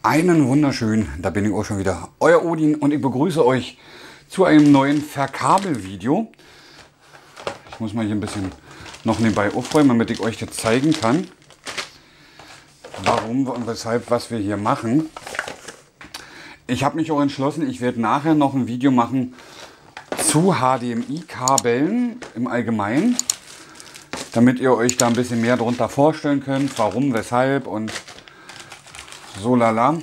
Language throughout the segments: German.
Einen wunderschönen, da bin ich auch schon wieder, euer Odin, und ich begrüße euch zu einem neuen Verkabelvideo. Ich muss mal hier ein bisschen noch nebenbei aufräumen, damit ich euch jetzt zeigen kann, warum und weshalb, was wir hier machen. Ich habe mich auch entschlossen, ich werde nachher noch ein Video machen zu HDMI-Kabeln im Allgemeinen, damit ihr euch da ein bisschen mehr darunter vorstellen könnt, warum, weshalb und so lala.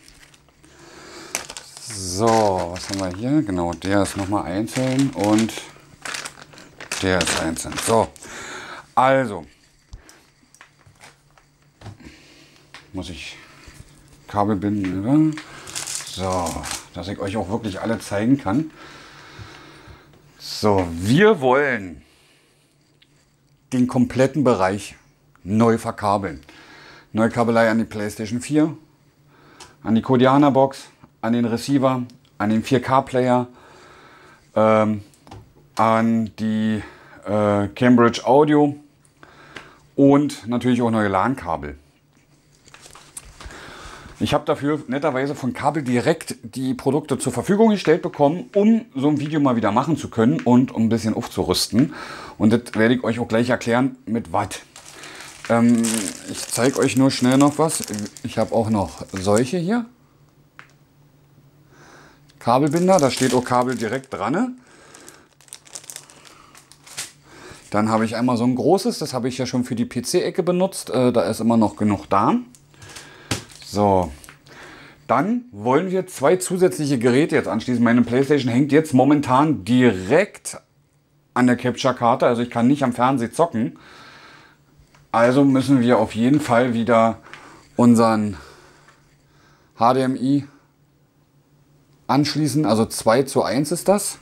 So, was haben wir hier? Genau, der ist nochmal einzeln und der ist einzeln. So, also muss ich Kabel binden, so, dass ich euch auch wirklich alle zeigen kann. So, wir wollen den kompletten Bereich neu verkabeln. Neue Kabelei an die PlayStation 4, an die Kodiana Box, an den Receiver, an den 4K-Player, an die Cambridge Audio und natürlich auch neue LAN-Kabel. Ich habe dafür netterweise von Kabel direkt die Produkte zur Verfügung gestellt bekommen, um so ein Video mal wieder machen zu können und um ein bisschen aufzurüsten. Und das werde ich euch auch gleich erklären, mit was. Ich zeige euch nur schnell noch was. Ich habe auch noch solche hier. Kabelbinder, da steht auch Kabel direkt dran. Dann habe ich einmal so ein großes, das habe ich ja schon für die PC-Ecke benutzt. Da ist immer noch genug da. So, dann wollen wir zwei zusätzliche Geräte jetzt anschließen. Meine PlayStation hängt jetzt momentan direkt an der Capture-Karte, also ich kann nicht am Fernseher zocken. Also müssen wir auf jeden Fall wieder unseren HDMI anschließen. Also 2:1 ist das.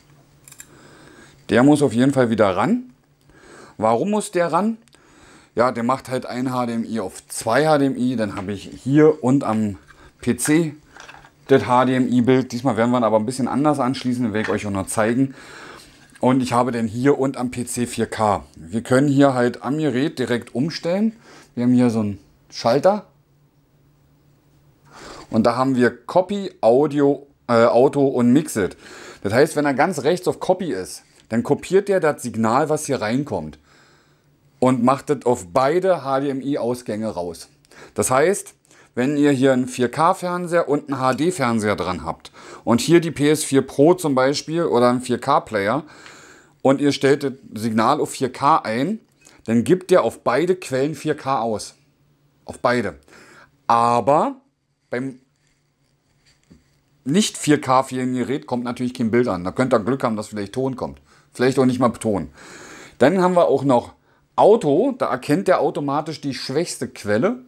Der muss auf jeden Fall wieder ran. Warum muss der ran? Ja, der macht halt ein HDMI auf 2 HDMI. Dann habe ich hier und am PC das HDMI-Bild. Diesmal werden wir ihn aber ein bisschen anders anschließen. Das werde ich euch auch noch zeigen. Und ich habe dann hier und am PC 4K. Wir können hier halt am Gerät direkt umstellen. Wir haben hier so einen Schalter. Und da haben wir Copy, Audio, Auto und Mixit. Das heißt, wenn er ganz rechts auf Copy ist, dann kopiert er das Signal, was hier reinkommt. Und macht das auf beide HDMI-Ausgänge raus. Das heißt, wenn ihr hier einen 4K-Fernseher und einen HD-Fernseher dran habt und hier die PS4 Pro zum Beispiel oder einen 4K-Player und ihr stellt das Signal auf 4K ein, dann gibt der auf beide Quellen 4K aus. Auf beide. Aber beim nicht 4K-fähigen Gerät kommt natürlich kein Bild an. Da könnt ihr Glück haben, dass vielleicht Ton kommt. Vielleicht auch nicht mal Ton. Dann haben wir auch noch Auto, da erkennt der automatisch die schwächste Quelle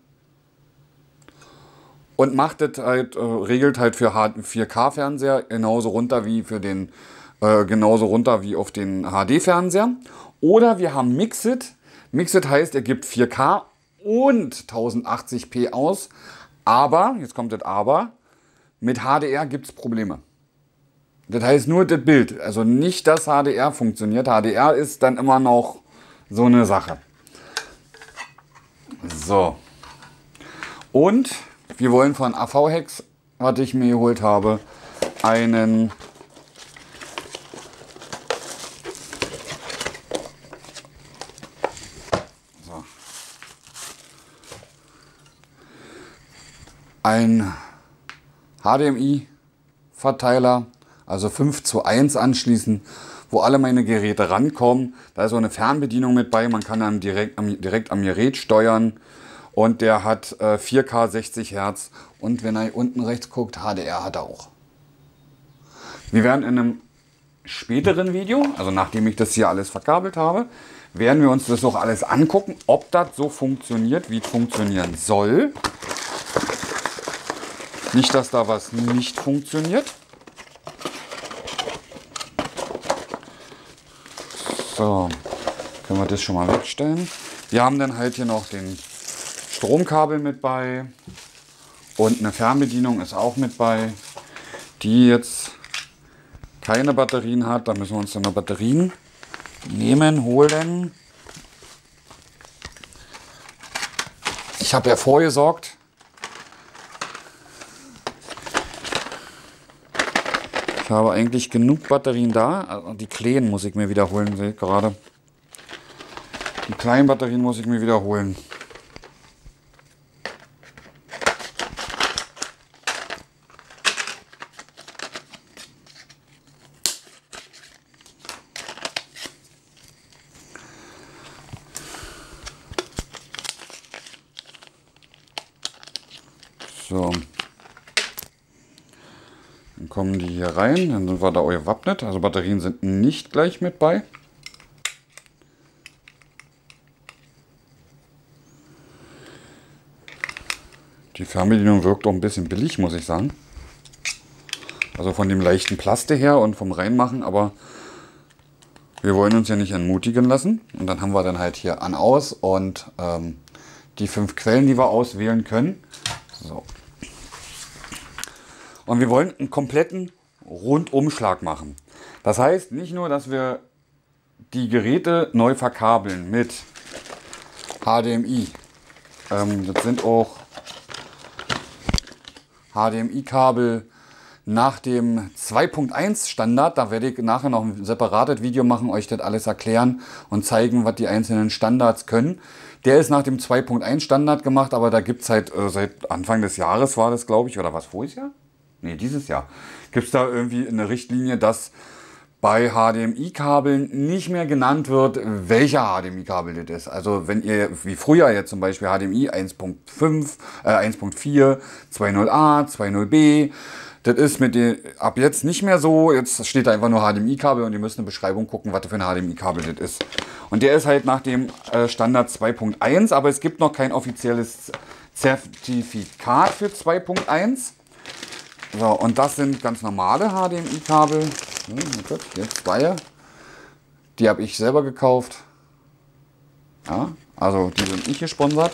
und macht das halt, regelt halt für 4K-Fernseher genauso runter wie für den genauso runter wie auf den HD-Fernseher. Oder wir haben Mixit. Mixit heißt, er gibt 4K und 1080p aus. Aber, jetzt kommt das Aber, mit HDR gibt es Probleme. Das heißt nur das Bild, also nicht das HDR funktioniert. HDR ist dann immer noch so eine Sache. So. Und wir wollen von AV-Hex, was ich mir geholt habe, einen HDMI-Verteiler, also 5:1 anschließen, wo alle meine Geräte rankommen. Da ist auch eine Fernbedienung mit bei, man kann dann direkt am Gerät steuern. Und der hat 4K 60 Hertz und wenn er unten rechts guckt, HDR hat er auch. Wir werden in einem späteren Video, also nachdem ich das hier alles verkabelt habe, werden wir uns das auch alles angucken, ob das so funktioniert, wie es funktionieren soll. Nicht, dass da was nicht funktioniert. So, können wir das schon mal wegstellen. Wir haben dann halt hier noch den Stromkabel mit bei und eine Fernbedienung ist auch mit bei, die jetzt keine Batterien hat. Da müssen wir uns dann noch Batterien nehmen, holen. Ich habe ja vorgesorgt, Ich habe eigentlich genug Batterien da. Also die kleinen muss ich mir wiederholen, sehe ich gerade. Die kleinen Batterien muss ich mir wiederholen. So. Dann kommen die hier rein, dann sind wir da gewappnet. Also Batterien sind nicht gleich mit bei. Die Fernbedienung wirkt auch ein bisschen billig, muss ich sagen. Also von dem leichten Plaste her und vom Reinmachen, aber wir wollen uns ja nicht entmutigen lassen. Und dann haben wir dann halt hier an aus und die 5 Quellen, die wir auswählen können. So. Und wir wollen einen kompletten Rundumschlag machen. Das heißt nicht nur, dass wir die Geräte neu verkabeln mit HDMI. Das sind auch HDMI-Kabel nach dem 2.1 Standard. Da werde ich nachher noch ein separates Video machen, euch das alles erklären und zeigen, was die einzelnen Standards können. Der ist nach dem 2.1 Standard gemacht, aber da gibt es halt seit Anfang des Jahres war das, glaube ich, oder was, voriges Jahr? Nee, dieses Jahr. Gibt es da irgendwie eine Richtlinie, dass bei HDMI-Kabeln nicht mehr genannt wird, welcher HDMI-Kabel das ist. Also wenn ihr, wie früher jetzt zum Beispiel HDMI 1.5, 1.4, 2.0a, 2.0b, das ist mit den, ab jetzt nicht mehr so. Jetzt steht da einfach nur HDMI-Kabel und ihr müsst eine Beschreibung gucken, was für ein HDMI-Kabel das ist. Und der ist halt nach dem Standard 2.1, aber es gibt noch kein offizielles Zertifikat für 2.1. So, und das sind ganz normale HDMI-Kabel. Hier 2. Die habe ich selber gekauft. Ja, also die sind nicht gesponsert.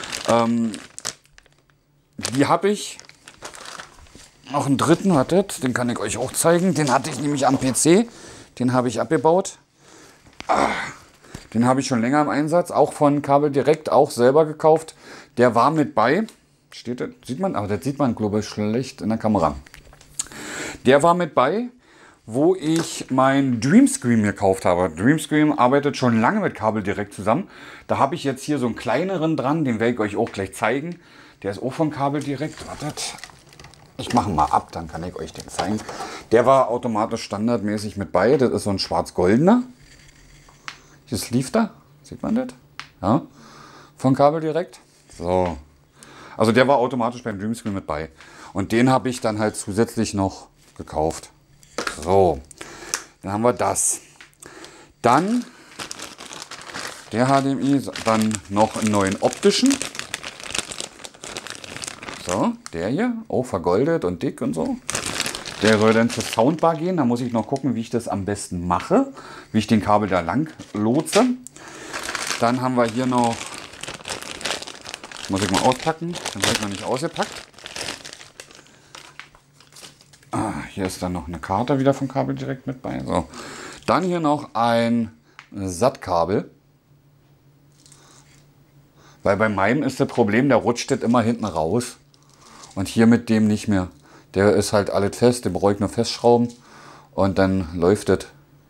Die habe ich. Noch einen dritten, wartet, den kann ich euch auch zeigen. Den hatte ich nämlich am PC. Den habe ich abgebaut. Den habe ich schon länger im Einsatz. Auch von Kabel Direkt, auch selber gekauft. Der war mit bei. Steht das? Sieht man? Aber das sieht man, glaube ich, schlecht in der Kamera. Der war mit bei, wo ich mein Dreamscreen gekauft habe. Dreamscreen arbeitet schon lange mit Kabel Direkt zusammen. Da habe ich jetzt hier so einen kleineren dran, den werde ich euch auch gleich zeigen. Der ist auch von Kabel Direkt. Wartet. Ich mache mal ab, dann kann ich euch den zeigen. Der war automatisch standardmäßig mit bei. Das ist so ein schwarz-goldener. Hier Sleeve da. Sieht man das? Ja. Von Kabel Direkt. So. Also der war automatisch beim Dreamscreen mit bei. Und den habe ich dann halt zusätzlich noch gekauft. So. Dann haben wir das. Dann der HDMI, dann noch einen neuen optischen. So, der hier, auch vergoldet und dick und so. Der soll dann zur Soundbar gehen. Da muss ich noch gucken, wie ich das am besten mache. Wie ich den Kabel da lang lotse. Dann haben wir hier noch, muss ich mal auspacken, den habe ich noch nicht ausgepackt. Hier ist dann noch eine Karte wieder vom Kabel Direkt mit bei. So. Dann hier noch ein SAT-Kabel. Weil bei meinem ist das Problem, der rutscht das immer hinten raus. Und hier mit dem nicht mehr. Der ist halt alles fest, den brauche ich nur festschrauben. Und dann läuft das.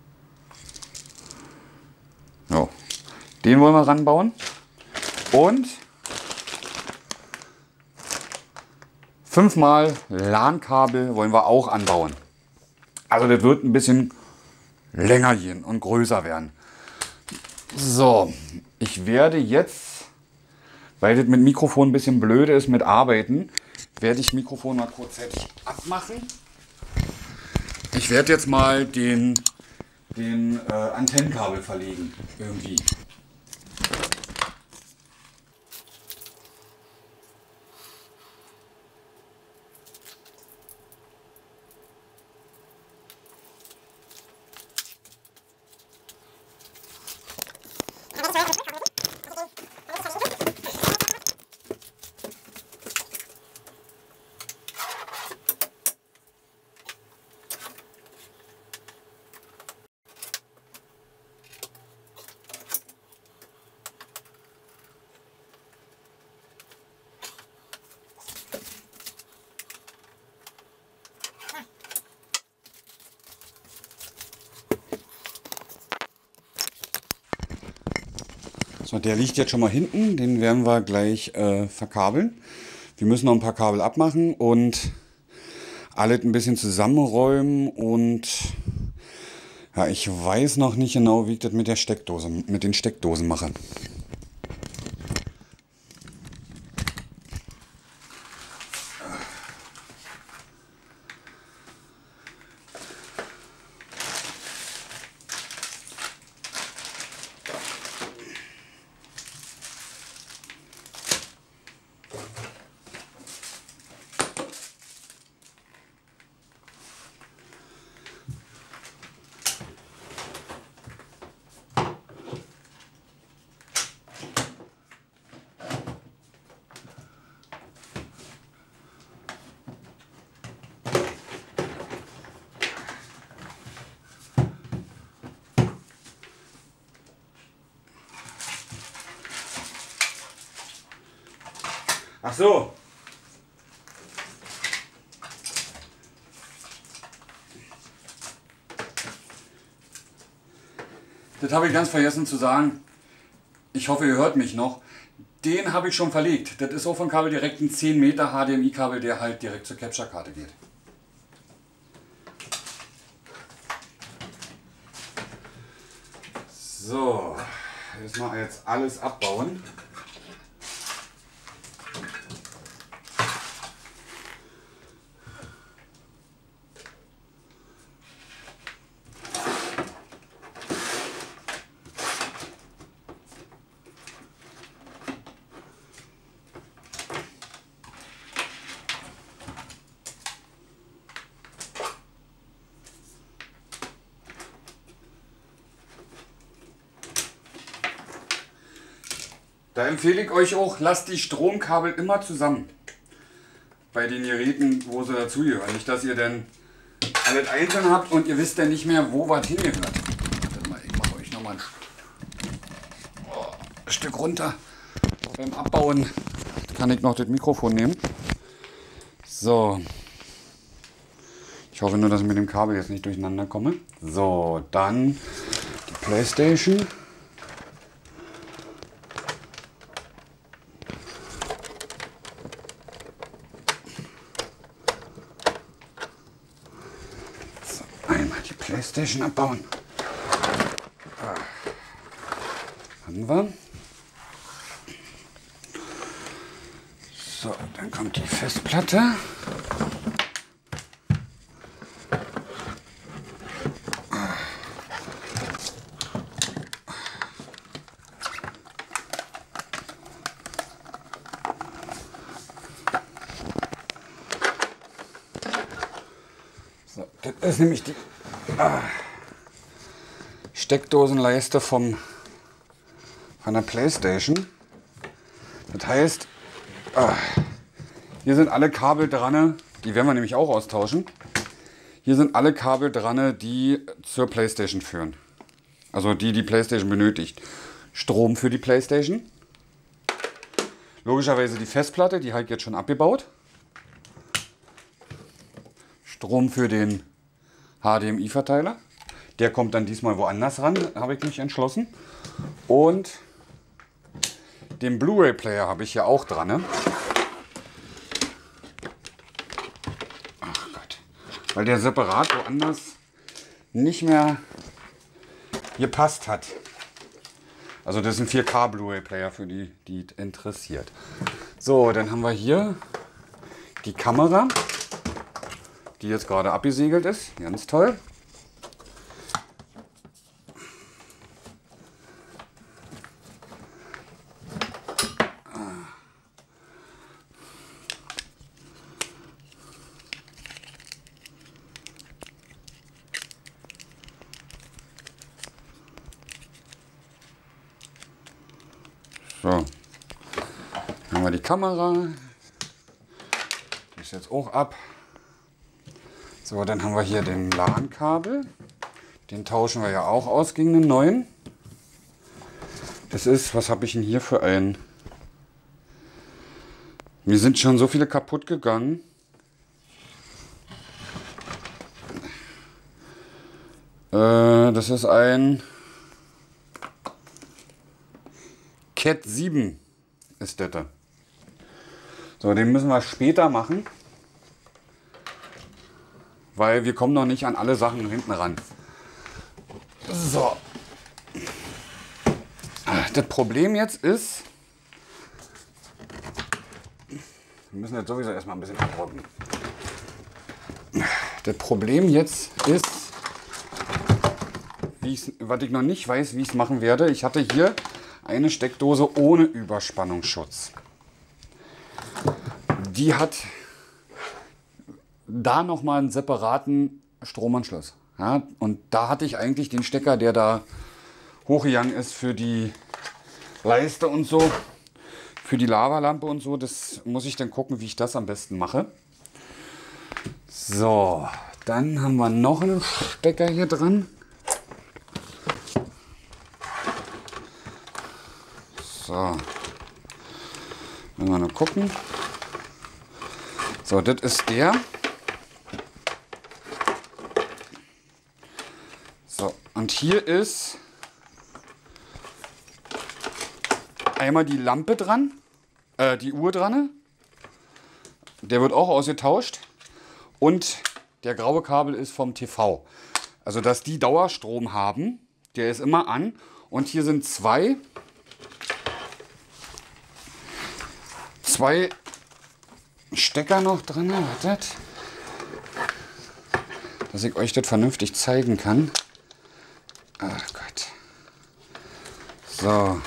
So. Den wollen wir ranbauen. Und 5-mal LAN-Kabel wollen wir auch anbauen. Also das wird ein bisschen länger gehen und größer werden. So, ich werde jetzt, weil das mit Mikrofon ein bisschen blöde ist mit Arbeiten, werde ich Mikrofon mal kurzzeitig abmachen. Ich werde jetzt mal den Antennenkabel verlegen. Irgendwie. So, der liegt jetzt schon mal hinten, den werden wir gleich verkabeln. Wir müssen noch ein paar Kabel abmachen und alles ein bisschen zusammenräumen und ja, ich weiß noch nicht genau, wie ich das mit der Steckdose, mit den Steckdosen mache. Ach so. Das habe ich ganz vergessen zu sagen. Ich hoffe, ihr hört mich noch. Den habe ich schon verlegt. Das ist auch von Kabel direkt ein 10 Meter HDMI-Kabel, der halt direkt zur Capture-Karte geht. So, jetzt mal jetzt alles abbauen. Da empfehle ich euch auch, lasst die Stromkabel immer zusammen. Bei den Geräten, wo sie dazugehören. Nicht, dass ihr dann alles einzeln habt und ihr wisst dann nicht mehr, wo was hingehört. Warte mal, ich mache euch nochmal ein Stück runter. Beim Abbauen kann ich noch das Mikrofon nehmen. So. Ich hoffe nur, dass ich mit dem Kabel jetzt nicht durcheinander komme. So, dann die PlayStation. PlayStation abbauen. Haben wir. So, dann kommt die Festplatte. So, das ist nämlich die Steckdosenleiste von der PlayStation. Das heißt, hier sind alle Kabel dran, die werden wir nämlich auch austauschen. Hier sind alle Kabel dran, die zur PlayStation führen. Also die PlayStation benötigt. Strom für die PlayStation. Logischerweise die Festplatte, die habe ich jetzt schon abgebaut. Strom für den HDMI-Verteiler. Der kommt dann diesmal woanders ran, habe ich mich entschlossen. Und den Blu-ray-Player habe ich ja auch dran. Ne? Ach Gott. Weil der separat woanders nicht mehr gepasst hat. Also das ist ein 4K Blu-ray-Player für die interessiert. So, dann haben wir hier die Kamera, die jetzt gerade abgesegelt ist. Ganz toll. So, dann haben wir die Kamera, die ist jetzt auch ab. So, dann haben wir hier den LAN-Kabel, den tauschen wir ja auch aus gegen den neuen. Das ist, was habe ich denn hier für einen? Mir sind schon so viele kaputt gegangen. Das ist ein Cat 7 ist das. So, den müssen wir später machen, weil wir kommen noch nicht an alle Sachen hinten ran. So. Das Problem jetzt ist, wir müssen jetzt sowieso erstmal ein bisschen abrocken. Das Problem jetzt ist, was ich noch nicht weiß, wie ich es machen werde. Ich hatte hier eine Steckdose ohne Überspannungsschutz. Die hat da nochmal einen separaten Stromanschluss. Ja, und da hatte ich eigentlich den Stecker, der da hochgegangen ist für die Leiste und so, für die Lavalampe und so. Das muss ich dann gucken, wie ich das am besten mache. So, dann haben wir noch einen Stecker hier dran. So, müssen wir nur gucken. So, das ist der. So, und hier ist einmal die Lampe dran, die Uhr dran. Der wird auch ausgetauscht. Und der graue Kabel ist vom TV. Also, dass die Dauerstrom haben, der ist immer an. Und hier sind zwei Stecker noch drin. Wartet, dass ich euch das vernünftig zeigen kann. Ach Gott. So.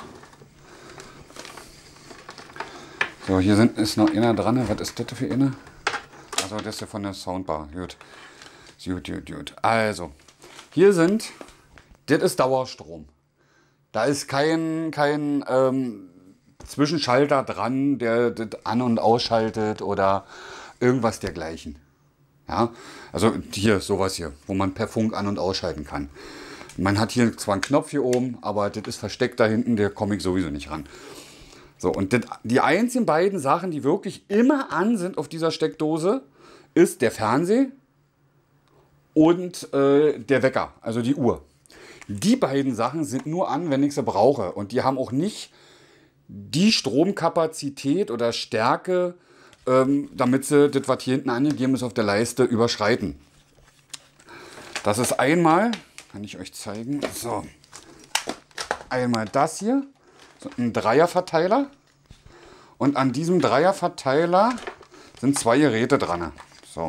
So, hier ist noch einer dran. Was ist das für einer? Also das ist ja von der Soundbar. Gut. Gut. Also, hier sind, das ist Dauerstrom. Da ist kein Zwischenschalter dran, der das an- und ausschaltet oder irgendwas dergleichen. Ja, also hier, sowas hier, wo man per Funk an- und ausschalten kann. Man hat hier zwar einen Knopf hier oben, aber das ist versteckt da hinten, der komme ich sowieso nicht ran. So, und die einzigen beiden Sachen, die wirklich immer an sind auf dieser Steckdose, ist der Fernseher und der Wecker, also die Uhr. Die beiden Sachen sind nur an, wenn ich sie brauche. Und die haben auch nicht die Stromkapazität oder Stärke, damit sie das, was hier hinten angegeben ist auf der Leiste, überschreiten. Das ist einmal, kann ich euch zeigen, so, einmal das hier, so ein Dreierverteiler. Und an diesem Dreierverteiler sind zwei Geräte dran. So.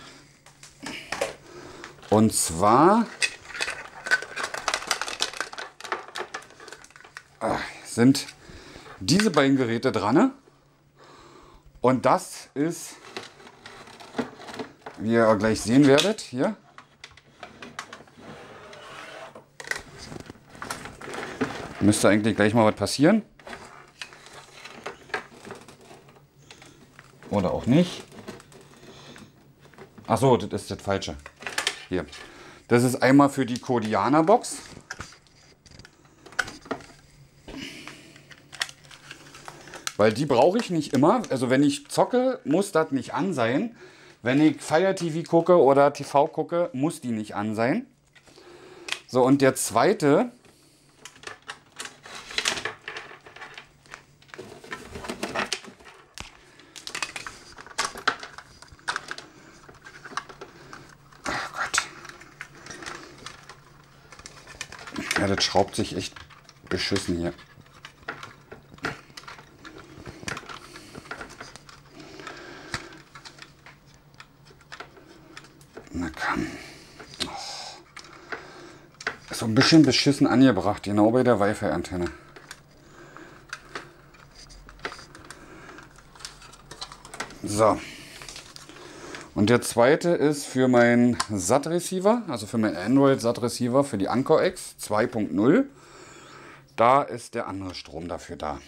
Und zwar sind diese beiden Geräte dran. Und das ist, wie ihr gleich sehen werdet, hier. Müsste eigentlich gleich mal was passieren. Oder auch nicht. Achso, das ist das Falsche. Hier. Das ist einmal für die Kodianer-Box. Weil die brauche ich nicht immer. Also wenn ich zocke, muss das nicht an sein. Wenn ich Fire TV gucke oder TV gucke, muss die nicht an sein. So, und der zweite ja, das schraubt sich echt beschissen hier. Na komm. Oh. Ist so ein bisschen beschissen angebracht, genau bei der Wi-Fi-Antenne. So. Und der zweite ist für meinen SAT-Receiver, also für meinen Android SAT-Receiver für die Anchor X 2.0. Da ist der andere Strom dafür da.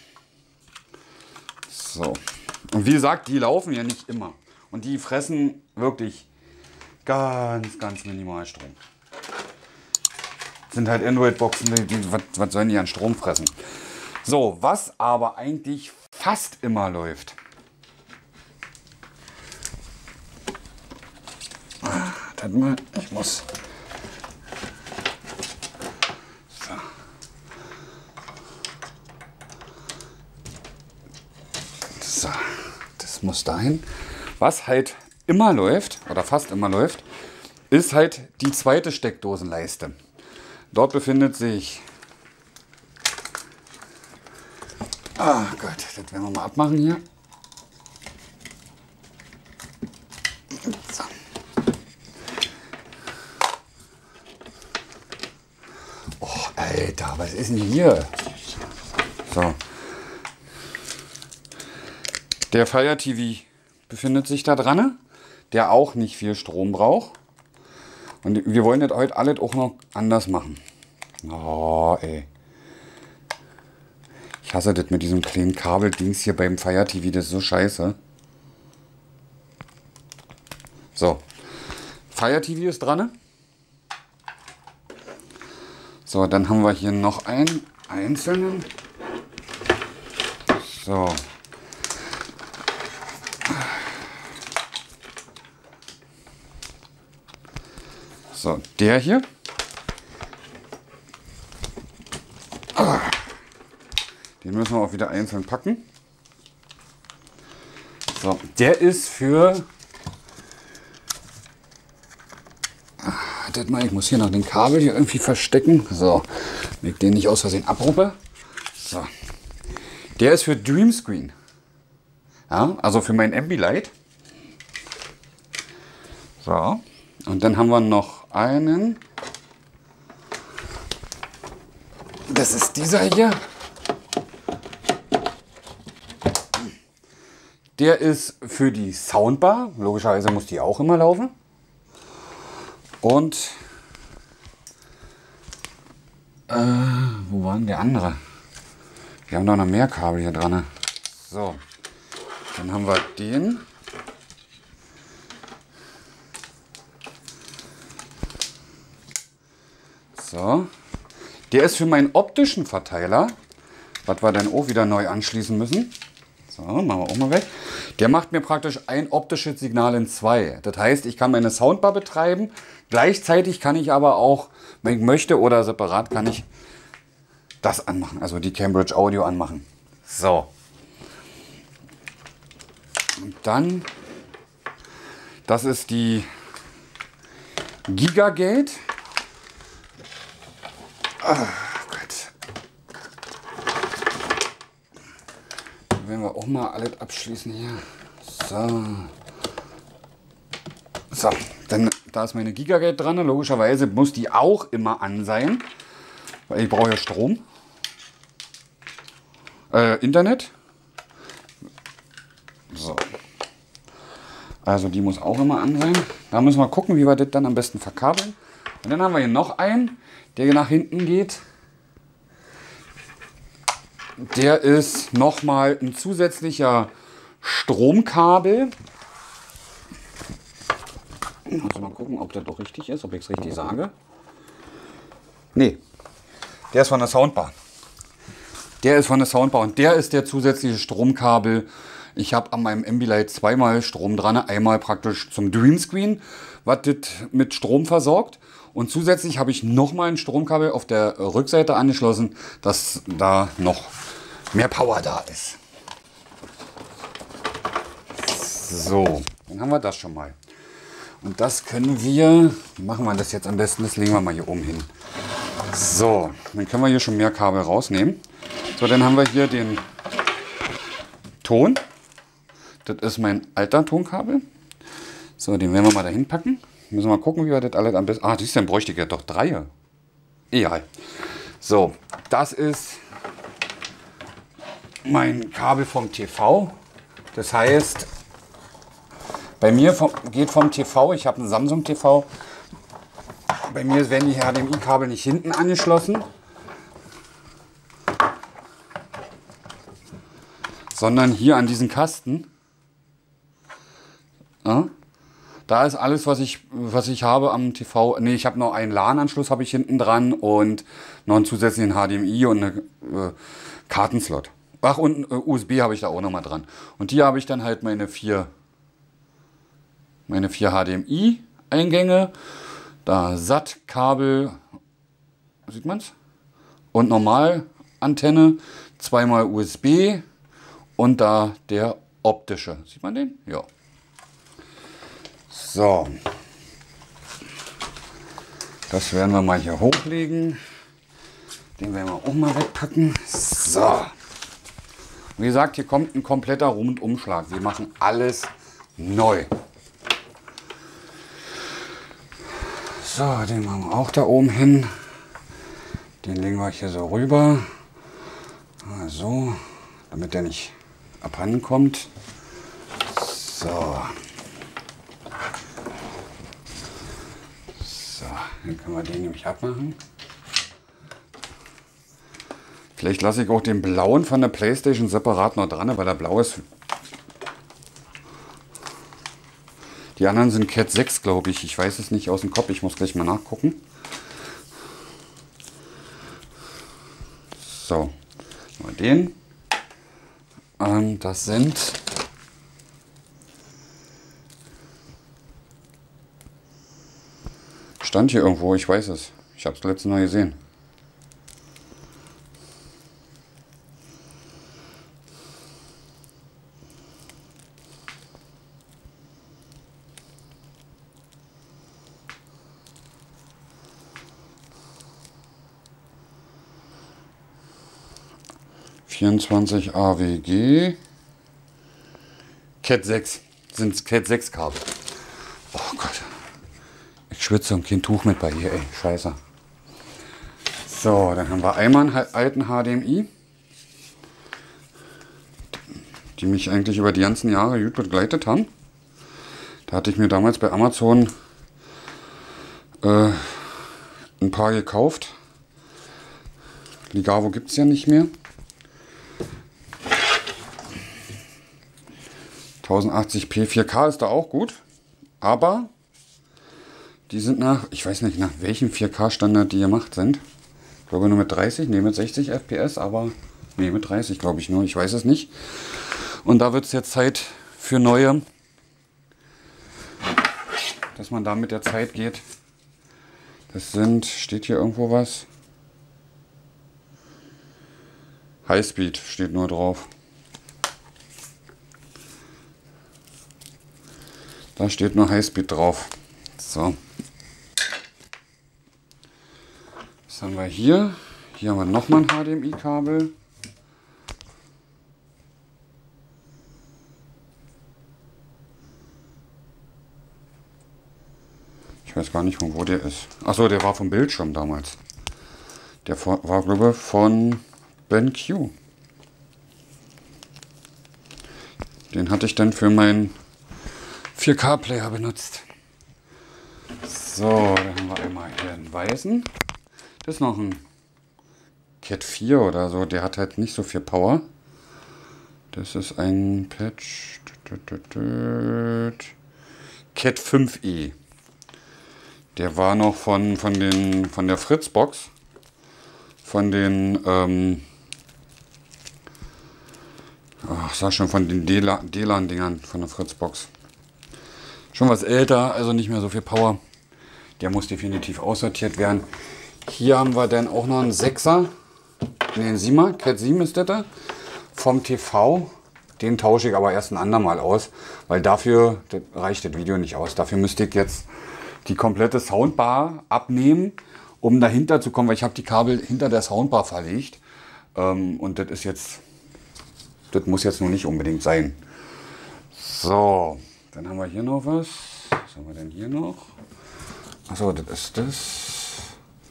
So. Und wie gesagt, die laufen ja nicht immer. Und die fressen wirklich ganz minimal Strom. Das sind halt Android-Boxen, was sollen die an Strom fressen? So, was aber eigentlich fast immer läuft. Warte mal, ich muss. So. So, das muss dahin. Was halt immer läuft, oder fast immer läuft, ist halt die zweite Steckdosenleiste. Dort befindet sich... Ah Gott, das werden wir mal abmachen hier. So. Oh, Alter, was ist denn hier? So. Der Fire TV befindet sich da dran, der auch nicht viel Strom braucht. Und wir wollen das heute alles auch noch anders machen. Oh, ey. Ich hasse das mit diesem kleinen Kabeldings hier beim Fire TV, das ist so scheiße. So. Fire TV ist dran. So, dann haben wir hier noch einen einzelnen. So. So, der hier. Den müssen wir auch wieder einzeln packen. So, der ist für... Wartet mal, ich muss hier noch den Kabel hier irgendwie verstecken. So, damit ich den nicht aus Versehen abruppe. So. Der ist für Dreamscreen. Ja, also für mein Ambilight. So. Und dann haben wir noch einen. Das ist dieser hier. Der ist für die Soundbar. Logischerweise muss die auch immer laufen. Und wo war denn der andere? Wir haben doch noch mehr Kabel hier dran. So, dann haben wir den. So, der ist für meinen optischen Verteiler, was wir dann auch wieder neu anschließen müssen. So, machen wir auch mal weg. Der macht mir praktisch ein optisches Signal in zwei. Das heißt, ich kann meine Soundbar betreiben. Gleichzeitig kann ich aber auch, wenn ich möchte oder separat, kann ich das anmachen. Also die Cambridge Audio anmachen. So. Und dann, das ist die Gigagate. Oh Gott. Dann werden wir auch mal alles abschließen hier. So. So, dann da ist meine Gigagate dran. Logischerweise muss die auch immer an sein, weil ich brauche ja Strom. Internet. So. Also die muss auch immer an sein. Da müssen wir gucken, wie wir das dann am besten verkabeln. Und dann haben wir hier noch einen, der nach hinten geht. Der ist nochmal ein zusätzlicher Stromkabel. Also mal gucken, ob das doch richtig ist, ob ich es richtig sage. Nee, der ist von der Soundbar. Der ist von der Soundbar und der ist der zusätzliche Stromkabel. Ich habe an meinem Ambilight zweimal Strom dran. Einmal praktisch zum Dreamscreen, was das mit Strom versorgt. Und zusätzlich habe ich nochmal ein Stromkabel auf der Rückseite angeschlossen, dass da noch mehr Power da ist. So, dann haben wir das schon mal. Und das können wir, wie machen wir das jetzt am besten? Das legen wir mal hier oben hin. So, dann können wir hier schon mehr Kabel rausnehmen. So, dann haben wir hier den Ton. Das ist mein alter Tonkabel. So, den werden wir mal dahin packen. Müssen wir mal gucken, wie wir das alles am besten... Ah, siehst du, dann bräuchte ich ja doch 3. Egal. So, das ist mein Kabel vom TV. Das heißt, bei mir geht vom TV, ich habe einen Samsung TV, bei mir werden die HDMI-Kabel nicht hinten angeschlossen, sondern hier an diesen Kasten. Ja, da ist alles, was ich habe am TV. Ne, ich habe noch einen LAN-Anschluss habe ich hinten dran und noch einen zusätzlichen HDMI und eine Kartenslot. Ach, und USB habe ich da auch noch mal dran. Und hier habe ich dann halt meine vier HDMI-Eingänge. Da SAT-Kabel, sieht man's? Und normal Antenne, zweimal USB und da der optische. Sieht man den? Ja. So. Das werden wir mal hier hochlegen. Den werden wir auch mal wegpacken. So. Wie gesagt, hier kommt ein kompletter Rundumschlag. Wir machen alles neu. So, den machen wir auch da oben hin. Den legen wir hier so rüber. So, damit der nicht abhanden kommt. So. So, dann können wir den nämlich abmachen. Vielleicht lasse ich auch den blauen von der PlayStation separat noch dran, weil der blau ist. Die anderen sind Cat 6, glaube ich. Ich weiß es nicht aus dem Kopf. Ich muss gleich mal nachgucken. So, mal den. Das sind stand hier irgendwo, ich weiß es. Ich habe es letztes Mal gesehen. ...24 AWG... Cat 6. Sind Cat 6 Kabel. Oh Gott. Ich schwitze und kein Tuch mit bei hier, ey. Scheiße. So, dann haben wir einmal einen alten HDMI. Die mich eigentlich über die ganzen Jahre gut begleitet haben. Da hatte ich mir damals bei Amazon ein paar gekauft. Ligavo gibt es ja nicht mehr. 1080p 4K ist da auch gut, aber die sind nach, ich weiß nicht nach welchem 4K-Standard die gemacht sind. Ich glaube nur mit 30, nee mit 60 FPS, aber nee mit 30 glaube ich nur, ich weiß es nicht. Und da wird es jetzt Zeit für neue, dass man da mit der Zeit geht. Das sind, steht hier irgendwo was? Highspeed steht nur drauf. Da steht nur Highspeed drauf. So. Was haben wir hier? Hier haben wir nochmal ein HDMI-Kabel. Ich weiß gar nicht, von wo der ist. Achso, der war vom Bildschirm damals. Der war, glaube ich, von BenQ. Den hatte ich dann für meinen 4K-Player benutzt. So, dann haben wir einmal hier einen weißen. Das ist noch ein Cat 4 oder so. Der hat halt nicht so viel Power. Das ist ein Patch. Cat 5e. Der war noch von der Fritzbox. Von den sag schon, von den DLAN-Dingern von der Fritzbox. Schon was älter, also nicht mehr so viel Power. Der muss definitiv aussortiert werden. Hier haben wir dann auch noch einen 6er. Ne, einen 7er. Cat 7 ist das da. Vom TV. Den tausche ich aber erst ein andermal aus. Weil dafür reicht das Video nicht aus. Dafür müsste ich jetzt die komplette Soundbar abnehmen, um dahinter zu kommen. Weil ich habe die Kabel hinter der Soundbar verlegt. Und das ist jetzt... Das muss jetzt noch nicht unbedingt sein. So. Dann haben wir hier noch was. Was haben wir denn hier noch? Achso, das ist das.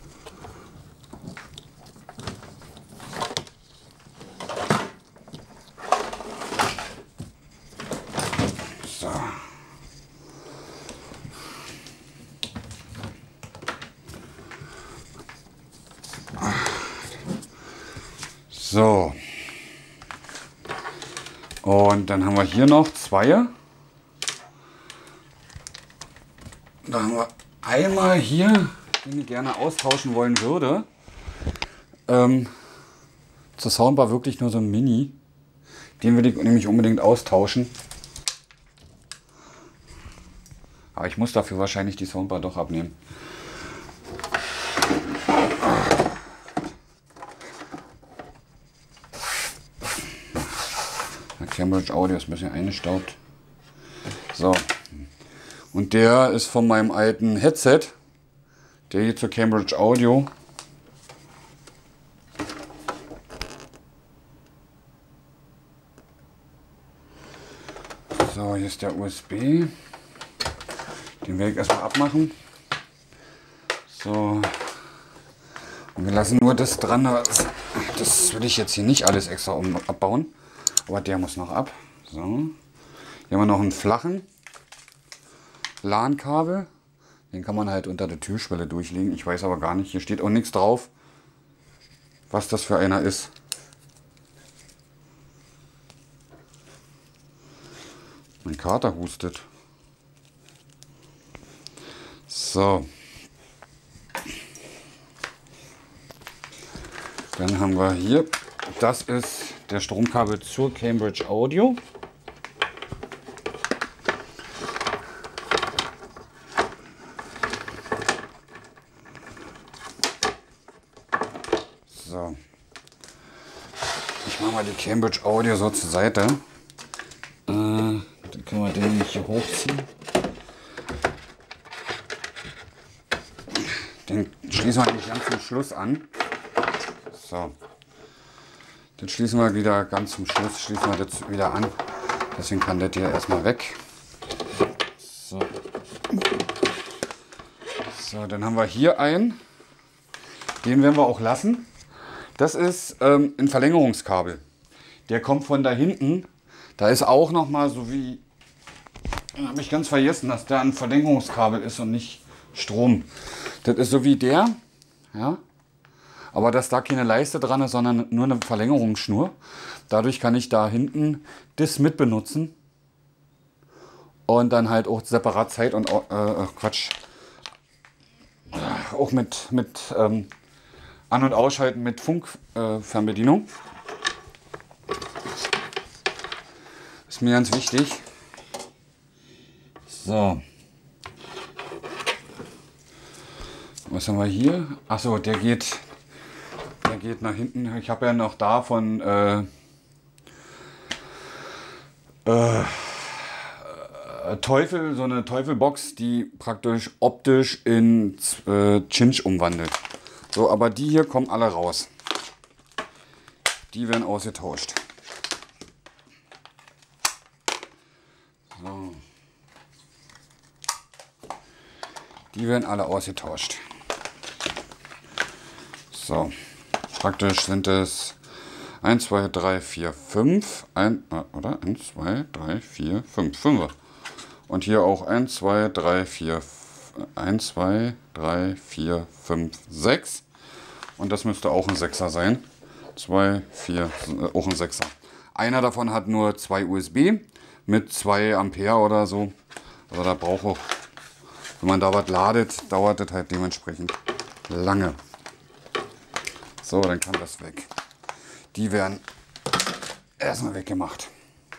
So. So. Und dann haben wir hier noch zwei. Da haben wir einmal hier, den ich gerne austauschen wollen würde. Zur Soundbar wirklich nur so ein Mini. Den würde ich nämlich unbedingt austauschen. Aber ich muss dafür wahrscheinlich die Soundbar doch abnehmen. Da Cambridge Audio ist ein bisschen eingestaubt. So. Und der ist von meinem alten Headset. Der hier zur Cambridge Audio. So, hier ist der USB. Den werde ich erstmal abmachen. So. Und wir lassen nur das dran. Das will ich jetzt hier nicht alles extra abbauen. Aber der muss noch ab. So. Hier haben wir noch einen flachen LAN-Kabel. Den kann man halt unter der Türschwelle durchlegen. Ich weiß aber gar nicht. Hier steht auch nichts drauf, was das für einer ist. Mein Kater hustet. So. Dann haben wir hier, das ist der Stromkabel zur Cambridge Audio. So. Ich mache mal die Cambridge Audio so zur Seite. Dann können wir den nicht hier hochziehen. Den schließen wir nicht ganz zum Schluss an. So. Den schließen wir wieder ganz zum Schluss, schließen wir das wieder an. Deswegen kann der hier erstmal weg. So. So, dann haben wir hier einen. Den werden wir auch lassen. Das ist ein Verlängerungskabel. Der kommt von da hinten. Da ist auch noch mal so wie, habe ich ganz vergessen, dass da ein Verlängerungskabel ist und nicht Strom. Das ist so wie der, ja. Aber dass da keine Leiste dran ist, sondern nur eine Verlängerungsschnur. Dadurch kann ich da hinten das mit benutzen. Und dann halt auch separat Zeit und Quatsch. Auch mit An- und Ausschalten mit Funkfernbedienung. Ist mir ganz wichtig. So. Was haben wir hier? Achso, der geht nach hinten. Ich habe ja noch davon Teufel, so eine Teufelbox, die praktisch optisch in Cinch umwandelt. So, aber die hier kommen alle raus. Die werden ausgetauscht. So. Die werden alle ausgetauscht. So. Praktisch sind es 1, 2, 3, 4, 5. Oder? 1, 2, 3, 4, 5. 5. Und hier auch 1, 2, 3, 4, 1, 2, 3, 4, 5, 6. Und das müsste auch ein 6er sein. 2, 4, auch ein 6er. Einer davon hat nur 2 USB mit 2 Ampere oder so. Also da braucht auch, wenn man da was ladet, dauert das halt dementsprechend lange. So, dann kann das weg. Die werden erstmal weggemacht.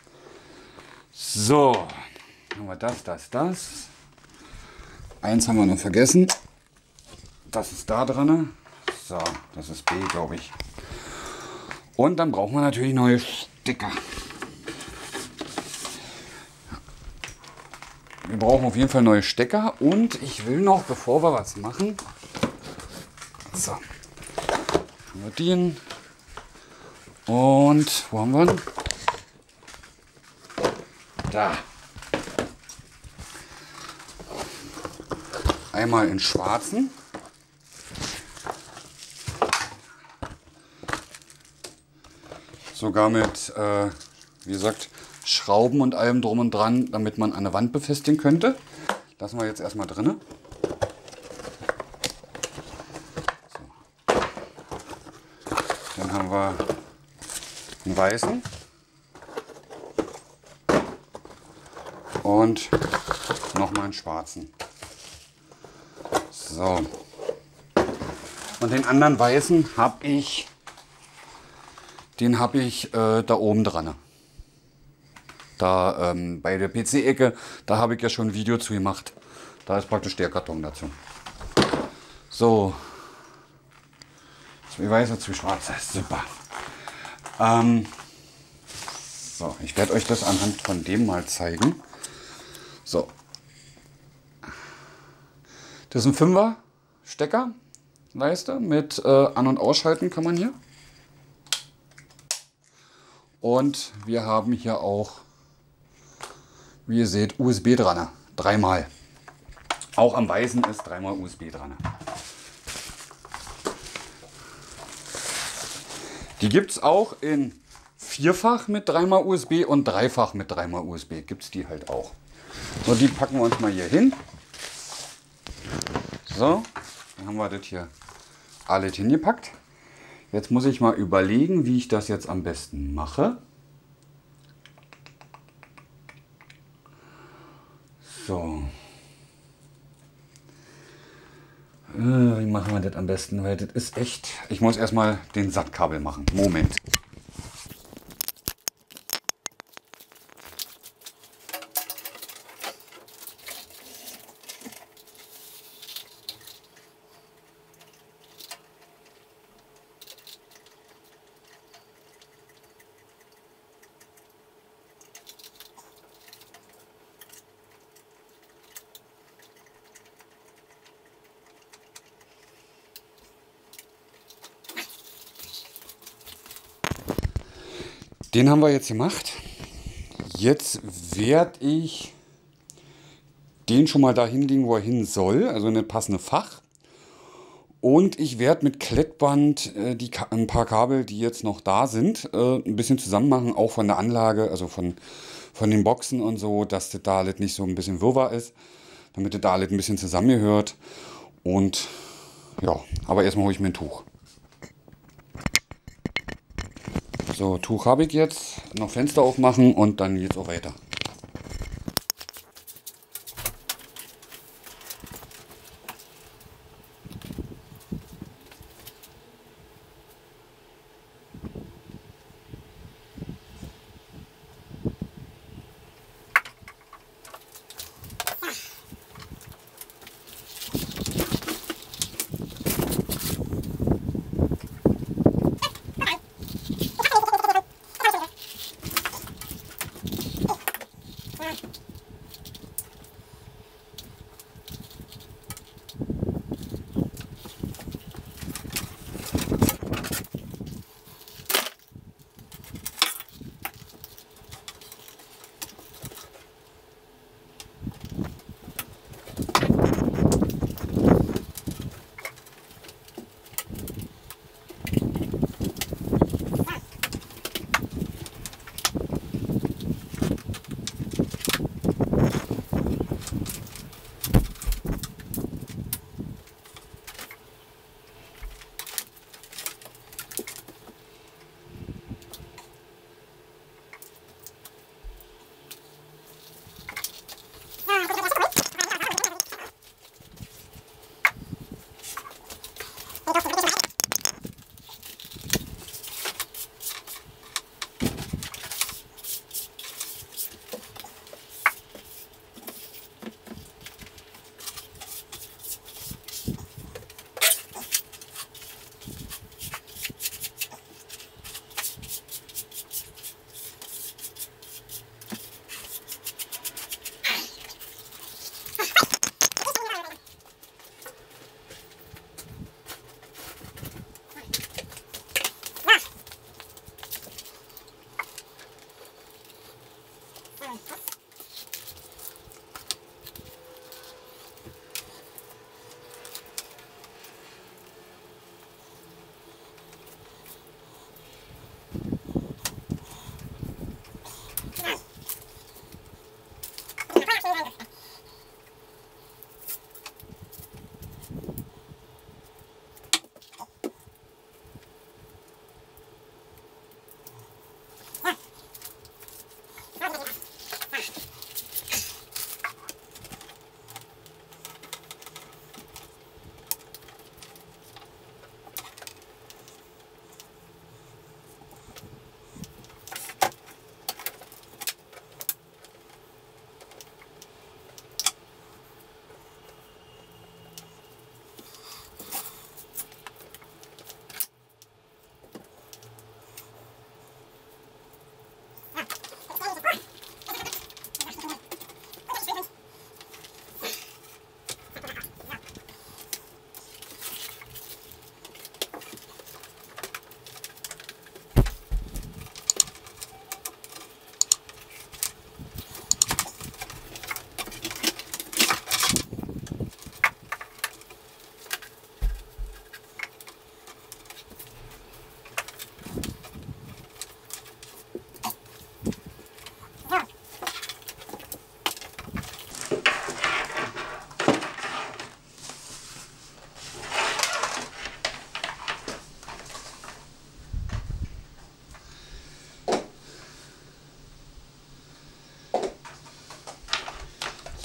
So, haben wir das. Eins haben wir noch vergessen. Das ist da dran. So, das ist B, glaube ich. Und dann brauchen wir natürlich neue Stecker. Wir brauchen auf jeden Fall neue Stecker. Und ich will noch, bevor wir was machen, so, haben wir den. Und wo haben wir ihn? Da. Einmal in schwarzen. Sogar mit, wie gesagt, Schrauben und allem drum und dran, damit man an der Wand befestigen könnte. Lassen wir jetzt erstmal drin. So. Dann haben wir einen weißen und nochmal einen schwarzen. So. Und den anderen weißen habe ich, da oben dran. Da bei der PC-Ecke, da habe ich ja schon ein Video zu gemacht. Da ist praktisch der Karton dazu. So. 2 weiße, 2 schwarze. Super. So, ich werde euch das anhand von dem mal zeigen. So. Das ist ein 5er Stecker, Leiste mit An- und Ausschalten kann man hier. Und wir haben hier auch, wie ihr seht, USB dran. Dreimal. Auch am Weißen ist dreimal USB dran. Die gibt es auch in vierfach mit dreimal USB und dreifach mit dreimal USB. Gibt es die halt auch. So, die packen wir uns mal hier hin. So, dann haben wir das hier alles hingepackt. Jetzt muss ich mal überlegen, wie ich das jetzt am besten mache. So. Wie machen wir das am besten? Weil das ist echt... Ich muss erstmal den Sattkabel machen. Moment. Den haben wir jetzt gemacht. Jetzt werde ich den schon mal dahin legen, wo er hin soll, also in das passende Fach. Und ich werde mit Klettband ein paar Kabel, die jetzt noch da sind, ein bisschen zusammen machen, auch von der Anlage, also von den Boxen und so, dass das da alles nicht so ein bisschen Wirrwarr ist, damit das da alles ein bisschen zusammengehört. Und ja, aber erstmal hole ich mir ein Tuch. So, Tuch habe ich jetzt. Noch Fenster aufmachen und dann geht's auch weiter.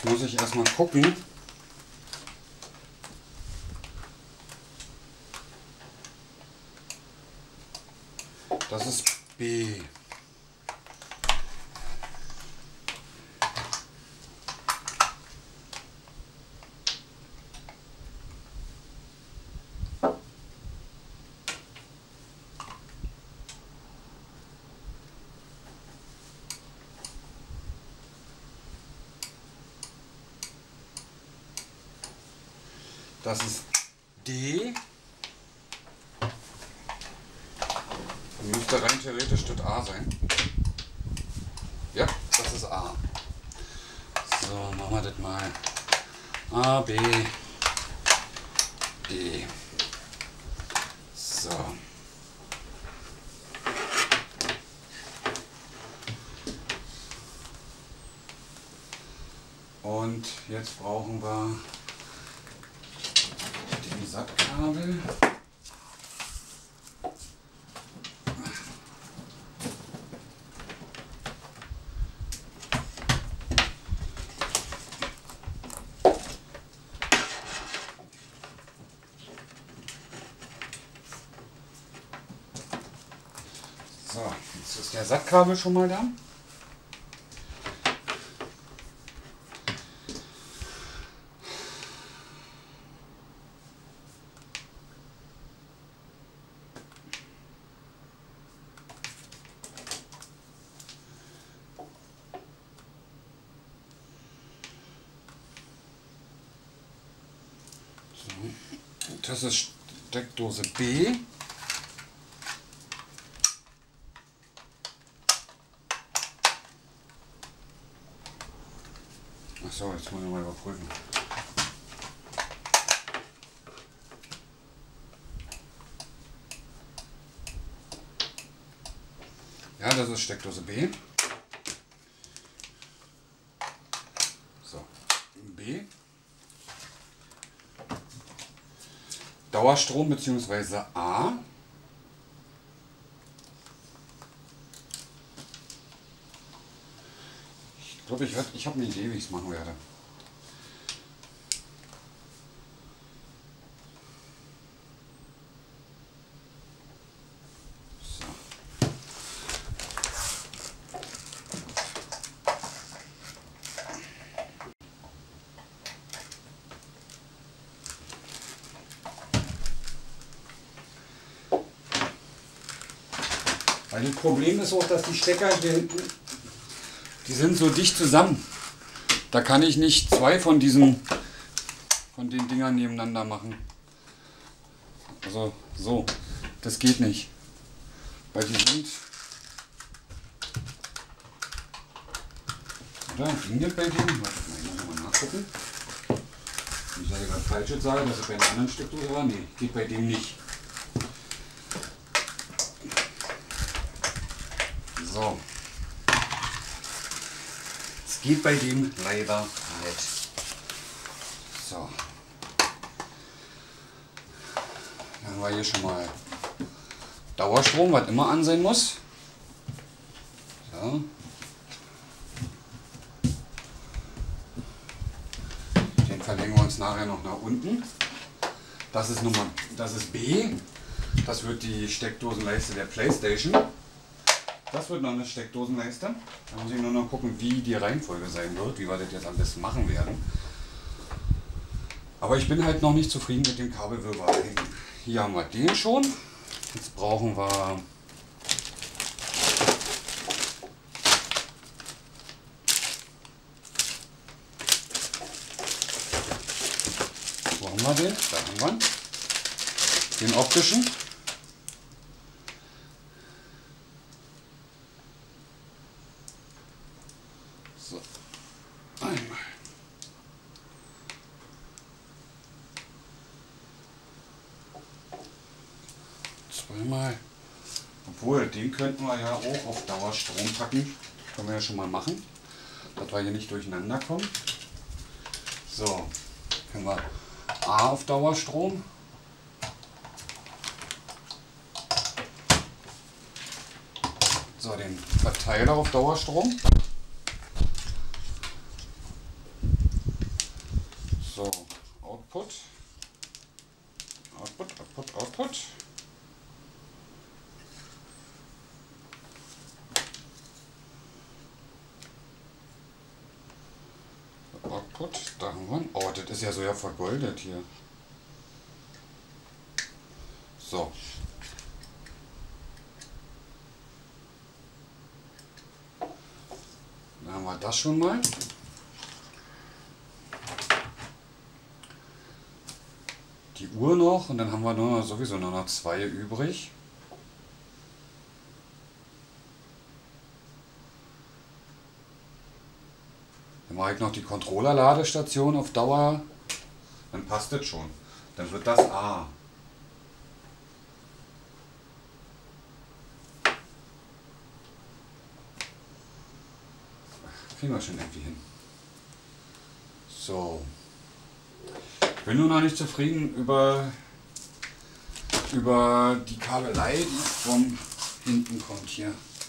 muss ich erstmal gucken. Das ist B. Das ist D. Müsste rein theoretisch das A sein. Ja, das ist A. So, machen wir das mal. A, B, D. So. Und jetzt brauchen wir den Sackkabel. So, jetzt ist der Sackkabel schon mal da. Das ist Steckdose B. Achso, jetzt muss ich mal überprüfen. Ja, das ist Steckdose B. So, B. Dauerstrom bzw. A. Ich glaube, ich habe eine Idee, wie ich es machen werde. So. Weil das Problem ist auch, dass die Stecker hier hinten, die sind so dicht zusammen. Da kann ich nicht zwei von den Dingern nebeneinander machen. Also so, das geht nicht. Weil die sind... Oder? Ging das bei denen? Warte mal, ich muss mal nachgucken. Ich sage gerade falsch sage, dass es bei einer anderen Steckdose war. Nee, geht bei dem nicht. So. Es geht bei dem leider nicht. So. Dann haben wir hier schon mal Dauerstrom, was immer an sein muss. So. Den verlegen wir uns nachher noch nach unten. Das ist B. Das wird die Steckdosenleiste der PlayStation. Das wird noch eine Steckdosenleiste. Da muss ich nur noch gucken, wie die Reihenfolge sein wird, wie wir das jetzt am besten machen werden. Aber ich bin halt noch nicht zufrieden mit dem Kabelwirrwarr. Hier haben wir den schon. Jetzt brauchen wir wo haben wir den? Da haben wir ihn. Den optischen. So, einmal. Zweimal. Obwohl, den könnten wir ja auch auf Dauerstrom packen. Können wir ja schon mal machen, dass wir hier nicht durcheinander kommen. So, können wir A auf Dauerstrom. So, den Verteiler auf Dauerstrom. Output. Output, Output, Output. Output, da haben wir ihn. Oh, das ist ja so ja vergoldet hier. So. Dann haben wir das schon mal. Die Uhr noch und dann haben wir sowieso nur noch 2 übrig. Dann mache ich noch die Controller-Ladestation auf Dauer. Dann passt das schon. Dann wird das A. Kriegen wir schon irgendwie hin. So. Ich bin nur noch nicht zufrieden über die Kabelei, die von hinten kommt hier.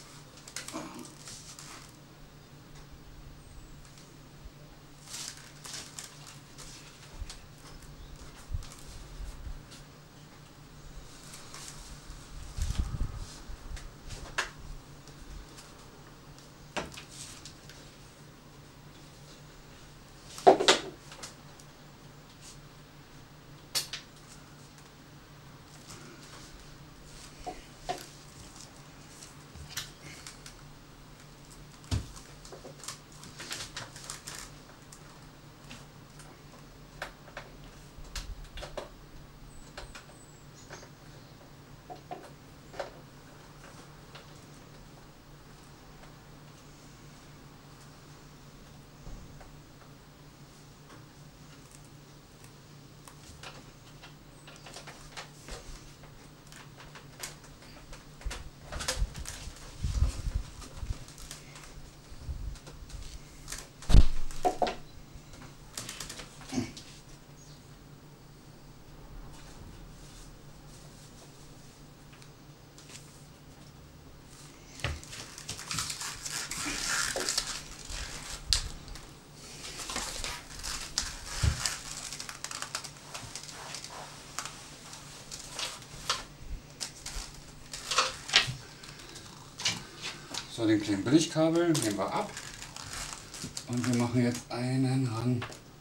So, den kleinen Billigkabel nehmen wir ab und wir machen jetzt einen ran.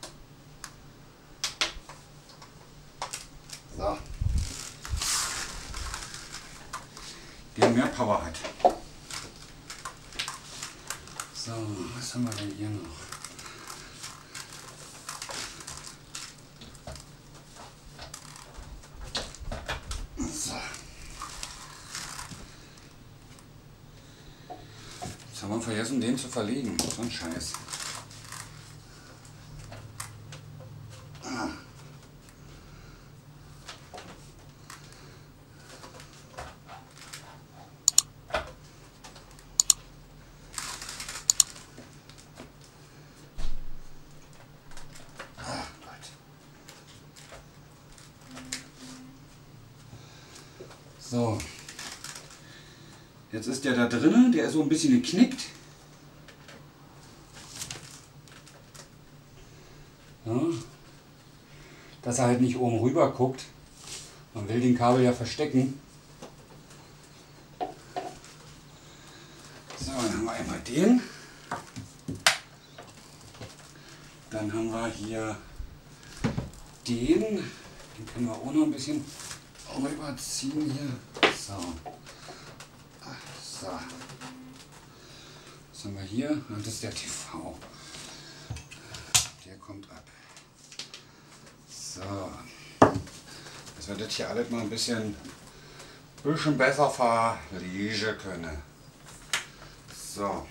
So. Der mehr Power hat. So, was haben wir denn hier noch? So. Jetzt haben wir vergessen, den zu verlegen. So ein Scheiß. So, jetzt ist der da drinnen, der ist so ein bisschen geknickt. Ja, dass er halt nicht oben rüber guckt. Man will den Kabel ja verstecken. So, dann haben wir einmal den. Dann haben wir hier den. Den können wir auch noch ein bisschen rüberziehen hier. So. So. Was haben wir hier? Das ist der TV. Der kommt ab. So. Dass wir das hier alles mal ein bisschen besser verlegen können. So.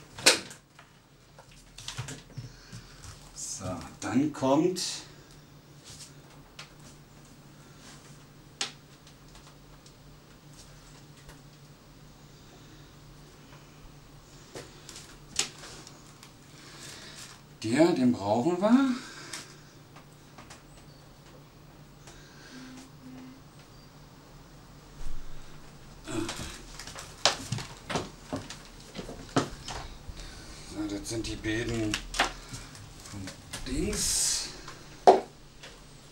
So, dann kommt den brauchen wir. So, das sind die beiden von Dings.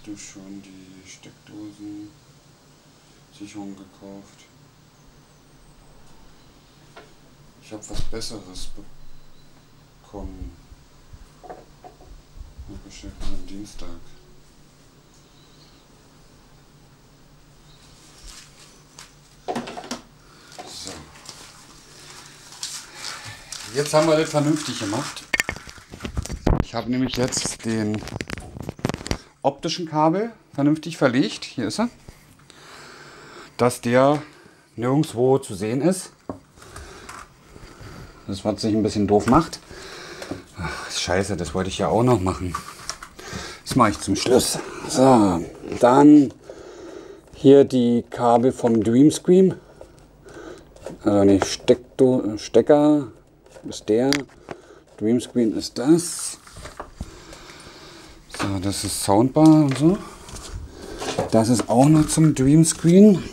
du schon die Steckdosensicherung gekauft? Ich habe was Besseres bekommen. Bestellt am Dienstag. So. Jetzt haben wir das vernünftig gemacht. Ich habe nämlich jetzt den optischen Kabel vernünftig verlegt. Hier ist er. Dass der nirgendwo zu sehen ist. Das, was sich ein bisschen doof macht. Ach, scheiße, das wollte ich ja auch noch machen. Das mache ich zum Schluss. So, dann hier die Kabel vom Dreamscreen. Also die Stecker ist der. Dreamscreen ist das. So, das ist Soundbar und so. Das ist auch noch zum Dreamscreen.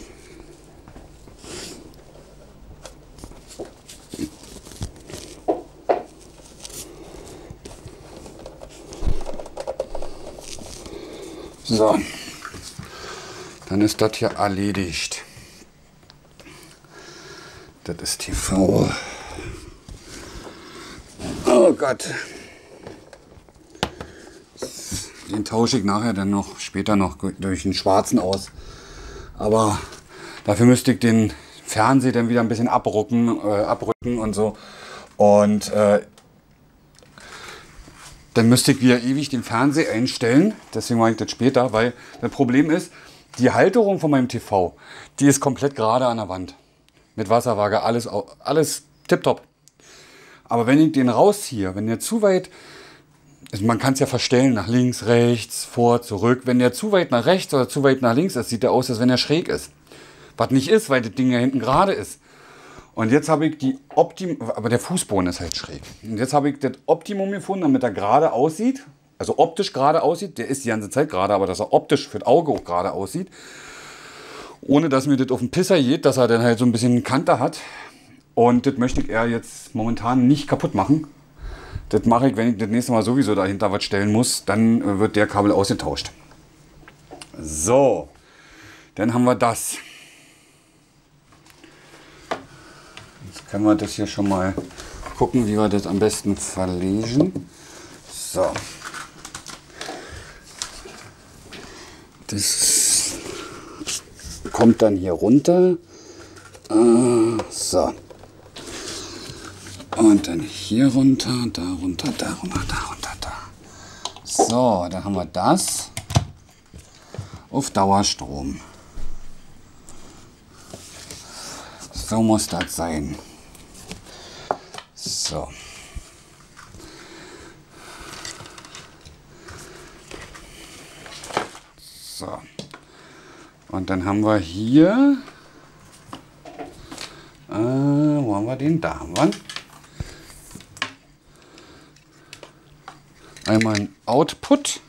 So, dann ist das hier erledigt. Das ist TV. Oh Gott. Den tausche ich nachher dann noch, später noch durch den schwarzen aus. Aber dafür müsste ich den Fernseher dann wieder ein bisschen abrücken und so. Und dann müsste ich wieder ewig den Fernseher einstellen. Deswegen mache ich das später, weil das Problem ist, die Halterung von meinem TV, die ist komplett gerade an der Wand. Mit Wasserwaage, alles tipptopp. Aber wenn ich den rausziehe, wenn der zu weit, also man kann es ja verstellen, nach links, rechts, vor, zurück. Wenn der zu weit nach rechts oder zu weit nach links ist, sieht der aus, als wenn er schräg ist. Was nicht ist, weil das Ding ja hinten gerade ist. Und jetzt habe ich aber der Fußboden ist halt schräg. Und jetzt habe ich das Optimum gefunden, damit er gerade aussieht. Also optisch gerade aussieht. Der ist die ganze Zeit gerade, aber dass er optisch für das Auge auch gerade aussieht. Ohne dass mir das auf den Pisser geht, dass er dann halt so ein bisschen Kante hat. Und das möchte ich eher jetzt momentan nicht kaputt machen. Das mache ich, wenn ich das nächste Mal sowieso dahinter was stellen muss. Dann wird der Kabel ausgetauscht. So, dann haben wir das. Jetzt können wir das hier schon mal gucken, wie wir das am besten verlegen. So. Das kommt dann hier runter. So. Und dann hier runter, da runter, da runter, da runter, da. So, da haben wir das auf Dauerstrom. So muss das sein. So. So. Und dann haben wir hier, wo haben wir den? Da haben wir ihn. Einmal ein Output.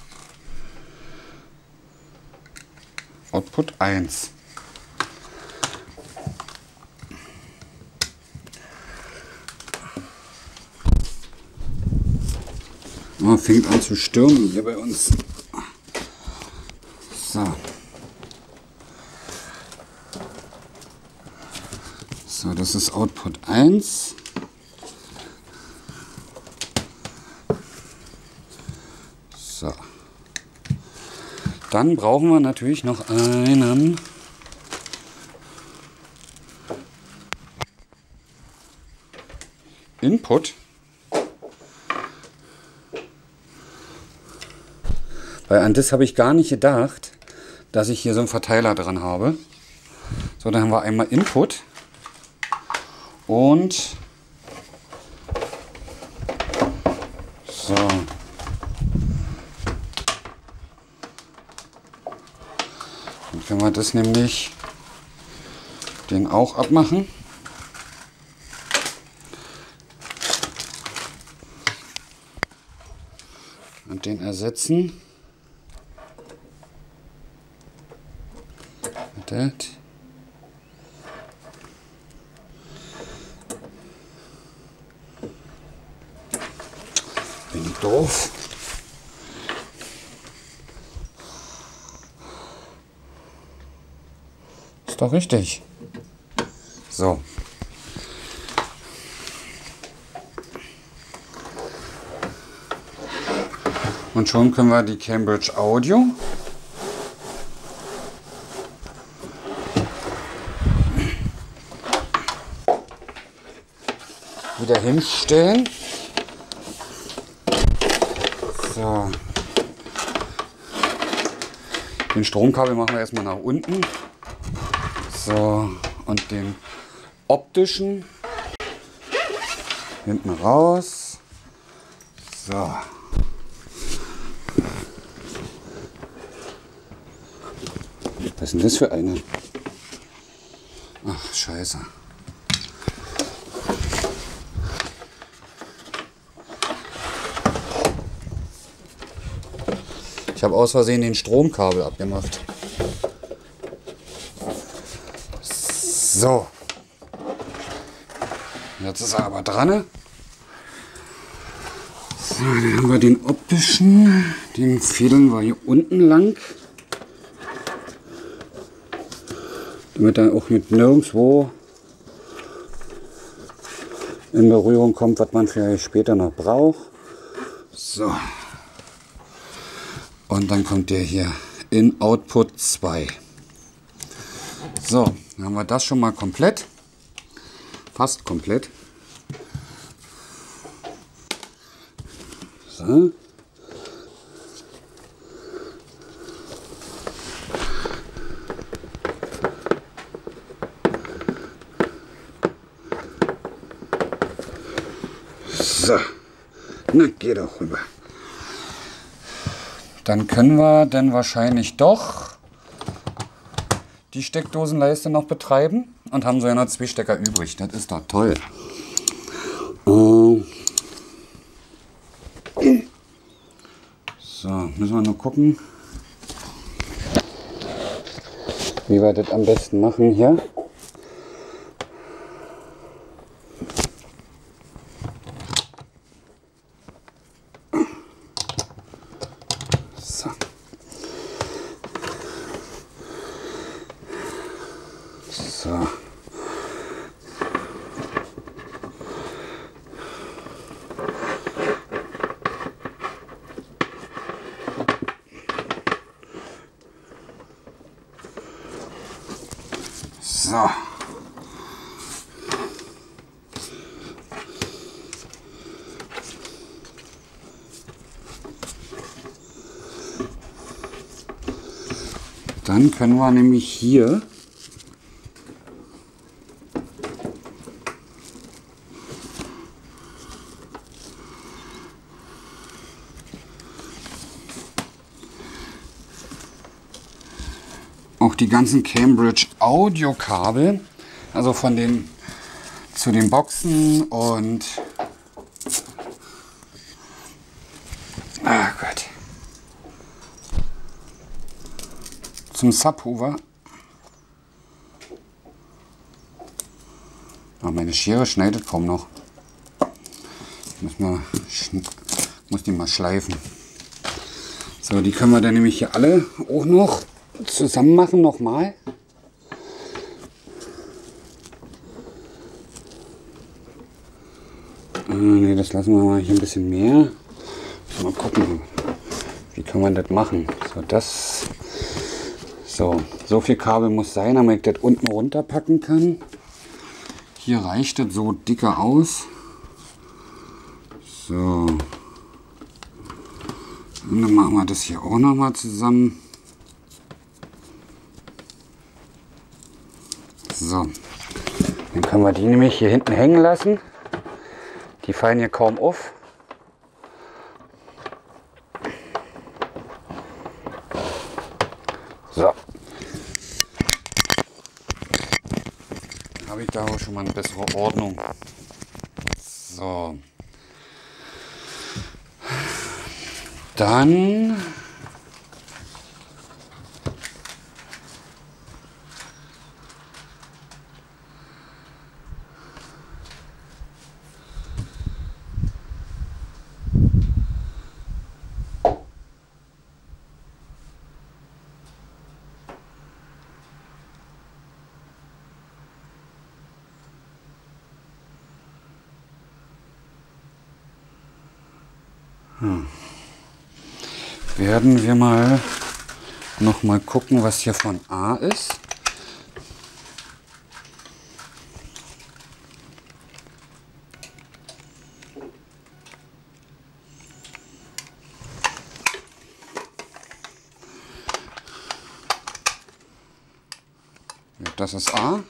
Output 1. Oh, fängt an zu stürmen hier bei uns. So. So, das ist Output 1. So. Dann brauchen wir natürlich noch einen Input. Weil an das habe ich gar nicht gedacht, dass ich hier so einen Verteiler dran habe. So, dann haben wir einmal Input und so. Dann können wir das nämlich den auch abmachen. Und den ersetzen. Das. Bin ich doof? doch richtig. So. Und schon können wir die Cambridge Audio wieder hinstellen. So. Den Stromkabel machen wir erstmal nach unten. So. Und den optischen hinten raus. So. Was ist denn das für eine? Ach, scheiße. Ich habe aus Versehen den Stromkabel abgemacht. So. Jetzt ist er aber dran. So, dann haben wir den optischen. Den fädeln wir hier unten lang. Damit er auch mit nirgendwo in Berührung kommt, was man vielleicht später noch braucht. So. Und dann kommt der hier in Output 2. So, dann haben wir das schon mal komplett. Fast komplett. So. So, na geh doch rüber. Dann können wir dann wahrscheinlich doch die Steckdosenleiste noch betreiben und haben so ja noch 2 Stecker übrig. Das ist doch toll. So, müssen wir nur gucken, wie wir das am besten machen hier. So. So. Dann können wir nämlich hier auch die ganzen Cambridge Audio Kabel, also von den zu den Boxen und Gott, zum Subwoofer. Oh, meine Schere schneidet kaum noch. Muss die mal schleifen. So, die können wir dann nämlich hier alle auch noch zusammen machen nochmal. Ne, das lassen wir mal hier ein bisschen mehr. Mal gucken, wie kann man das machen. So viel Kabel muss sein, damit ich das unten runter packen kann. Hier reicht das so dicker aus. So. Und dann machen wir das hier auch noch mal zusammen. So, dann können wir die nämlich hier hinten hängen lassen. Die fallen hier kaum auf. So. Dann habe ich da auch schon mal eine bessere Ordnung. So. Dann Werden wir mal noch mal gucken, was hier von A ist. Das ist A.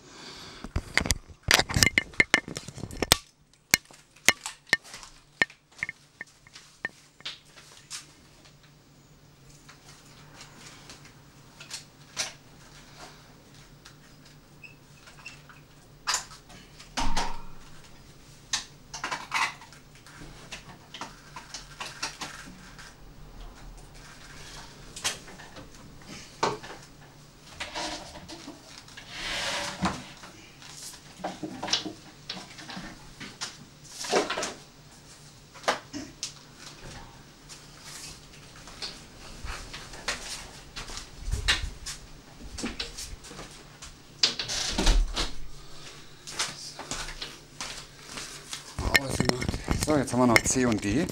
So, jetzt haben wir noch C und D.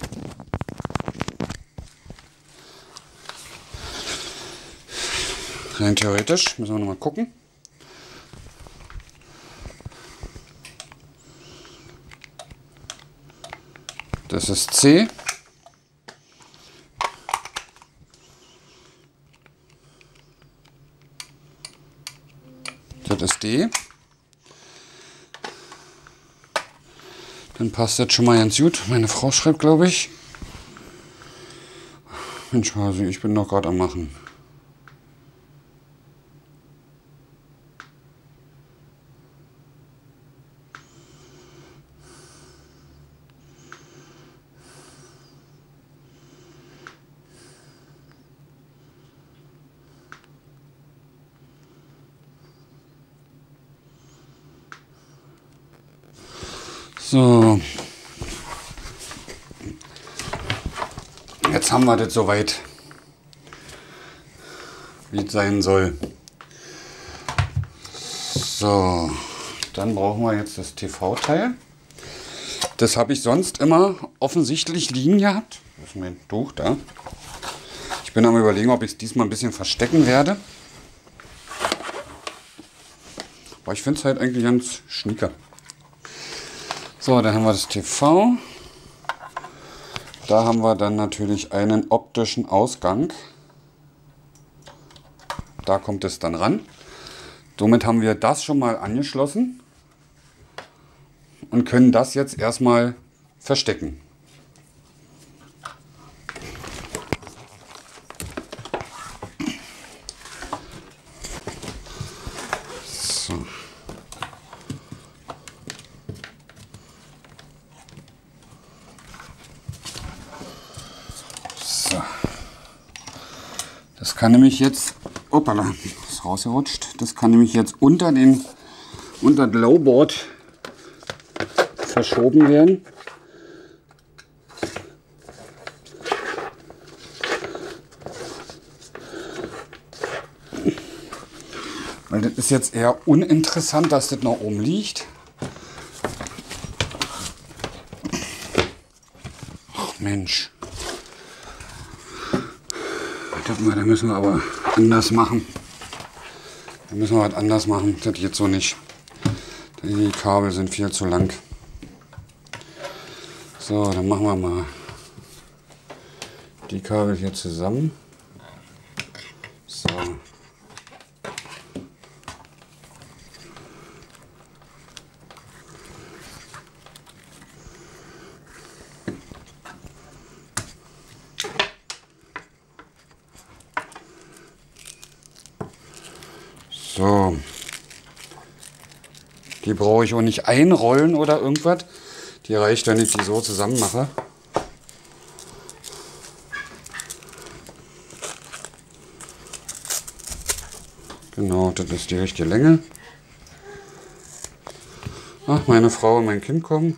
Rein theoretisch müssen wir noch mal gucken. Das ist C. Das ist D. Dann passt das schon mal ganz gut. Meine Frau schreibt, glaube ich. Mensch, Hasi, ich bin noch gerade am Machen. So, jetzt haben wir das soweit, wie es sein soll. So, dann brauchen wir jetzt das TV-Teil. Das habe ich sonst immer offensichtlich liegen gehabt. Das ist mein Tuch da. Ich bin am Überlegen, ob ich es diesmal ein bisschen verstecken werde. Aber ich finde es halt eigentlich ganz schnieke. So, dann haben wir das TV. Da haben wir dann natürlich einen optischen Ausgang. Da kommt es dann ran. Somit haben wir das schon mal angeschlossen und können das jetzt erstmal verstecken. So. Das kann nämlich jetzt, opala, ist rausgerutscht. Das kann nämlich jetzt unter das Lowboard verschoben werden. Weil das ist jetzt eher uninteressant, dass das noch oben liegt. Ach Mensch. Da müssen wir aber anders machen. Da müssen wir was anders machen. Das geht so nicht. Die Kabel sind viel zu lang. So, dann machen wir mal die Kabel hier zusammen. So. So, die brauche ich auch nicht einrollen oder irgendwas. Die reicht, wenn ich die so zusammen mache. Genau, das ist die richtige Länge. Ach, meine Frau und mein Kind kommen.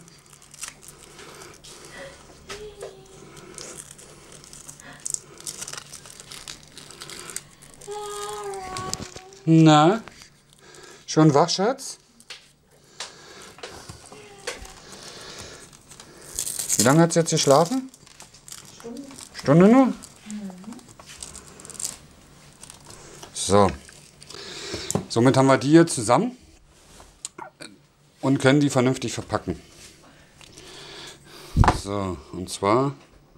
Na, schon wach, Schatz? Wie lange hat sie jetzt geschlafen? Stunde nur? So. Somit haben wir die hier zusammen und können die vernünftig verpacken. So, und zwar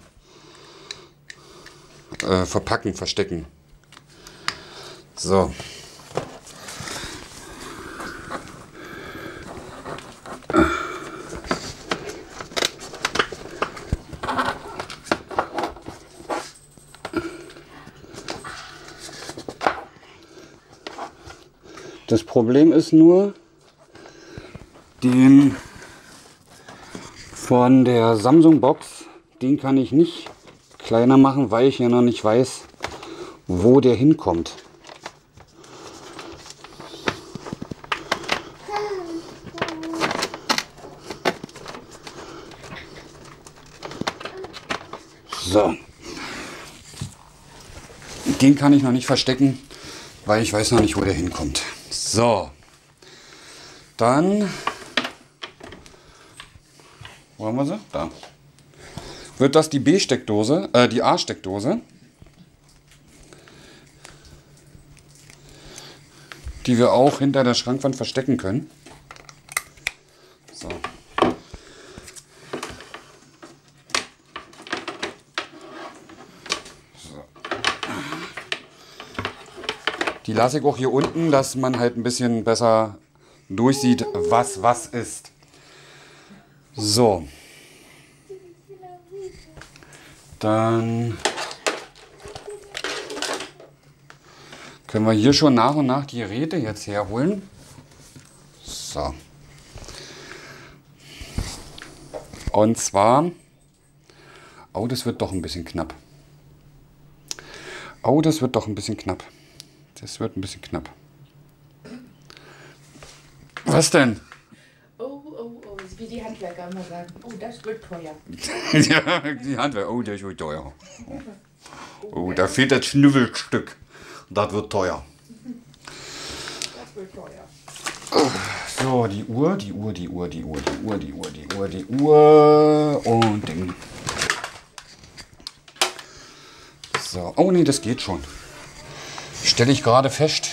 verpacken, verstecken. So. Das Problem ist nur, den von der Samsung Box, den kann ich nicht kleiner machen, weil ich ja noch nicht weiß, wo der hinkommt. So. Den kann ich noch nicht verstecken, weil ich weiß noch nicht, wo der hinkommt. So. Dann, wo haben wir sie? Da. Wird das die B-Steckdose, die A-Steckdose, die wir auch hinter der Schrankwand verstecken können. So. Die lasse ich auch hier unten, dass man halt ein bisschen besser durchsieht, was ist. So. Dann können wir hier schon nach und nach die Geräte jetzt herholen. So. Und zwar, oh, das wird doch ein bisschen knapp. Oh, das wird doch ein bisschen knapp. Das wird ein bisschen knapp. Was denn? Oh, wie die Handwerker immer sagen. Oh, das wird teuer. Ja, die Handwerker. Oh, das wird teuer. Oh, da fehlt das Schnüffelstück. Das wird teuer. Das wird teuer. So, die Uhr und Ding. So, oh nee, das geht schon. Stelle ich gerade fest.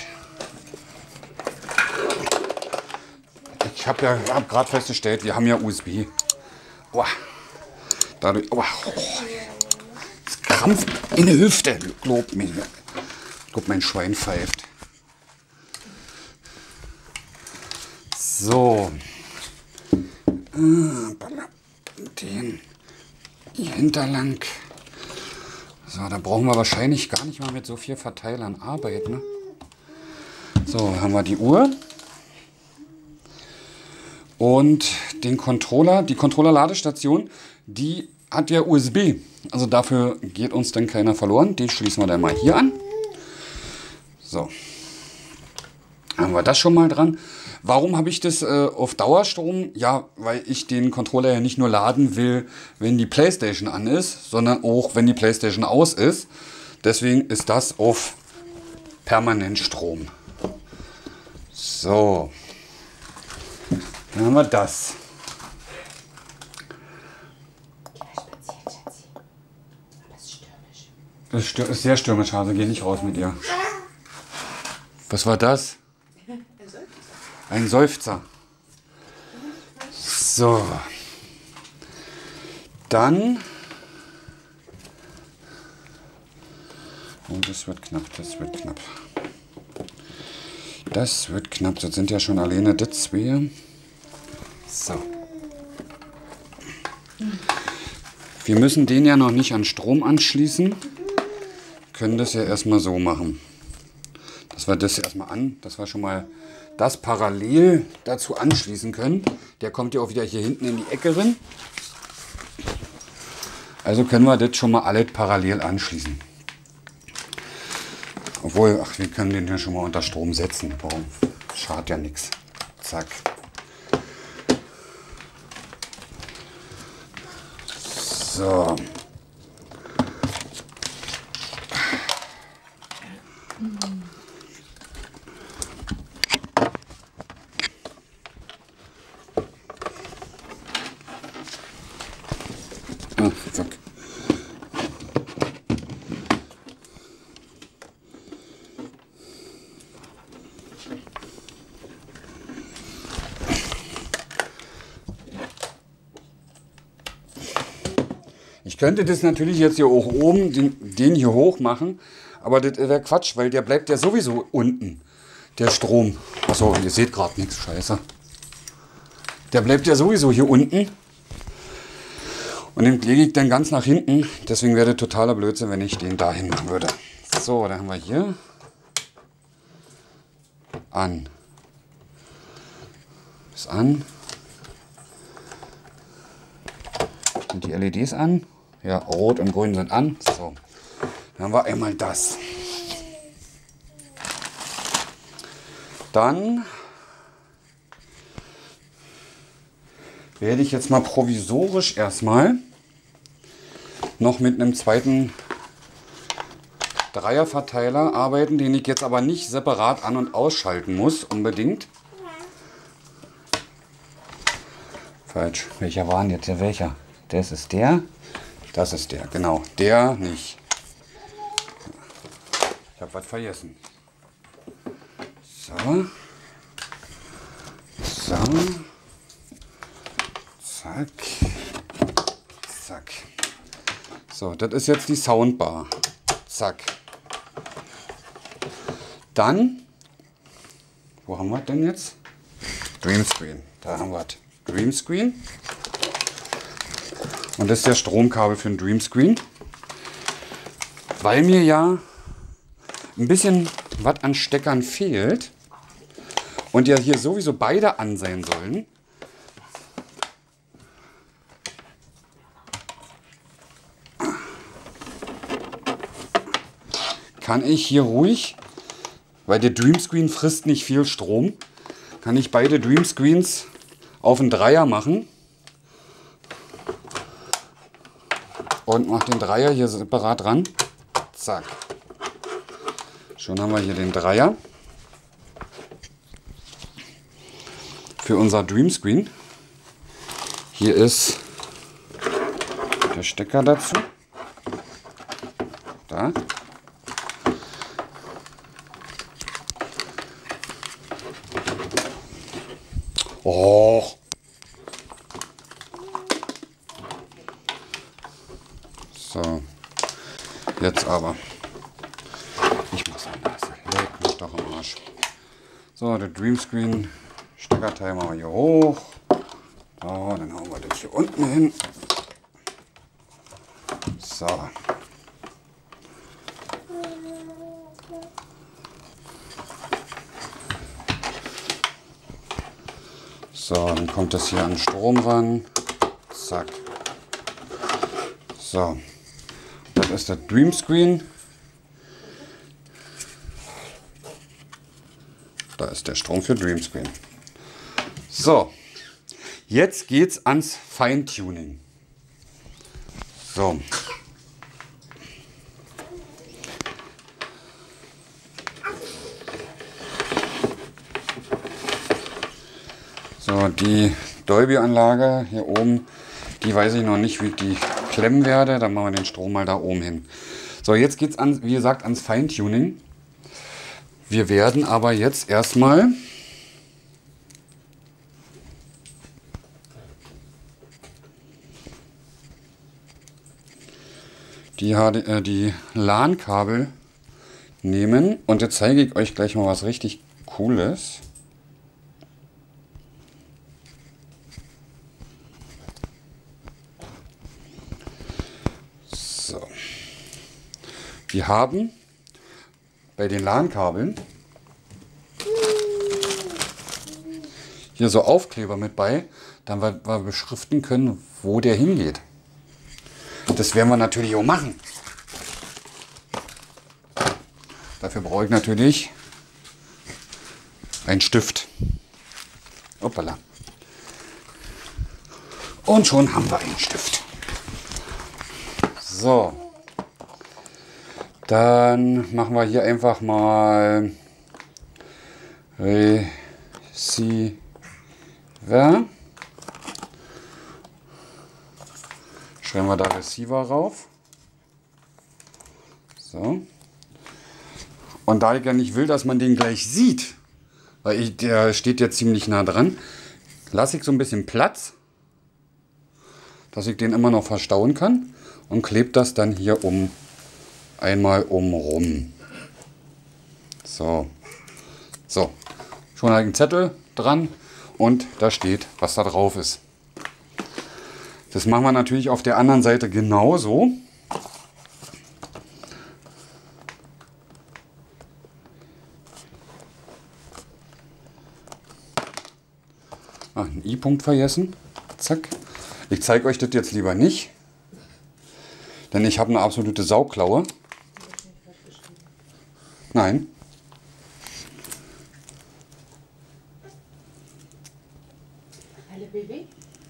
Ich habe gerade festgestellt, wir haben ja USB. Oha. Dadurch, oha. Es krampft in der Hüfte. Glaub mir. Guck, mein Schwein pfeift. So. Den hier hinterlang. So, da brauchen wir wahrscheinlich gar nicht mal mit so viel Verteilern arbeiten. Ne? So, haben wir die Uhr. Und den Controller, die Controller-Ladestation, die hat ja USB. Also dafür geht uns dann keiner verloren. Den schließen wir dann mal hier an. So. Haben wir das schon mal dran. Warum habe ich das auf Dauerstrom? Ja, weil ich den Controller ja nicht nur laden will, wenn die PlayStation an ist, sondern auch, wenn die PlayStation aus ist. Deswegen ist das auf Permanentstrom. So. Dann haben wir das. Das ist sehr stürmisch, Hase. Geh nicht raus mit ihr. Was war das? Ein Seufzer. So. Dann. Oh, das wird knapp, das wird knapp. Das wird knapp. Das sind ja schon alleine das zwei. So. Wir müssen den ja noch nicht an Strom anschließen. Können das ja erstmal so machen. Dass wir das erstmal dass wir schon mal das parallel dazu anschließen können. Der kommt ja auch wieder hier hinten in die Ecke rein. Also können wir das schon mal alles parallel anschließen. Obwohl, ach, wir können den ja schon mal unter Strom setzen. Warum? Schadet ja nichts. Zack. So. Ah, fuck. Ich könnte das natürlich jetzt hier auch oben, den hier hoch machen, aber das wäre Quatsch, weil der bleibt ja sowieso unten, der Strom. Achso, ihr seht gerade nichts, scheiße. Der bleibt ja sowieso hier unten und den lege ich dann ganz nach hinten. Deswegen wäre das totaler Blödsinn, wenn ich den dahin machen würde. So, dann haben wir hier an. Ist an. Sind die LEDs an? Ja, rot und grün sind an. So, dann haben wir einmal das. Dann werde ich jetzt mal provisorisch erstmal noch mit einem zweiten Dreierverteiler arbeiten, den ich jetzt aber nicht separat an- und ausschalten muss, unbedingt. Falsch. Welcher war denn jetzt der welcher? Das ist der. Das ist der, genau. Der nicht. Ich habe was vergessen. So. So. Zack. Zack. So, das ist jetzt die Soundbar. Zack. Dann, wo haben wir denn jetzt? Dreamscreen. Da haben wir es. Dreamscreen. Und das ist der Stromkabel für den Dreamscreen. Weil mir ja ein bisschen was an Steckern fehlt und ja hier sowieso beide an sein sollen, kann ich hier ruhig, weil der Dreamscreen frisst nicht viel Strom, kann ich beide Dreamscreens auf einen Dreier machen und mache den Dreier hier separat ran. Zack. Schon haben wir hier den Dreier für unser Dreamscreen. Hier ist der Stecker dazu. Da. Oh. So. Jetzt aber. Ich mach's anders. Leg mich doch am Arsch. So, der Dreamscreen Steckerteil machen wir hier hoch. So, dann hauen wir das hier unten hin. So. So, dann kommt das hier an den Strom ran. Zack. So. Das ist der Dreamscreen. Da ist der Strom für Dreamscreen. So. Jetzt geht's ans Feintuning. So. So, die Dolby-Anlage hier oben, die weiß ich noch nicht, wie ich die klemmen werde. Dann machen wir den Strom mal da oben hin. So, jetzt geht es, wie gesagt, ans Feintuning. Wir werden aber jetzt erstmal die LAN-Kabel nehmen. Und jetzt zeige ich euch gleich mal was richtig Cooles. So. Wir haben bei den LAN-Kabeln hier so Aufkleber mit bei, damit wir beschriften können, wo der hingeht. Das werden wir natürlich auch machen. Dafür brauche ich natürlich einen Stift. Hoppala. Und schon haben wir einen Stift. So. Dann machen wir hier einfach mal Receiver. Schreiben wir da Receiver rauf. So. Und da ich ja nicht will, dass man den gleich sieht, weil der steht ja ziemlich nah dran, lasse ich so ein bisschen Platz, dass ich den immer noch verstauen kann. und klebt das dann hier einmal rum. So. So. Schon habe ich einen Zettel dran und da steht, was da drauf ist. Das machen wir natürlich auf der anderen Seite genauso. Ach, einen I-Punkt vergessen. Zack. Ich zeige euch das jetzt lieber nicht, denn ich habe eine absolute Sauklaue. Nein. Alle BW?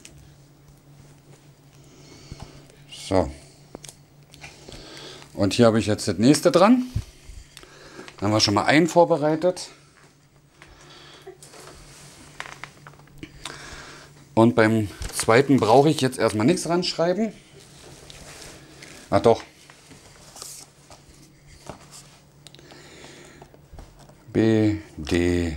So. Und hier habe ich jetzt das nächste dran. Dann haben wir schon mal einen vorbereitet. Und beim zweiten brauche ich jetzt erstmal nichts ranschreiben. Ach doch. B, D,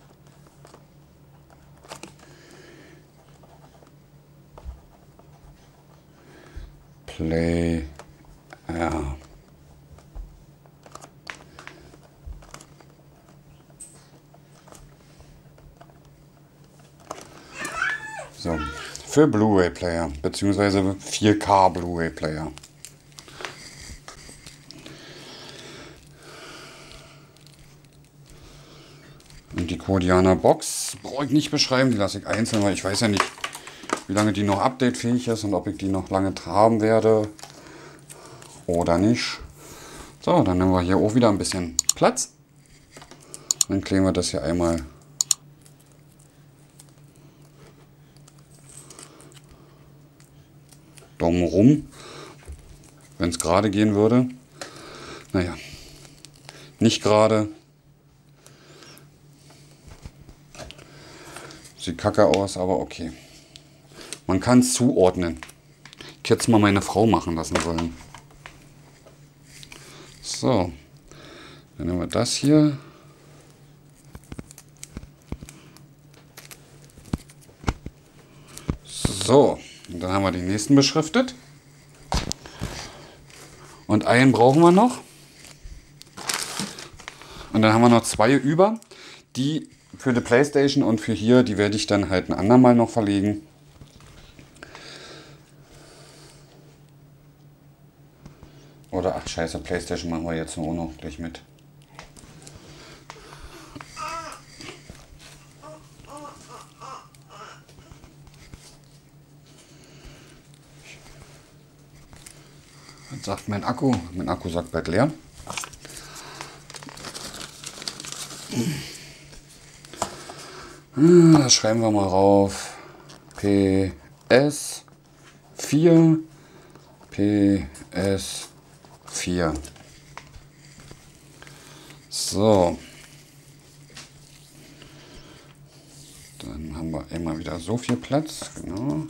Play, R. So, für Blu-ray-Player, beziehungsweise 4K Blu-ray-Player. Und die Kodianer Box brauche ich nicht beschreiben, die lasse ich einzeln, weil ich weiß ja nicht, wie lange die noch updatefähig ist und ob ich die noch lange haben werde oder nicht. So, dann nehmen wir hier auch wieder ein bisschen Platz. Dann kleben wir das hier einmal Daumen rum, wenn es gerade gehen würde. Naja, nicht gerade. Sieht kacke aus, aber okay. Man kann es zuordnen. Ich hätte es mal meine Frau machen lassen sollen. So, dann nehmen wir das hier. So, und dann haben wir den nächsten beschriftet. Und einen brauchen wir noch. Und dann haben wir noch zwei über. Die für die PlayStation und für hier, die werde ich dann halt ein andermal noch verlegen. Oder ach scheiße, PlayStation machen wir jetzt nur noch gleich mit. Was sagt mein Akku? Mein Akku sagt bald leer. Das schreiben wir mal rauf. PS4. PS4. So. Dann haben wir immer wieder so viel Platz. Genau.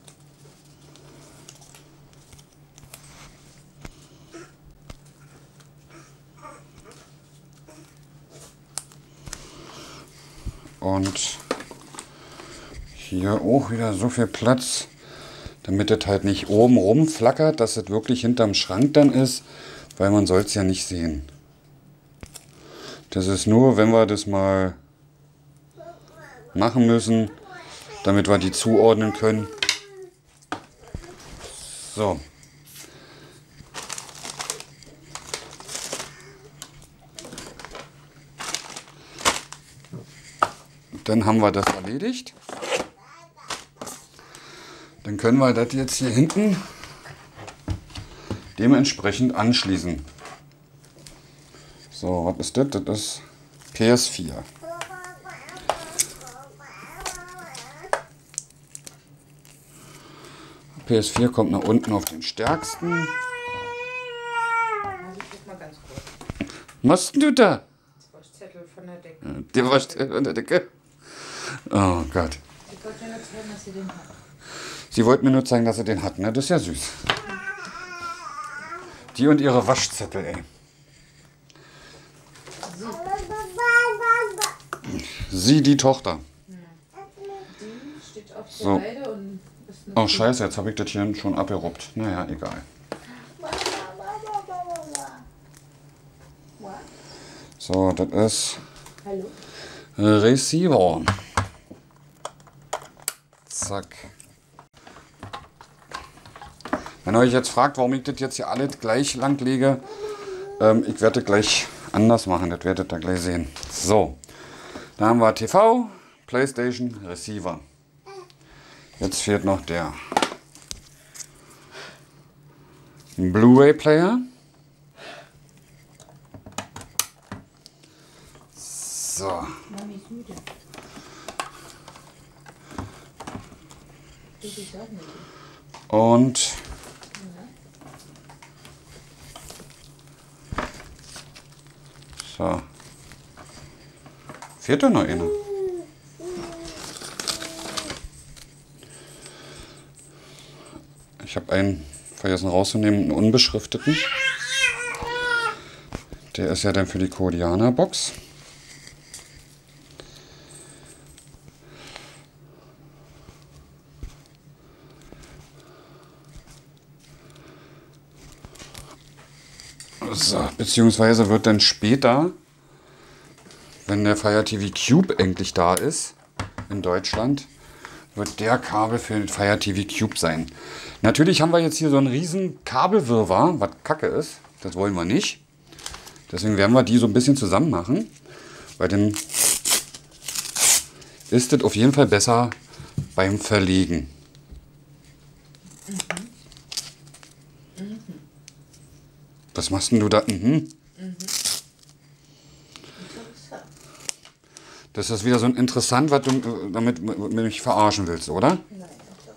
Und hier auch wieder so viel Platz, damit es halt nicht oben rum flackert, dass es wirklich hinterm Schrank dann ist, weil man soll es ja nicht sehen. Das ist nur, wenn wir das mal machen müssen, damit wir die zuordnen können. So. Dann haben wir das erledigt. Dann können wir das jetzt hier hinten dementsprechend anschließen. So, was ist das? Das ist PS4. PS4 kommt nach unten auf den stärksten. Also ich guck mal ganz kurz. Was machst du da? Das Waschzettel von der Decke. Der Waschzettel unter der Decke. Oh Gott. Ich wollte dir nur zeigen, dass sie den hat. Sie wollten mir nur zeigen, dass er den hat, ne? Das ist ja süß. Die und ihre Waschzettel, ey. Sie, die Tochter. Die steht auf der So. Seite und ist eine Oh scheiße, jetzt habe ich das hier schon abgeruppt. Naja, egal. So, das ist Hallo? Receiver. Zack. Wenn ihr euch jetzt fragt, warum ich das jetzt hier alle gleich lang lege, ich werde das gleich anders machen. Das werdet ihr gleich sehen. So, da haben wir TV, PlayStation, Receiver. Jetzt fehlt noch der Blu-ray-Player. So. Mami ist müde. Du bist auch müde. Und so. Fehlt da noch eine? Ich habe einen vergessen rauszunehmen, einen unbeschrifteten. Der ist ja dann für die Kodianer-Box. So, beziehungsweise wird dann später, wenn der Fire TV Cube endlich da ist, in Deutschland, wird der Kabel für den Fire TV Cube sein. Natürlich haben wir jetzt hier so einen riesen Kabelwirrwarr, was kacke ist. Das wollen wir nicht. Deswegen werden wir die so ein bisschen zusammen machen. Weil dann ist es auf jeden Fall besser beim Verlegen. Was machst denn du da? Das ist wieder so ein interessant, was du damit mich verarschen willst, oder? Nein,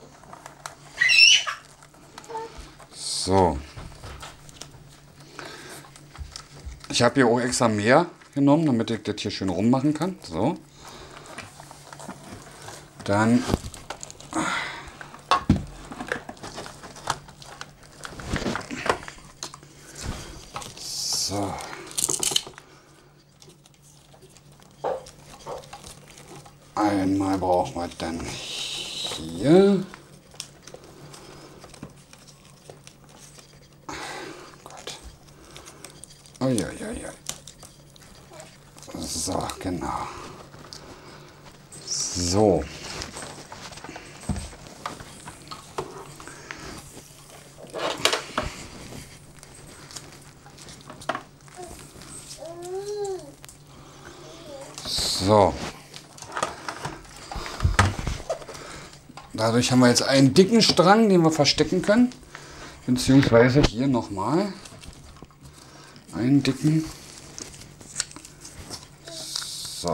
So. Ich habe hier auch extra mehr genommen, damit ich das hier schön rummachen kann. So. Dann so. Einmal brauchen wir dann hier. Gott. Uiuiui. So, genau. So. So. Dadurch haben wir jetzt einen dicken Strang, den wir verstecken können. Beziehungsweise hier nochmal einen dicken. So.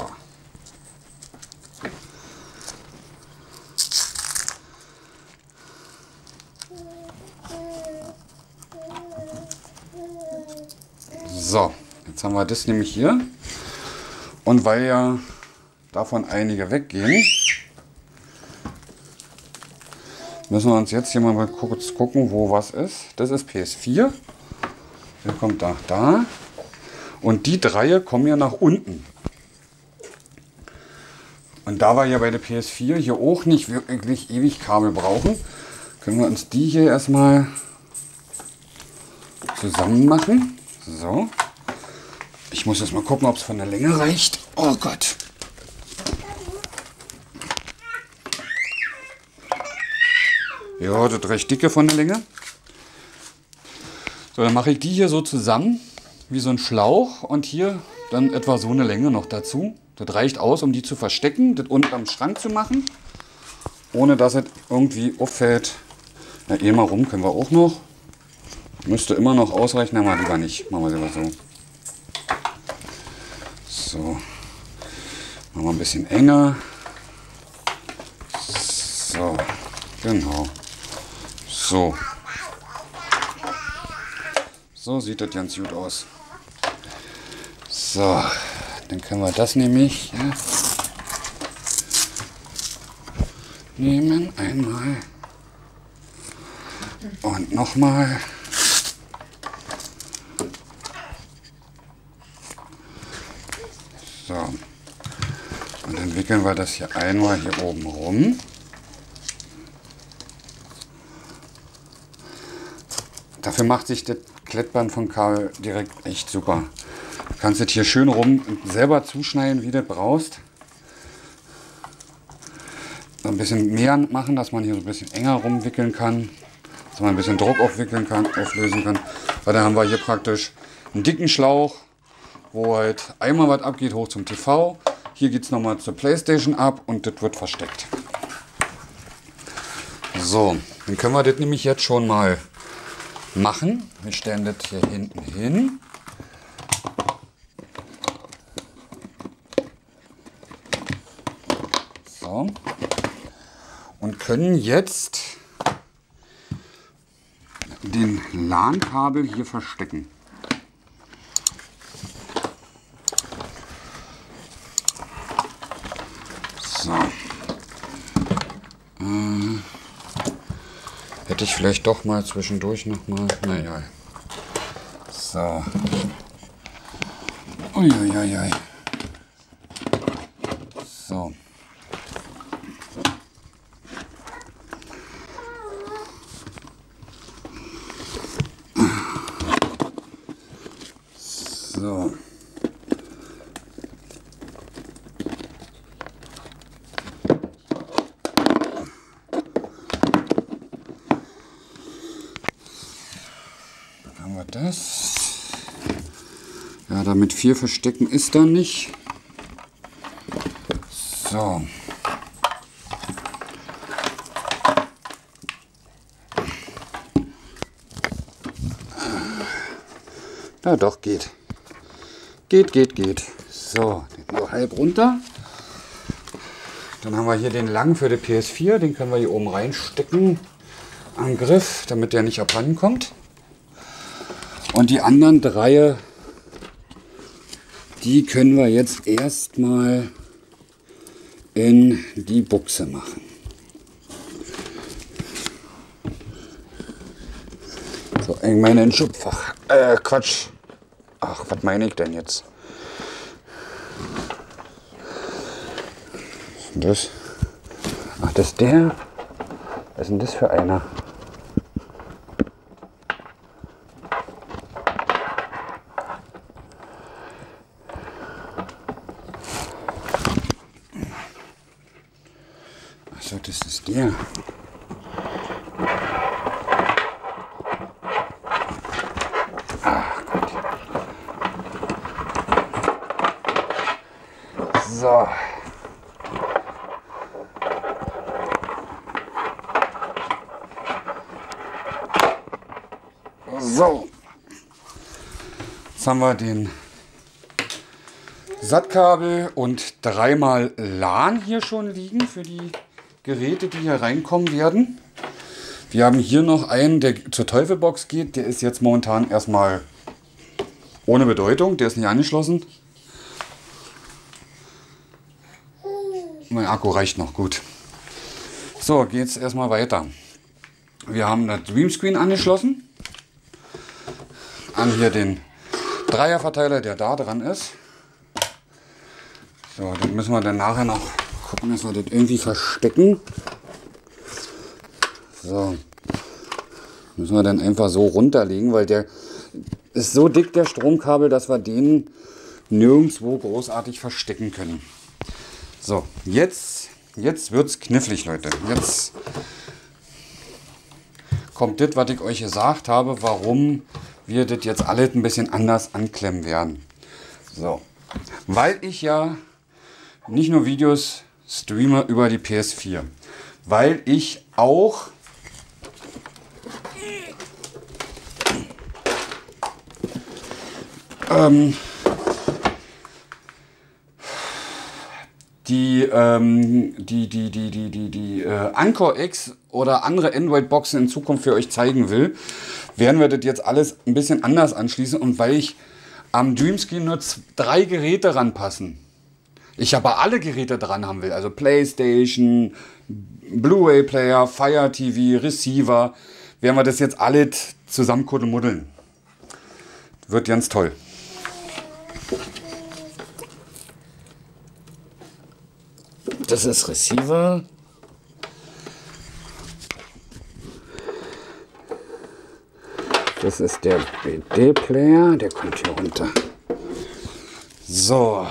So, jetzt haben wir das nämlich hier. Und weil ja davon einige weggehen, müssen wir uns jetzt hier mal kurz gucken, wo was ist. Das ist PS4. Der kommt nach da. Und die drei kommen ja nach unten. Und da wir ja bei der PS4 hier auch nicht wirklich ewig Kabel brauchen, können wir uns die hier erstmal zusammen machen. So. Ich muss jetzt mal gucken, ob es von der Länge reicht. Oh Gott. Ja, das recht dicke von der Länge. So, dann mache ich die hier so zusammen, wie so ein Schlauch. Und hier dann etwa so eine Länge noch dazu. Das reicht aus, um die zu verstecken, das unten am Schrank zu machen. Ohne dass es irgendwie auffällt. Na, eh mal rum können wir auch noch. Müsste immer noch ausreichen, aber lieber nicht. Machen wir es lieber so. So. Machen wir ein bisschen enger. So. Genau. So. So sieht das ganz gut aus. So. Dann können wir das nämlich nehmen. Einmal. Und nochmal. So. Und dann wickeln wir das hier einmal hier oben rum. Dafür macht sich das Klettband von Karl direkt echt super. Kannst du hier schön rum selber zuschneiden, wie du brauchst. So ein bisschen mehr machen, dass man hier so ein bisschen enger rumwickeln kann. Dass man ein bisschen Druck aufwickeln kann, auflösen kann. Weil dann haben wir hier praktisch einen dicken Schlauch, wo halt einmal was abgeht, hoch zum TV. Hier geht es nochmal zur Playstation ab und das wird versteckt. So, dann können wir das nämlich jetzt schon mal machen. Wir stellen das hier hinten hin. So. Und können jetzt den LAN-Kabel hier verstecken. So. Hätte ich vielleicht doch mal zwischendurch noch mal. Naja. So. Uiuiui. So. So. Dann haben wir das. Ja, damit 4 verstecken ist da nicht. So. Ja, doch, geht. Geht. So, nur halb runter. Dann haben wir hier den langen für die PS4. Den können wir hier oben reinstecken. Am Griff, damit der nicht abhanden kommt. Und die anderen 3, die können wir jetzt erstmal in die Buchse machen. So, ich meine ein Schubfach. Quatsch. Ach, was meine ich denn jetzt? Was ist denn das? Ach, das ist der? Was ist denn das für einer? Achso, das ist der. So. So. Jetzt haben wir den SAT-Kabel und 3-mal LAN hier schon liegen für die Geräte, die hier reinkommen werden. Wir haben hier noch einen, der zur Teufelbox geht. Der ist jetzt momentan erstmal ohne Bedeutung. Der ist nicht angeschlossen. Mein Akku reicht noch gut. So, geht's erstmal weiter. Wir haben das Dreamscreen angeschlossen. An hier den Dreierverteiler, der da dran ist. So, dann müssen wir dann nachher noch gucken, dass wir das irgendwie verstecken. So. Müssen wir dann einfach so runterlegen, weil der ist so dick, der Stromkabel, dass wir den nirgendwo großartig verstecken können. So, jetzt wird es knifflig, Leute. Jetzt kommt das, was ich euch gesagt habe, warum wir das jetzt alles ein bisschen anders anklemmen werden. So, weil ich ja nicht nur Videos streame über die PS4, weil ich auch die Anchor X oder andere Android-Boxen in Zukunft für euch zeigen will, werden wir das jetzt alles ein bisschen anders anschließen. Und weil ich am Dreamscreen nur 3 Geräte ranpassen, ich aber alle Geräte dran haben will, also Playstation, Blu-ray-Player, Fire TV, Receiver, werden wir das jetzt alles zusammen kuddelmuddeln. Wird ganz toll. Das ist Receiver. Das ist der BD-Player, der kommt hier runter. So.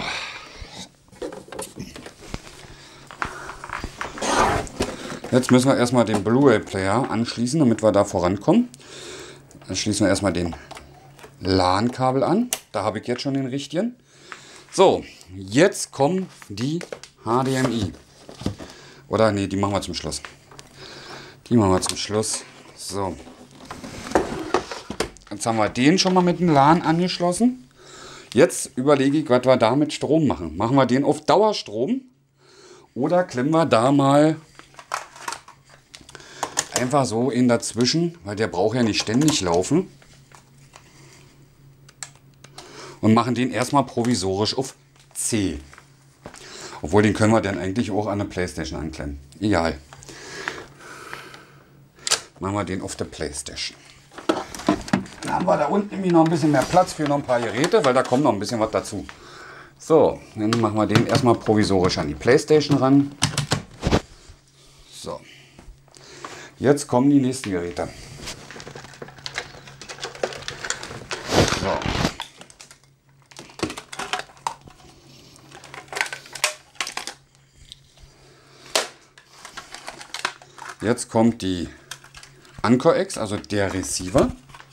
Jetzt müssen wir erstmal den Blu-ray-Player anschließen, damit wir da vorankommen. Dann schließen wir erstmal den LAN-Kabel an. Da habe ich jetzt schon den richtigen. So, jetzt kommen die HDMI. Oder nee, die machen wir zum Schluss. Die machen wir zum Schluss. So. Jetzt haben wir den schon mal mit dem LAN angeschlossen. Jetzt überlege ich, was wir da mit Strom machen. Machen wir den auf Dauerstrom oder klemmen wir da mal einfach so in dazwischen, weil der braucht ja nicht ständig laufen. Und machen den erstmal provisorisch auf C. Obwohl, den können wir dann eigentlich auch an der Playstation anklemmen. Egal. Machen wir den auf der Playstation. Dann haben wir da unten nämlich noch ein bisschen mehr Platz für noch ein paar Geräte, weil da kommt noch ein bisschen was dazu. So, dann machen wir den erstmal provisorisch an die Playstation ran. So. Jetzt kommen die nächsten Geräte. So. Jetzt kommt die Anchor X, also der Receiver.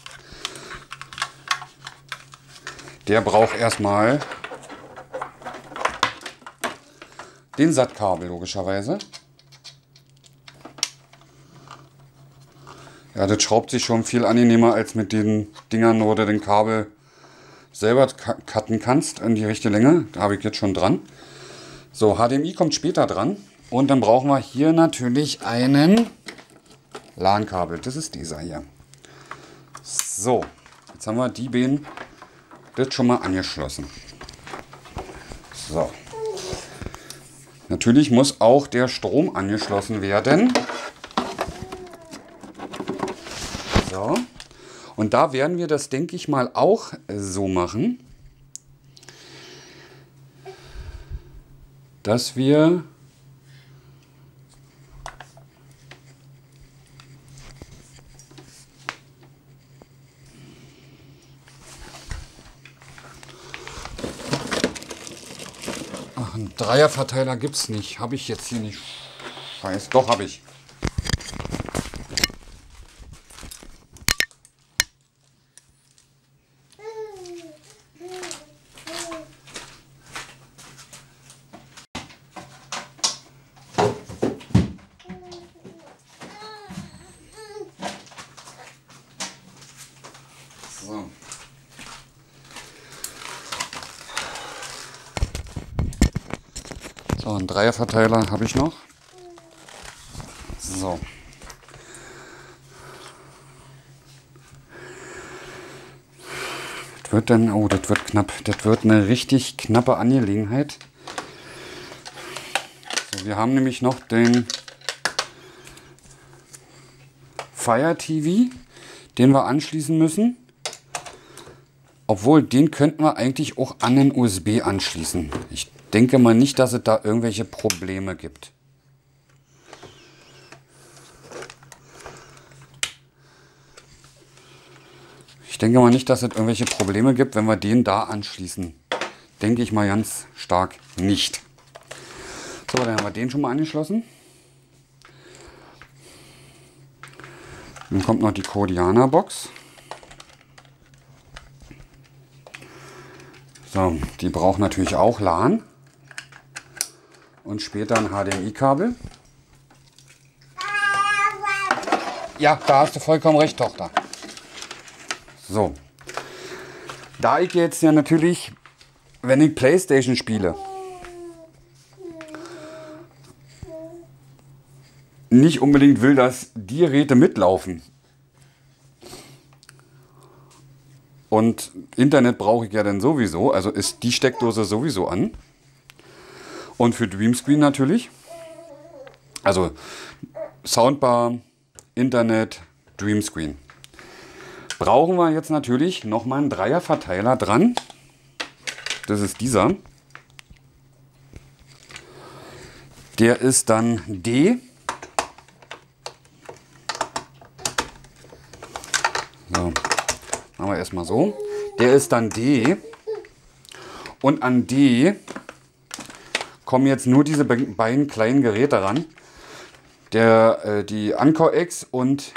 Der braucht erstmal den SAT-Kabel logischerweise. Ja, das schraubt sich schon viel angenehmer als mit den Dingern, wo du den Kabel selber cutten kannst in die richtige Länge. Da habe ich jetzt schon dran. So, HDMI kommt später dran. Und dann brauchen wir hier natürlich einen LAN-Kabel. Das ist dieser hier. So, jetzt haben wir die beiden das schon mal angeschlossen. So. Natürlich muss auch der Strom angeschlossen werden. So. Und da werden wir das, denke ich mal, auch so machen, dass wir einen Dreierverteiler gibt es nicht. Habe ich jetzt hier nicht. Scheiße, doch habe ich. So. So, einen Dreierverteiler habe ich noch. So. Das wird dann, oh, das wird knapp. Das wird eine richtig knappe Angelegenheit. So, wir haben nämlich noch den Fire TV, den wir anschließen müssen. Obwohl, den könnten wir eigentlich auch an den USB anschließen. Ich denke mal nicht, dass es da irgendwelche Probleme gibt. Ich denke mal nicht, dass es irgendwelche Probleme gibt, wenn wir den da anschließen. Denke ich mal ganz stark nicht. So, dann haben wir den schon mal angeschlossen. Dann kommt noch die Kodiana-Box. So, die braucht natürlich auch LAN. Und später ein HDMI-Kabel. Ja, da hast du vollkommen recht, Tochter. So. Da ich jetzt ja natürlich, wenn ich PlayStation spiele, nicht unbedingt will, dass die Geräte mitlaufen. Und Internet brauche ich ja dann sowieso, also ist die Steckdose sowieso an. Und für Dreamscreen natürlich. Also Soundbar, Internet, Dreamscreen. Brauchen wir jetzt natürlich nochmal einen Dreierverteiler dran. Das ist dieser. Der ist dann D. So, machen wir erstmal so. Der ist dann D. Und an D kommen jetzt nur diese beiden kleinen Geräte ran. Die Anchor X und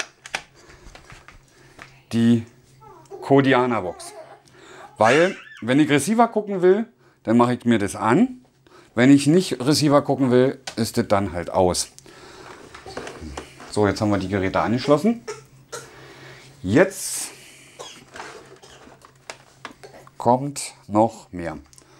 die Kodiana Box. Weil, wenn ich Receiver gucken will, dann mache ich mir das an. Wenn ich nicht Receiver gucken will, ist das dann halt aus. So, jetzt haben wir die Geräte angeschlossen. Jetzt kommt noch mehr.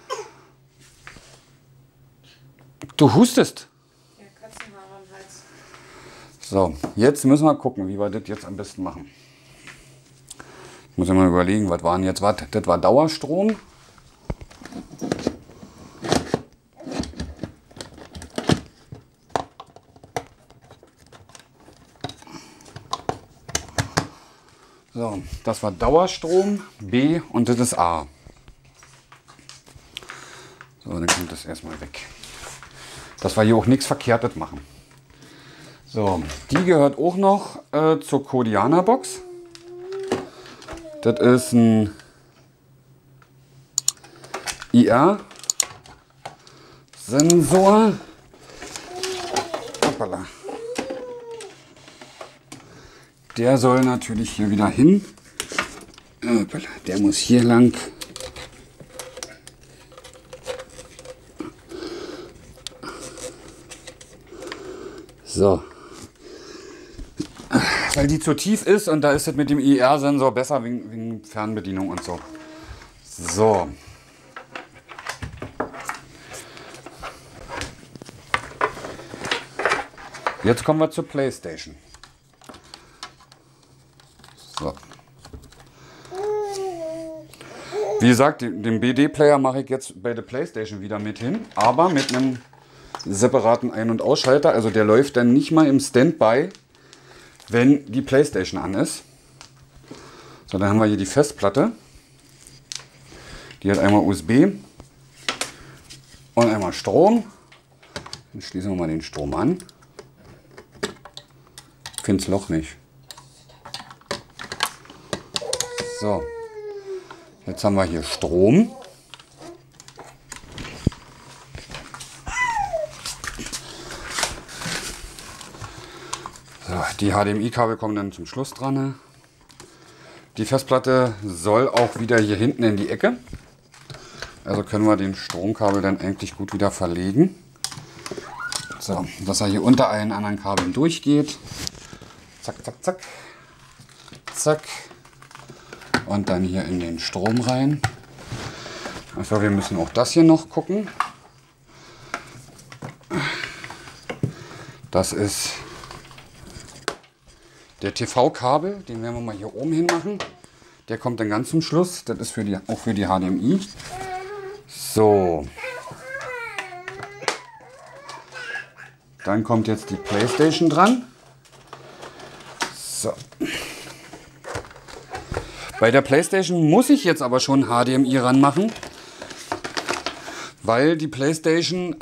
Du hustest. Ja, Katzenhaare am Hals. So, jetzt müssen wir gucken, wie wir das jetzt am besten machen. Ich muss ja mal überlegen, was war denn jetzt was? Das war Dauerstrom. So, das war Dauerstrom, B und das ist A. So, dann kommt das erstmal weg. Dass wir hier auch nichts Verkehrtes machen. So, die gehört auch noch zur Kodiana Box. Das ist ein IR-Sensor. Hoppala. Der soll natürlich hier wieder hin. Hoppala, der muss hier lang. So. Weil die zu tief ist und da ist es mit dem IR-Sensor besser wegen Fernbedienung und so. So. Jetzt kommen wir zur PlayStation. So. Wie gesagt, den BD-Player mache ich jetzt bei der PlayStation wieder mit hin, aber mit einem separaten Ein- und Ausschalter. Also der läuft dann nicht mal im Standby, wenn die PlayStation an ist. So, dann haben wir hier die Festplatte. Die hat einmal USB und einmal Strom. Dann schließen wir mal den Strom an. Ich finde das Loch nicht. So, jetzt haben wir hier Strom. So, die HDMI-Kabel kommen dann zum Schluss dran. Die Festplatte soll auch wieder hier hinten in die Ecke. Also können wir den Stromkabel dann eigentlich gut wieder verlegen. So, dass er hier unter allen anderen Kabeln durchgeht. Zack, zack, zack. Zack. Und dann hier in den Strom rein. Also wir müssen auch das hier noch gucken. Das ist der TV-Kabel, den werden wir mal hier oben hin machen. Der kommt dann ganz zum Schluss. Das ist auch für die HDMI. So. Dann kommt jetzt die PlayStation dran. So. Bei der PlayStation muss ich jetzt aber schon HDMI ranmachen, weil die PlayStation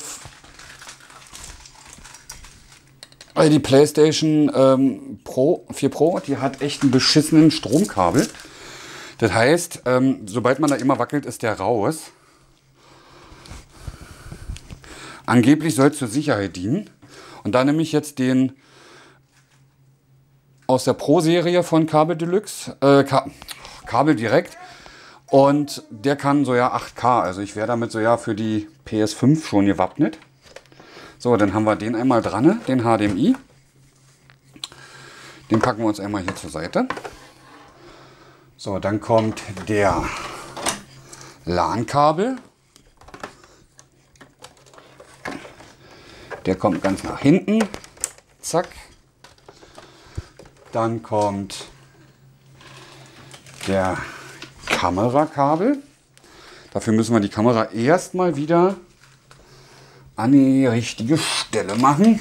4 Pro, die hat echt einen beschissenen Stromkabel. Das heißt, sobald man da immer wackelt, ist der raus. Angeblich soll es zur Sicherheit dienen. Und da nehme ich jetzt den aus der Pro-Serie von Kabel Deluxe, Kabel direkt. Und der kann so ja 8K. Also ich wäre damit so ja für die PS5 schon gewappnet. So, dann haben wir den einmal dran, den HDMI. Den packen wir uns einmal hier zur Seite. So, dann kommt der LAN-Kabel. Der kommt ganz nach hinten. Zack. Dann kommt der Kamerakabel. Dafür müssen wir die Kamera erstmal wieder an die richtige Stelle machen.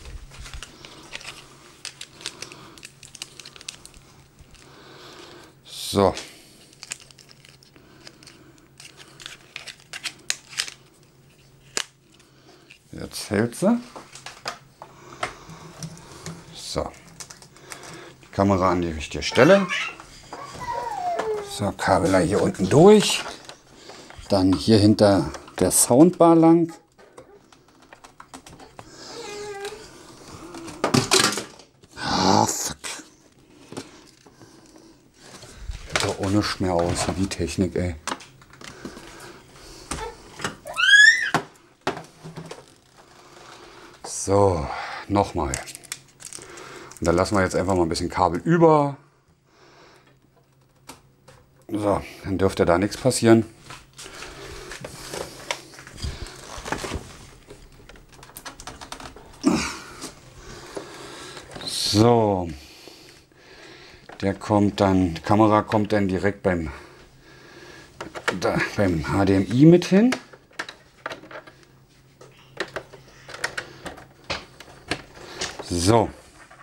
So. Jetzt hält sie. So. Die Kamera an die richtige Stelle. So, Kabel hier unten durch. Dann hier hinter der Soundbar lang. Ah, fuck. Sieht doch ohne mehr aus, wie die Technik, ey. So, nochmal. Und dann lassen wir jetzt einfach mal ein bisschen Kabel über. So, dann dürfte da nichts passieren. So, die Kamera kommt dann direkt beim HDMI mit hin. So,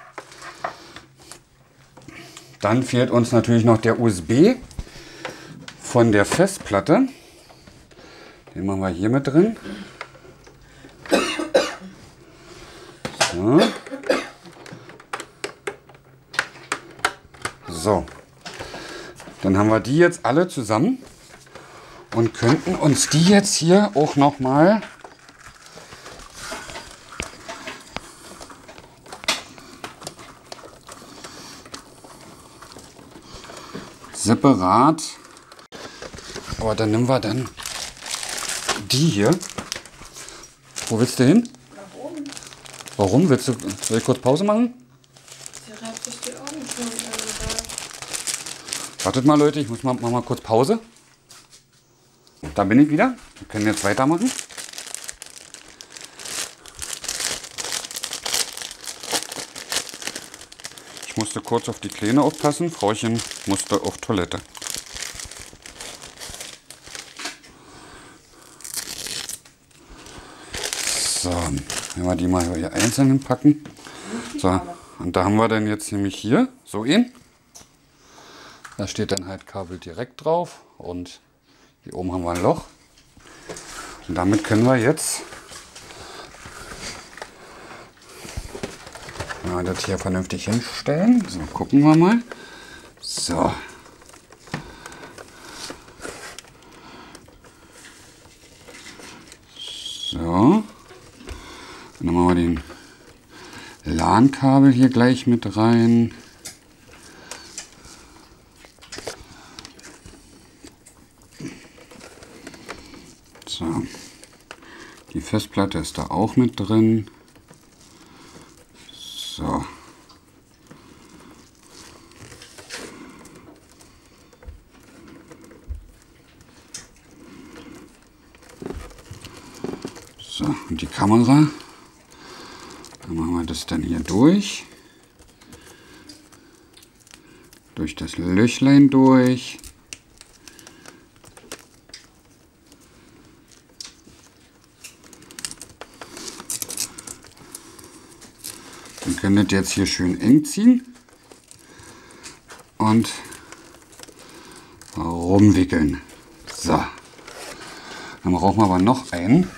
dann fehlt uns natürlich noch der USB von der Festplatte. Den machen wir hier mit drin. So. So, dann haben wir die jetzt alle zusammen und könnten uns die jetzt hier auch noch mal separat, aber dann nehmen wir dann die hier. Wo willst du hin? Nach oben. Warum? Soll ich kurz Pause machen? Sie reibt sich die Augen schon. Wartet mal, Leute, ich mach mal kurz Pause. Da bin ich wieder. Wir können jetzt weitermachen. Ich musste kurz auf die Kleine aufpassen. Frauchen musste auf Toilette. So, wenn wir die mal hier einzeln packen. So, und da haben wir dann jetzt nämlich hier so ihn. Da steht dann halt Kabel direkt drauf und hier oben haben wir ein Loch. Und damit können wir jetzt das hier vernünftig hinstellen. So, gucken wir mal. So. So. Dann machen wir den LAN-Kabel hier gleich mit rein. So. Die Festplatte ist da auch mit drin. So. So, und die Kamera. Dann machen wir das dann hier durch. Durch das Löchlein durch. Wir können das jetzt hier schön eng ziehen und rumwickeln. So, dann brauchen wir aber noch einen.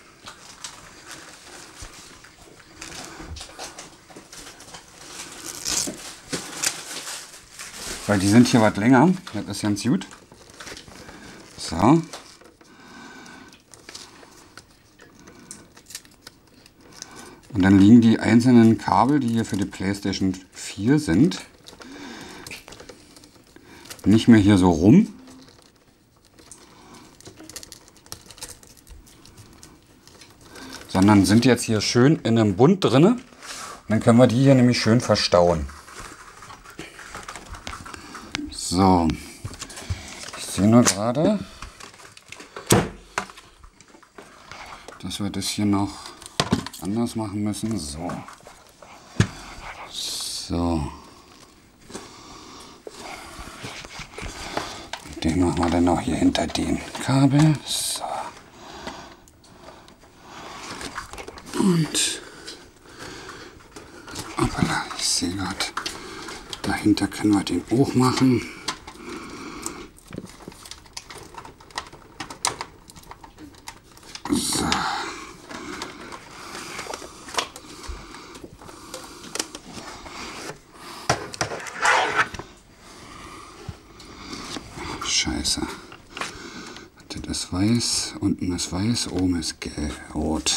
Weil die sind hier was länger, das ist ganz gut. So. Und dann liegen die einzelnen Kabel, die hier für die PlayStation 4 sind, nicht mehr hier so rum, sondern sind jetzt hier schön in einem Bund drin. Und dann können wir die hier nämlich schön verstauen. So, ich sehe nur gerade, dass wir das hier noch anders machen müssen. So. So. Den machen wir dann noch hier hinter den Kabel. So. Und hoppala, ich sehe gerade, dahinter können wir den auch machen. So. Scheiße. Das ist weiß, unten ist weiß, oben ist gelb, rot.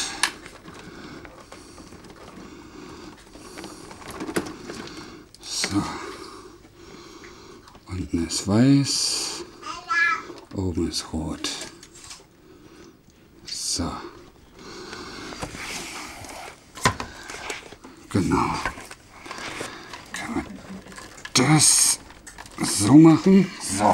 So. Unten ist weiß, oben ist rot. So. Genau. Können wir das so machen? So.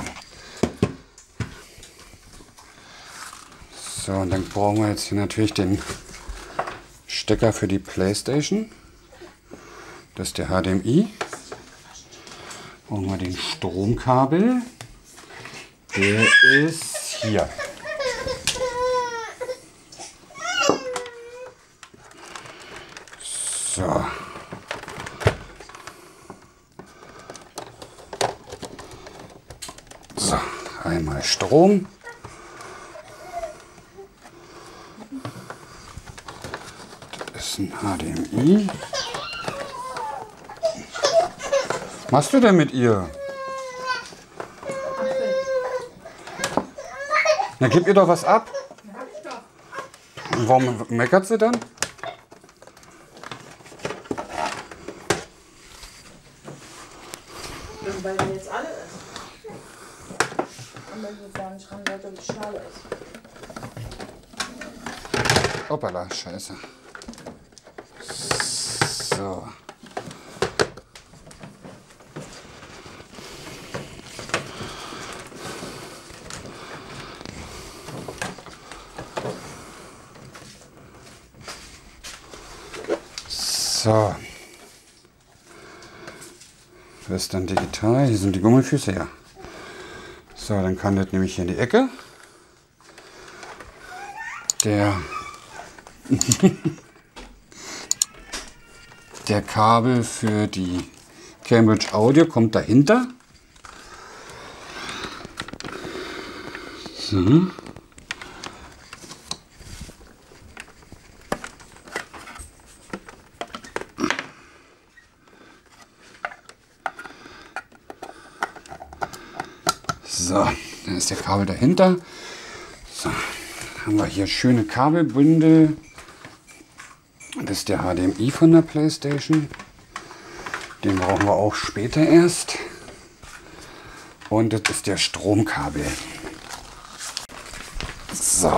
So, und dann brauchen wir jetzt hier natürlich den Stecker für die PlayStation. Das ist der HDMI. Brauchen wir den Stromkabel. Der ist hier. So. So, einmal Strom. Das ist ein HDMI. Was machst du denn mit ihr? Na, gib ihr doch was ab. Und warum meckert sie dann? Weil er jetzt alle ist. Und wenn sie gar nicht ran wollte, wie schade ist. Hoppala, scheiße. So. So. Das ist dann digital. Hier sind die Gummifüße, ja. So, dann kann das nämlich hier in die Ecke. Der Kabel für die Cambridge Audio kommt dahinter. So. So, dann ist der Kabel dahinter. So, haben wir hier schöne Kabelbündel. Das ist der HDMI von der PlayStation. Den brauchen wir auch später erst. Und das ist der Stromkabel. So.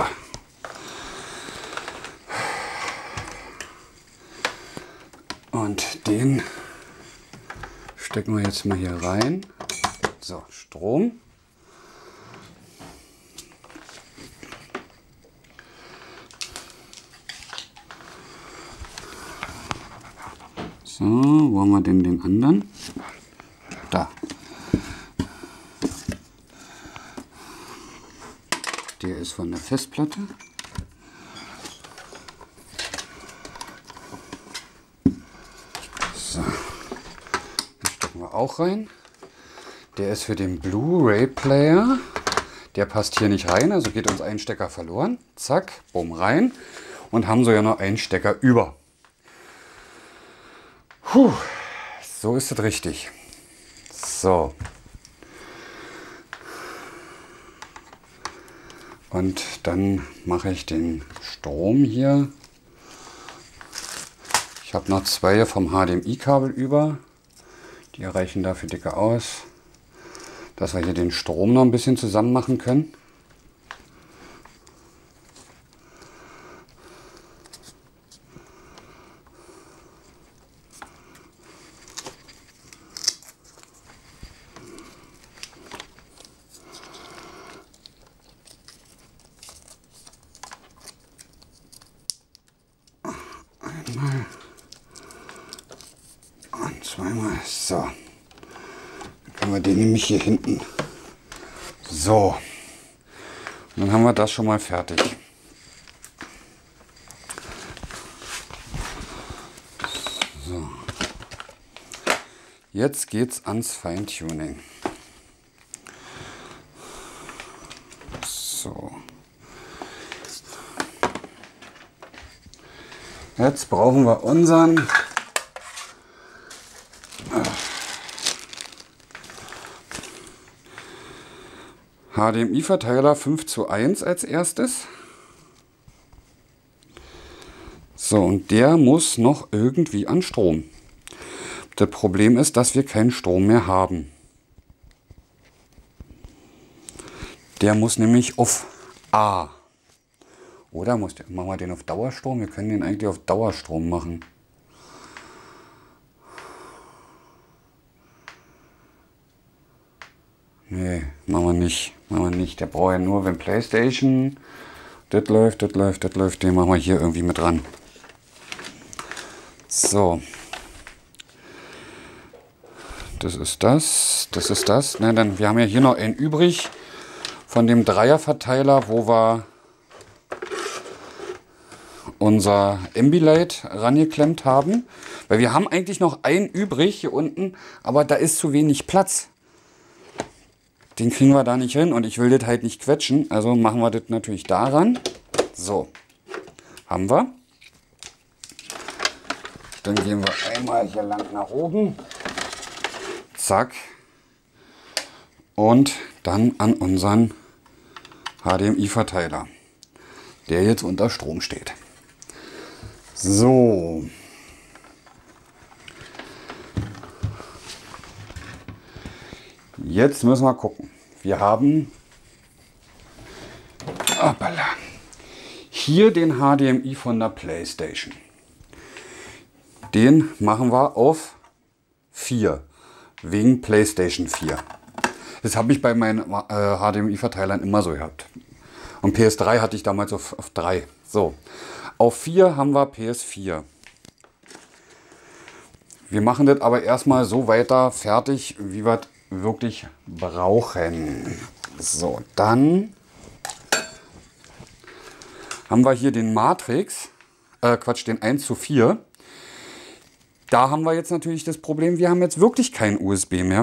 Und den stecken wir jetzt mal hier rein. So, Strom. So, wo haben wir denn den anderen? Da. Der ist von der Festplatte. So. Den stecken wir auch rein. Der ist für den Blu-ray-Player. Der passt hier nicht rein, also geht uns ein Stecker verloren. Zack, bumm, rein. Und haben so ja noch einen Stecker über. Puh, so ist es richtig. So. Und dann mache ich den Strom hier. Ich habe noch zwei vom HDMI-Kabel über. Die reichen dafür dicke aus, dass wir hier den Strom noch ein bisschen zusammen machen können. Einmal und zweimal. So. Dann können wir den nämlich hier hinten. So. Und dann haben wir das schon mal fertig. So. Jetzt geht's ans Feintuning. So. Jetzt brauchen wir unseren HDMI-Verteiler 5:1 als erstes. So, und der muss noch irgendwie an Strom. Das Problem ist, dass wir keinen Strom mehr haben. Der muss nämlich auf A. Oder machen wir den auf Dauerstrom? Wir können den eigentlich auf Dauerstrom machen. Nee, machen wir nicht. Machen wir nicht. Der braucht ja nur, wenn PlayStation. Das läuft, das läuft, das läuft. Den machen wir hier irgendwie mit dran. So. Das ist das. Das ist das. Na, dann, wir haben ja hier noch einen übrig von dem Dreierverteiler, wo wir unser Ambilight rangeklemmt haben. Weil wir haben eigentlich noch einen übrig hier unten, aber da ist zu wenig Platz. Den kriegen wir da nicht hin und ich will das halt nicht quetschen. Also machen wir das natürlich daran. So, haben wir. Dann gehen wir einmal hier lang nach oben. Zack. Und dann an unseren HDMI-Verteiler, der jetzt unter Strom steht. So. Jetzt müssen wir gucken. Wir haben hier den HDMI von der PlayStation. Den machen wir auf 4, wegen PlayStation 4. Das habe ich bei meinen HDMI-Verteilern immer so gehabt. Und PS3 hatte ich damals auf 3. So, auf 4 haben wir PS4. Wir machen das aber erstmal so weiter fertig, wie wir es wirklich brauchen. So, dann haben wir hier den Matrix, den 1:4. Da haben wir jetzt natürlich das Problem, wir haben jetzt wirklich kein USB mehr,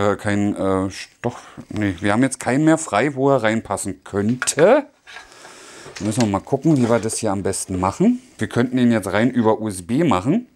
wir haben jetzt keinen mehr frei, wo er reinpassen könnte. Müssen wir mal gucken, wie wir das hier am besten machen. Wir könnten ihn jetzt rein über USB machen.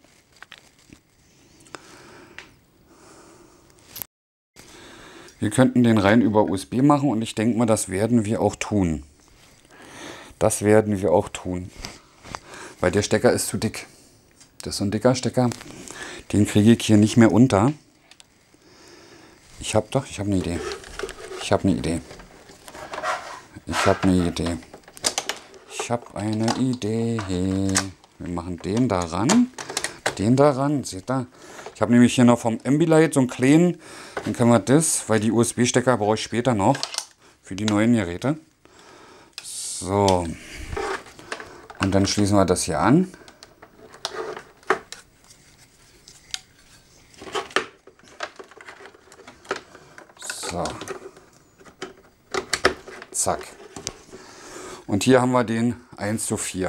Wir könnten den rein über USB machen und ich denke mal, das werden wir auch tun. Das werden wir auch tun. Weil der Stecker ist zu dick. Das ist so ein dicker Stecker. Den kriege ich hier nicht mehr unter. Ich habe eine Idee. Ich habe eine Idee. Ich habe eine Idee. Ich habe eine Idee. Wir machen den daran. Den daran. Seht ihr? Ich habe nämlich hier noch vom Ambilight so einen kleinen. Dann können wir das, weil die USB-Stecker brauche ich später noch für die neuen Geräte. So. Und dann schließen wir das hier an. So. Zack. Und hier haben wir den 1:4.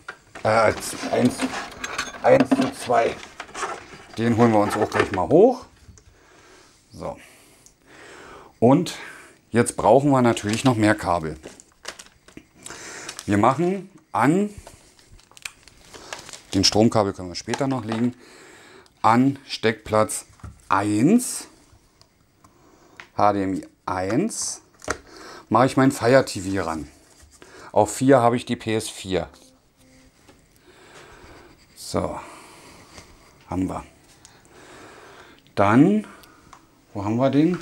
1:2. Den holen wir uns auch gleich mal hoch. So. Und jetzt brauchen wir natürlich noch mehr Kabel. Wir machen an, den Stromkabel können wir später noch legen, an Steckplatz 1, HDMI 1, mache ich mein Fire TV ran. Auf 4 habe ich die PS4. So, haben wir. Dann, wo haben wir den?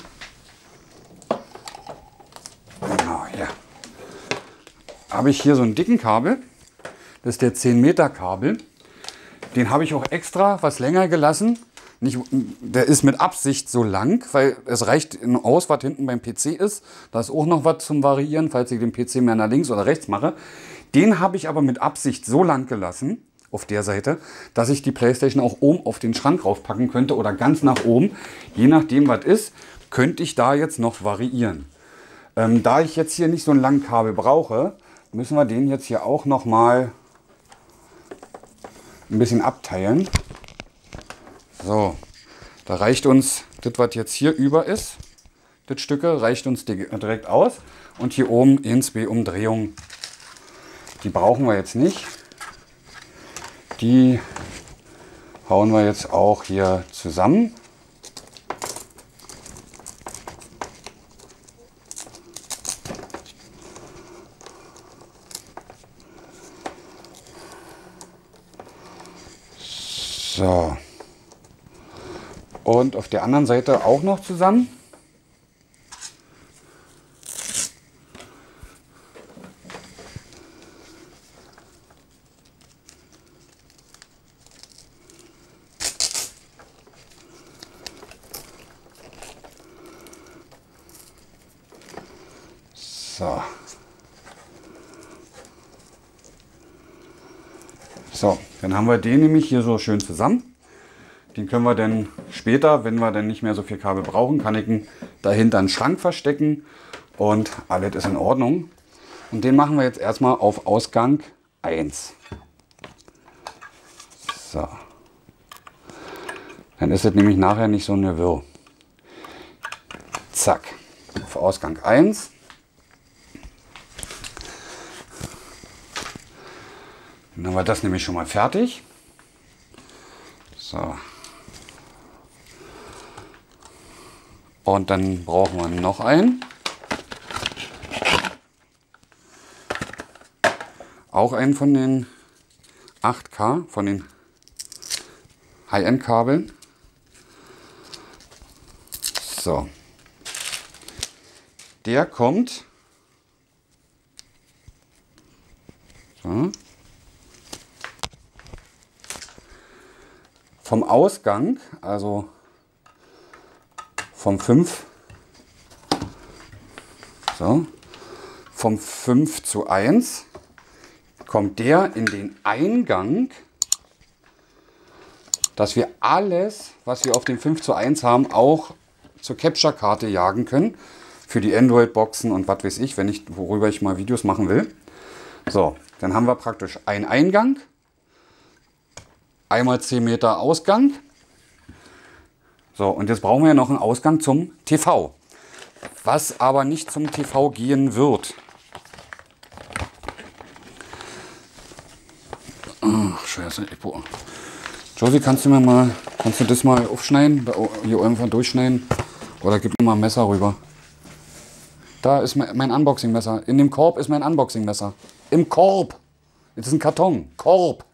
Genau, hier. Habe ich hier so einen dicken Kabel. Das ist der 10 Meter Kabel. Den habe ich auch extra was länger gelassen. Der ist mit Absicht so lang, weil es reicht aus, was hinten beim PC ist. Da ist auch noch was zum Variieren, falls ich den PC mehr nach links oder rechts mache. Den habe ich aber mit Absicht so lang gelassen, auf der Seite, dass ich die PlayStation auch oben auf den Schrank raufpacken könnte oder ganz nach oben. Je nachdem, was ist, könnte ich da jetzt noch variieren. Da ich jetzt hier nicht so ein langes Kabel brauche, müssen wir den jetzt hier auch noch mal ein bisschen abteilen. So, da reicht uns das, was jetzt hier über ist, das Stücke, reicht uns direkt aus. Und hier oben 1-2 Umdrehungen, die brauchen wir jetzt nicht. Die hauen wir jetzt auch hier zusammen. So. Und auf der anderen Seite auch noch zusammen. So. So, dann haben wir den nämlich hier so schön zusammen. Den können wir dann später, wenn wir dann nicht mehr so viel Kabel brauchen, kann ich ihn dahinter einen Schrank verstecken und alles ist in Ordnung. Und den machen wir jetzt erstmal auf Ausgang 1. So. Dann ist es nämlich nachher nicht so eine Wirr. Zack. Auf Ausgang 1. Dann haben wir das nämlich schon mal fertig. So. Und dann brauchen wir noch einen. Auch einen von den 8K, von den High-End-Kabeln. So. Der kommt. So. Vom Ausgang, also vom 5, so, vom 5:1 kommt der in den Eingang, dass wir alles, was wir auf dem 5:1 haben, auch zur Capture-Karte jagen können. Für die Android-Boxen und was weiß ich, worüber ich mal Videos machen will. So, dann haben wir praktisch einen Eingang. Einmal 10 Meter Ausgang. So, und jetzt brauchen wir ja noch einen Ausgang zum TV. Was aber nicht zum TV gehen wird. Ach, scheiße. Josie, kannst du das mal aufschneiden? Hier irgendwann durchschneiden? Oder gib mir mal ein Messer rüber. Da ist mein Unboxing-Messer. In dem Korb ist mein Unboxing-Messer. Im Korb. Jetzt ist ein Karton. Korb.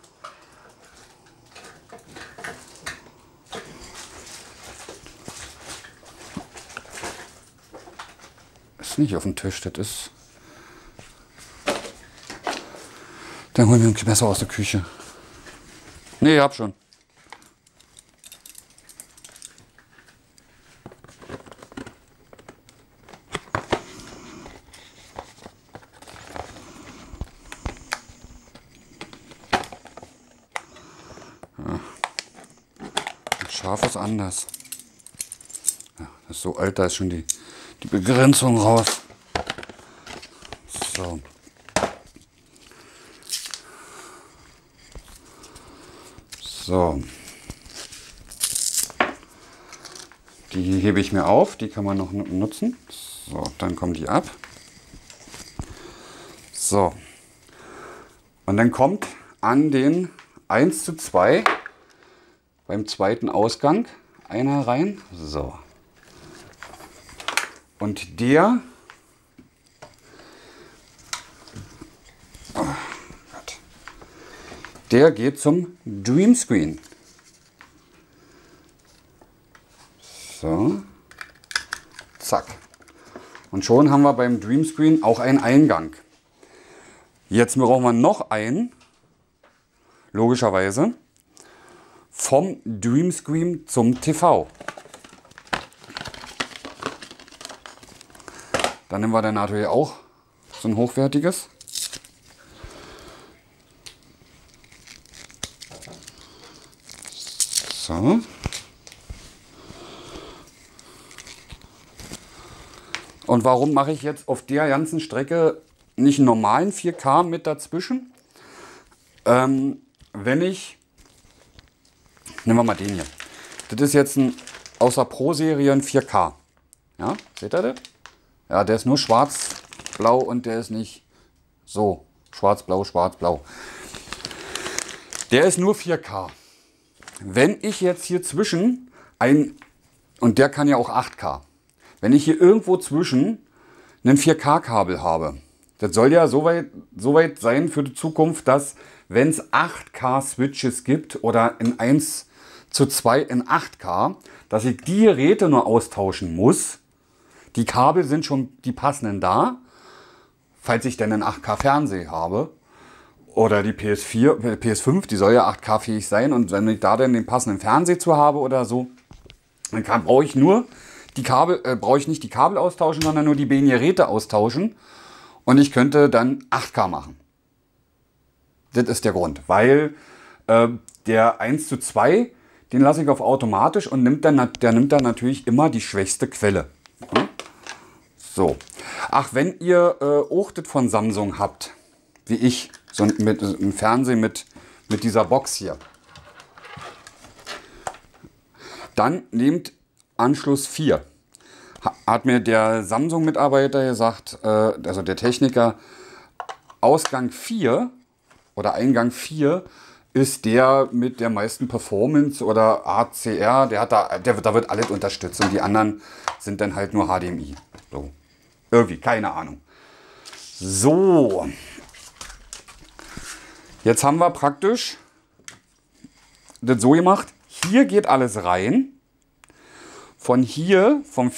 Ist nicht auf dem Tisch, das ist. Dann holen wir ein Messer aus der Küche. Nee, ich hab schon. Ja. Scharf ist anders. Ja, das ist so alt, da ist schon die Begrenzung raus. So. So. Die hebe ich mir auf, die kann man noch nutzen. So, dann kommen die ab. So. Und dann kommt an den 1:2 beim zweiten Ausgang einer rein. So. Und der geht zum Dreamscreen. So. Zack. Und schon haben wir beim Dreamscreen auch einen Eingang. Jetzt brauchen wir noch einen, logischerweise, vom Dreamscreen zum TV. Dann nehmen wir dann natürlich auch so ein hochwertiges. So. Und warum mache ich jetzt auf der ganzen Strecke nicht einen normalen 4K mit dazwischen? Wenn ich, nehmen wir mal den hier. Das ist jetzt aus der Pro-Serie ein 4K. Ja, seht ihr das? Ja, der ist nur schwarz-blau und der ist nicht so schwarz-blau, schwarz-blau. Der ist nur 4K. Wenn ich jetzt hier zwischen und der kann ja auch 8K. Wenn ich hier irgendwo zwischen ein 4K-Kabel habe, das soll ja so weit sein für die Zukunft, dass wenn es 8K Switches gibt oder in 1:2 in 8K, dass ich die Geräte nur austauschen muss. Die Kabel sind schon die passenden da, falls ich denn einen 8K Fernseher habe. Oder die PS5, die soll ja 8K fähig sein. Und wenn ich da dann den passenden Fernseher zu habe oder so, dann brauche ich nur die Kabel, brauche ich nicht die Kabel austauschen, sondern nur die beiden Geräte austauschen. Und ich könnte dann 8K machen. Das ist der Grund, weil der 1:2, den lasse ich auf automatisch und der nimmt dann natürlich immer die schwächste Quelle. Ja? So. Ach, wenn ihr auch das von Samsung habt, wie ich, so mit einem Fernseher mit dieser Box hier, dann nehmt Anschluss 4. Hat mir der Samsung-Mitarbeiter gesagt, also der Techniker, Ausgang 4 oder Eingang 4 ist der mit der meisten Performance oder ACR, da wird alles unterstützt und die anderen sind dann halt nur HDMI. So. Irgendwie, keine Ahnung. So. Jetzt haben wir praktisch das so gemacht. Hier geht alles rein. Von hier, vom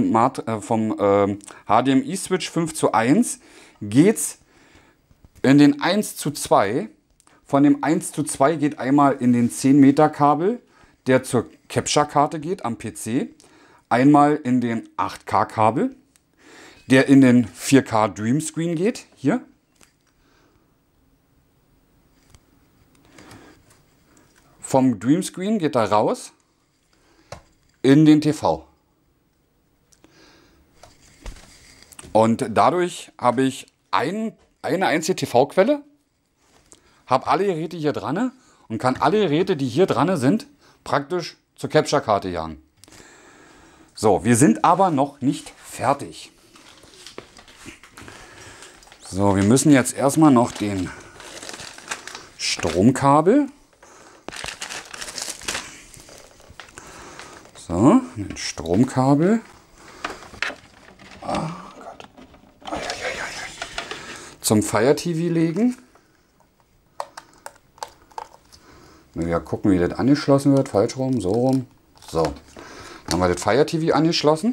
HDMI-Switch 5:1, geht es in den 1:2. Von dem 1:2 geht einmal in den 10 Meter Kabel, der zur Capture-Karte geht am PC. Einmal in den 8K Kabel, der in den 4K Dreamscreen geht. Hier. Vom Dreamscreen geht er raus in den TV. Und dadurch habe ich eine einzige TV-Quelle, habe alle Geräte hier dran und kann alle Geräte, die hier dran sind, praktisch zur Capture-Karte jagen. So, wir sind aber noch nicht fertig. So, wir müssen jetzt erstmal noch den Stromkabel. So, ein Stromkabel. Oh Gott. Zum Fire TV legen. Wir gucken, wie das angeschlossen wird. Falsch rum, so rum. So, dann haben wir das Fire TV angeschlossen.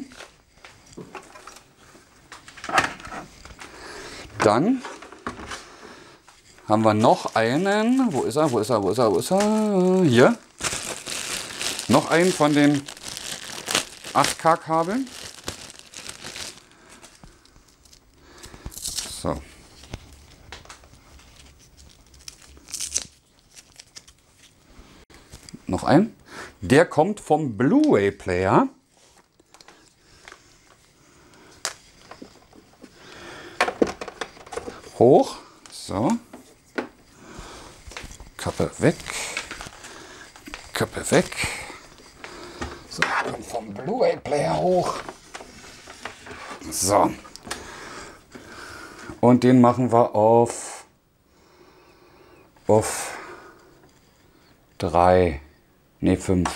Dann haben wir noch einen. Wo ist er? Wo ist er? Wo ist er? Wo ist er? Hier. Noch einen von den 8K-Kabeln. So. Noch ein. Der kommt vom Blu-ray-Player. Hoch. So. Kappe weg. Kappe weg. So, kommt vom Blu-ray-Player hoch. So. Und den machen wir auf 3. Ne, 5.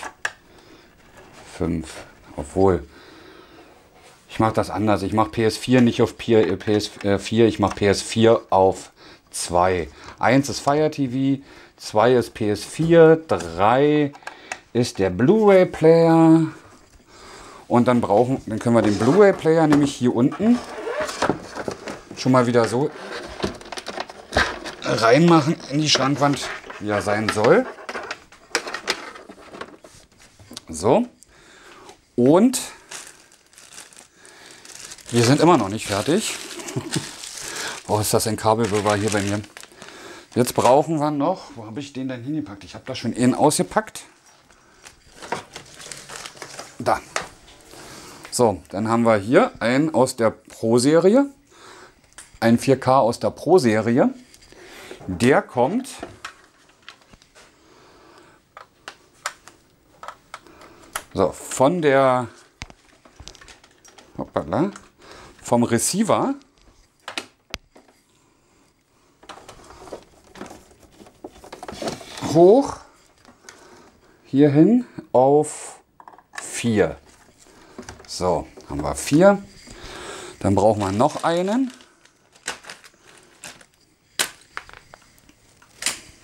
5. Obwohl. Ich mache das anders. Ich mache PS4 nicht auf PS4. Ich mache PS4 auf 2. 1 ist Fire TV. 2 ist PS4. 3 ist der Blu-ray-Player. Und dann können wir den Blu-ray-Player nämlich hier unten schon mal wieder so reinmachen in die Schrankwand, wie er sein soll. So. Und wir sind immer noch nicht fertig. Wo ist das ein Kabelwirrwarr hier bei mir? Jetzt brauchen wir noch, wo habe ich den denn hingepackt? Ich habe da schon einen ausgepackt. Da. So, dann haben wir hier einen aus der Pro-Serie. Ein 4K aus der Pro-Serie. Der kommt so von der vom Receiver hoch hierhin auf 4. So, haben wir 4. Dann brauchen wir noch einen.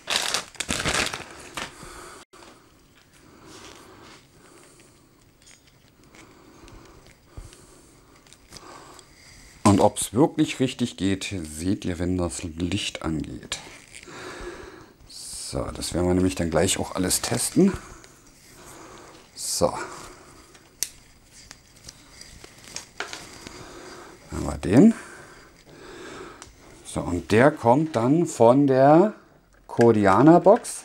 Und ob es wirklich richtig geht, seht ihr, wenn das Licht angeht. So, das werden wir nämlich dann gleich auch alles testen. So. Dann haben wir den. So, und der kommt dann von der Kodiana Box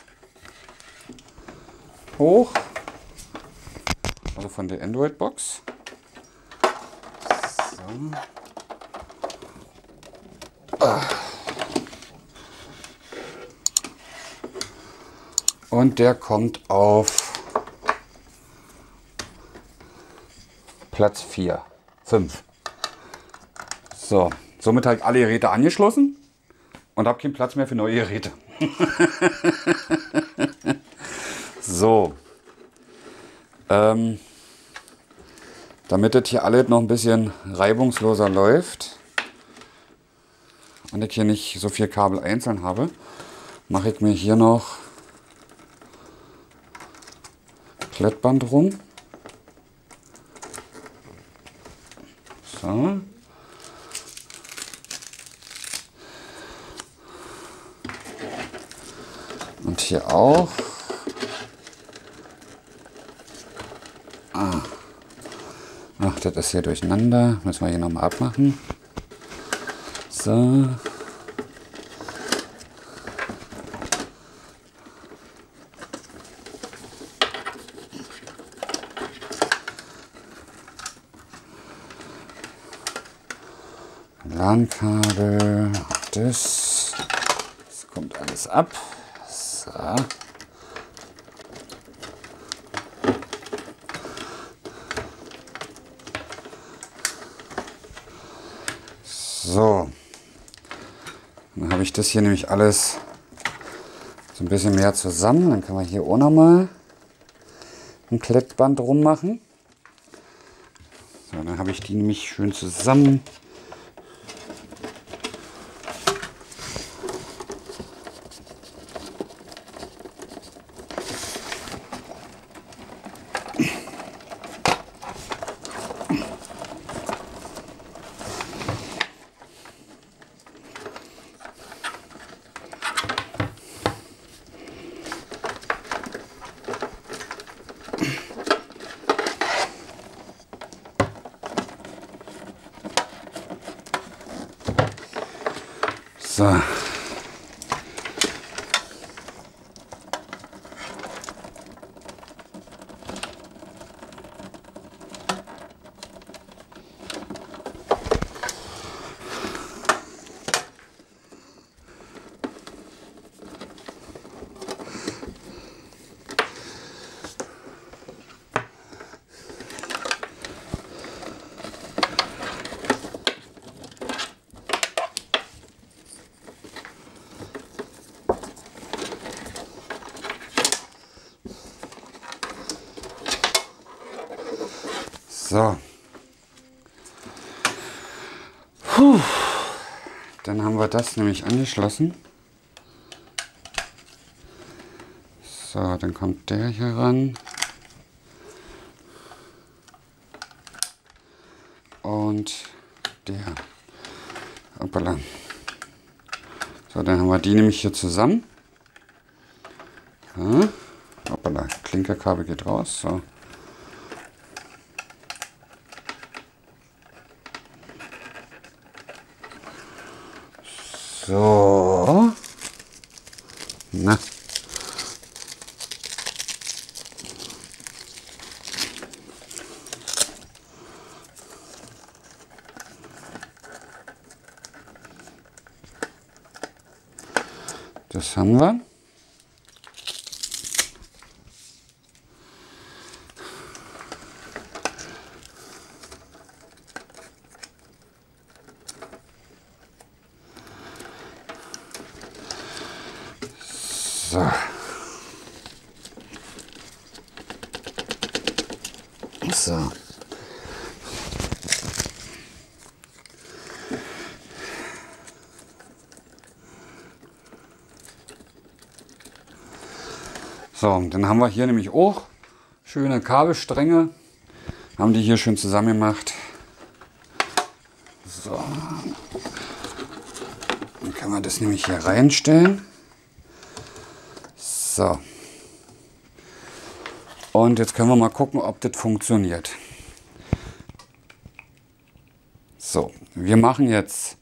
hoch. Also von der Android Box. So. Und der kommt auf Platz 4, 5. So, somit habe ich alle Geräte angeschlossen und habe keinen Platz mehr für neue Geräte. So, damit das hier alles noch ein bisschen reibungsloser läuft und ich hier nicht so viel Kabel einzeln habe, mache ich mir hier noch Klettband rum. So. Und hier auch. Ach, das ist hier durcheinander. Müssen wir hier nochmal abmachen. So. LAN-Kabel, das kommt alles ab. So. So. Dann habe ich das hier nämlich alles so ein bisschen mehr zusammen. Dann kann man hier auch nochmal ein Klettband drum machen. So, dann habe ich die nämlich schön zusammen. So. So. Puh. Dann haben wir das nämlich angeschlossen. So, dann kommt der hier ran. Und der. Hoppala. So, dann haben wir die nämlich hier zusammen. Ja. Hoppala, Klinkerkabel geht raus. So. So. Na. Das haben wir. So. So. So, und dann haben wir hier nämlich auch schöne Kabelstränge. Haben die hier schön zusammen gemacht. So. Dann können wir das nämlich hier reinstellen. So. Und jetzt können wir mal gucken, ob das funktioniert. So, wir machen jetzt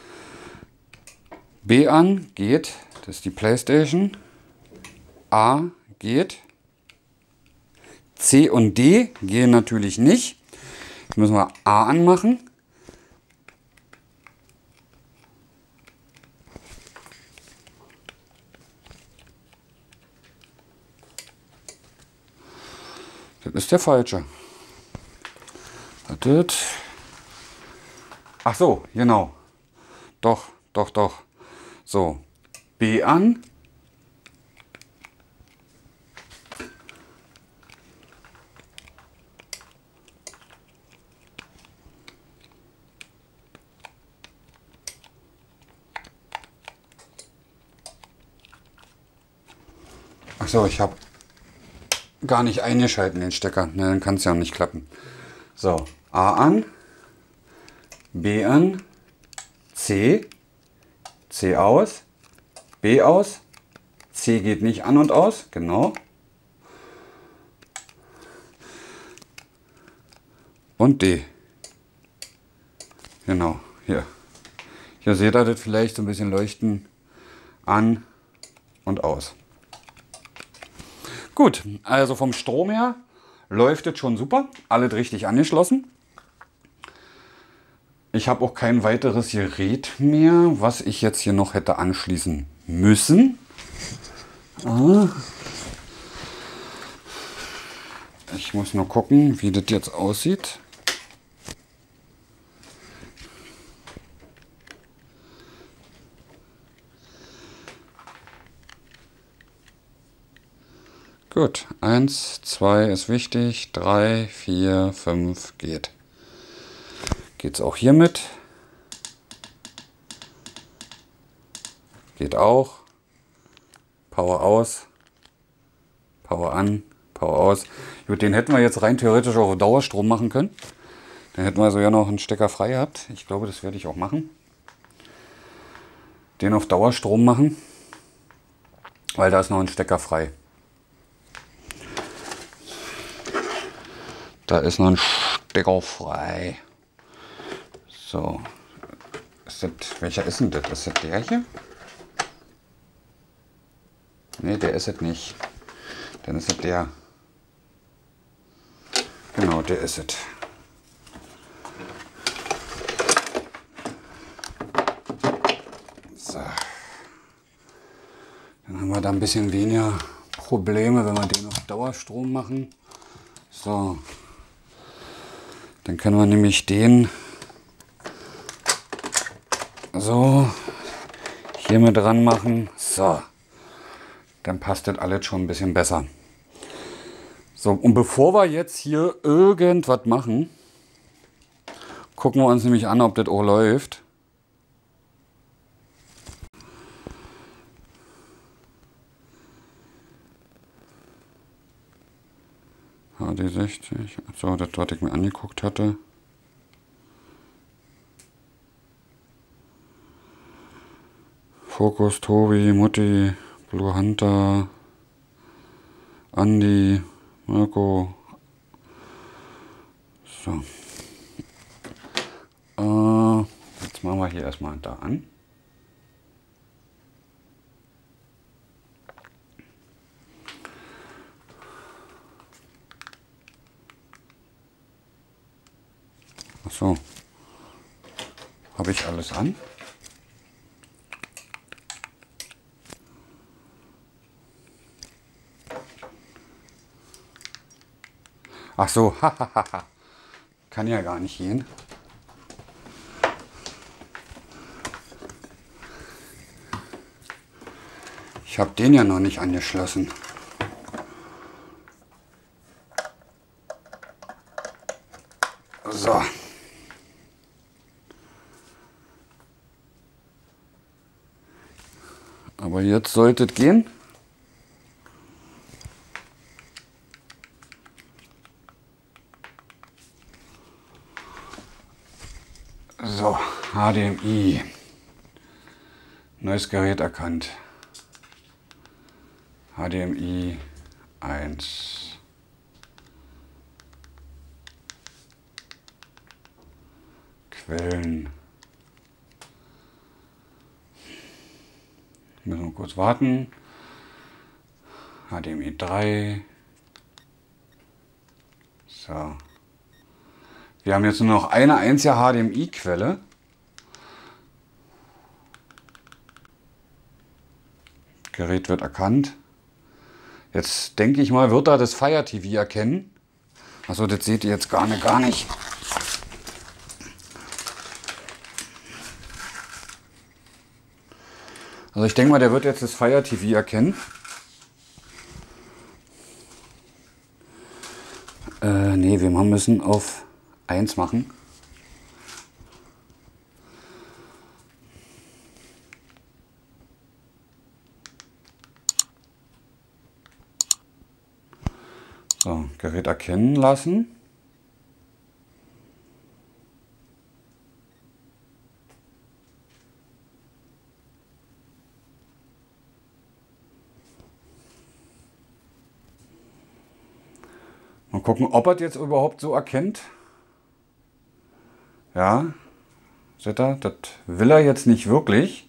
B an, geht. Das ist die PlayStation. A geht. C und D gehen natürlich nicht. Jetzt müssen wir A anmachen. Das ist der falsche. Wartet. Ach so, genau. Doch. So, B an. Ach so, ich habe gar nicht eingeschalten den Stecker. Ne, dann kann es ja nicht klappen. So, A an, B an, C aus, B aus, C geht nicht an und aus, genau. Und D. Genau, hier. Hier seht ihr das vielleicht so ein bisschen leuchten an und aus. Gut, also vom Strom her läuft es schon super, alles richtig angeschlossen. Ich habe auch kein weiteres Gerät mehr, was ich jetzt hier noch hätte anschließen müssen. Ich muss nur gucken, wie das jetzt aussieht. Gut, 1, 2 ist wichtig, 3, 4, 5 geht. Geht's auch hiermit? Geht auch. Power aus, Power an, Power aus. Gut, den hätten wir jetzt rein theoretisch auch auf Dauerstrom machen können. Dann hätten wir also ja noch einen Stecker frei gehabt. Ich glaube, das werde ich auch machen. Den auf Dauerstrom machen, weil da ist noch ein Stecker frei. Da ist noch ein Stecker frei. So. Welcher ist denn das? Ist das der hier? Ne, der ist es nicht. Dann ist es der. Genau, der ist es. So. Dann haben wir da ein bisschen weniger Probleme, wenn wir den auf Dauerstrom machen. So. Dann können wir nämlich den so hier mit dran machen. So. Dann passt das alles schon ein bisschen besser. So, und bevor wir jetzt hier irgendwas machen, gucken wir uns nämlich an, ob das auch läuft. HD60, so, das, was ich mir angeguckt hatte. Fokus, Tobi, Mutti, Blue Hunter, Andi, Mirko. So. Jetzt machen wir hier erstmal da an. Ach so. Habe ich alles an? Ach so, kann ja gar nicht gehen. Ich habe den ja noch nicht angeschlossen. So. Aber jetzt sollte es gehen. So. HDMI. Neues Gerät erkannt. HDMI 1. Quellen. Müssen wir kurz warten. HDMI 3. So. Wir haben jetzt nur noch eine einzige HDMI-Quelle. Gerät wird erkannt. Jetzt denke ich mal, wird er das Fire TV erkennen. Achso, das seht ihr jetzt gar nicht. Also ich denke mal, der wird jetzt das Fire TV erkennen. Nee, wir müssen auf 1 machen. So, Gerät erkennen lassen. Mal gucken, ob er es jetzt überhaupt so erkennt. Ja, seht ihr, das will er jetzt nicht wirklich.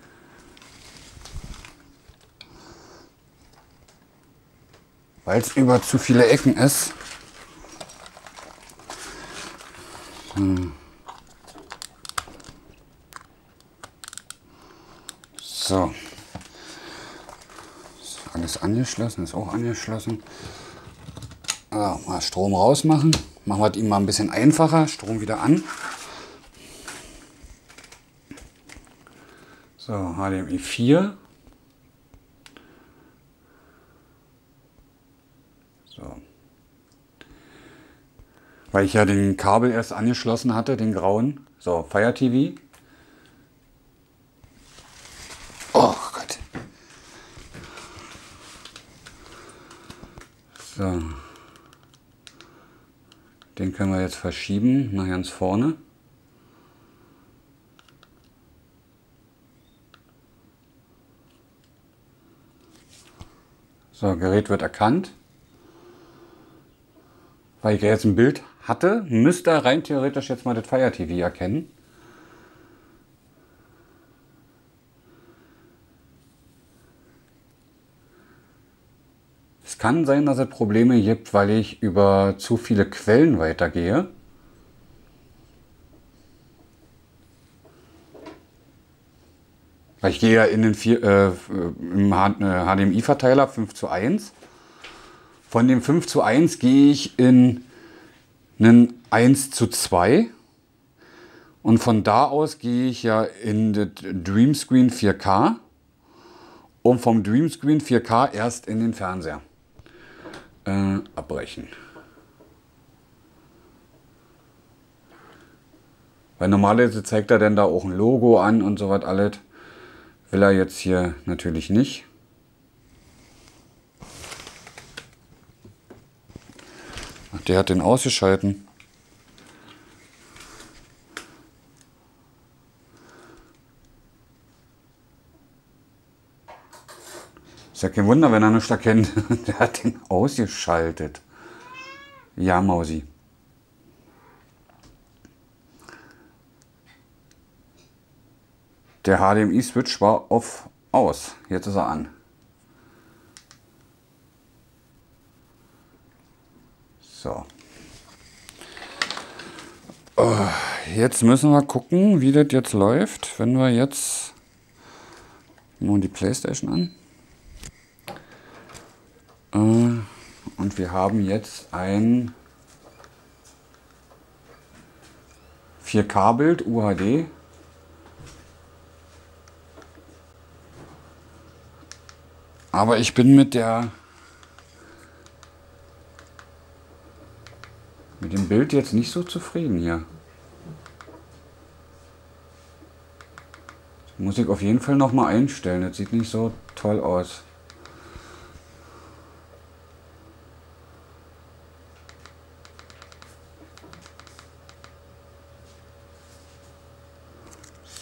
Weil es über zu viele Ecken ist. So. Ist alles angeschlossen, ist auch angeschlossen. Ja, mal Strom rausmachen. Machen wir es ihm mal ein bisschen einfacher. Strom wieder an. So, HDMI 4. So. Weil ich ja den Kabel erst angeschlossen hatte, den grauen. So, Fire TV. Oh Gott. So. Den können wir jetzt verschieben nach ganz vorne. So, Gerät wird erkannt. Weil ich ja jetzt ein Bild hatte, müsste er rein theoretisch jetzt mal das Fire TV erkennen. Es kann sein, dass es Probleme gibt, weil ich über zu viele Quellen weitergehe. Weil ich gehe ja in den im HDMI-Verteiler 5:1. Von dem 5:1 gehe ich in einen 1:2. Und von da aus gehe ich ja in das Dreamscreen 4K. Und vom Dreamscreen 4K erst in den Fernseher. Abbrechen. Weil normalerweise zeigt er dann da auch ein Logo an und so was alles. Will er jetzt hier natürlich nicht. Ach, der hat den ausgeschalten. Ist ja kein Wunder, wenn er nichts erkennt. Der hat den ausgeschaltet. Ja, Mausi. Der HDMI-Switch war aus. Jetzt ist er an. So. Jetzt müssen wir gucken, wie das jetzt läuft, wenn wir jetzt machen wir die PlayStation an. Und wir haben jetzt ein 4K-Bild UHD. Aber ich bin mit dem Bild jetzt nicht so zufrieden hier. Das muss ich auf jeden Fall noch mal einstellen. Das sieht nicht so toll aus.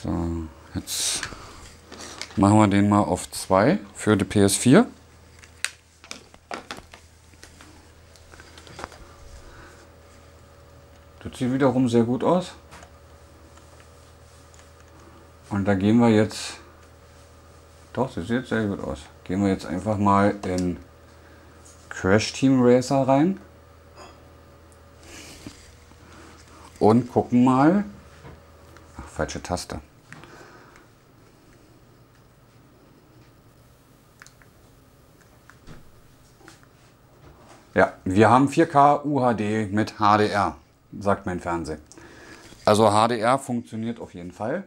So, jetzt machen wir den mal auf 2 für die PS4. Das sieht wiederum sehr gut aus. Und da gehen wir jetzt, doch, das sieht sehr gut aus. Gehen wir jetzt einfach mal in Crash Team Racer rein. Und gucken mal. Ach, falsche Taste. Ja, wir haben 4K UHD mit HDR, sagt mein Fernseher. Also HDR funktioniert auf jeden Fall.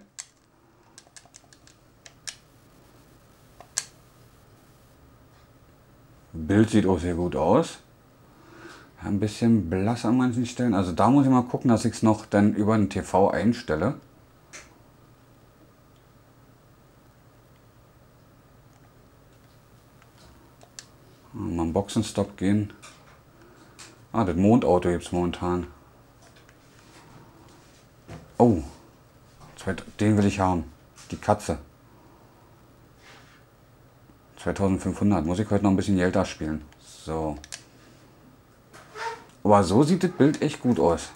Bild sieht auch sehr gut aus. Ein bisschen blass an manchen Stellen. Also da muss ich mal gucken, dass ich es noch dann über den TV einstelle. Mal einen Boxenstopp gehen. Ah, das Mondauto gibt es momentan. Oh, den will ich haben. Die Katze. 2500. Muss ich heute noch ein bisschen Jelta spielen. So. Aber so sieht das Bild echt gut aus.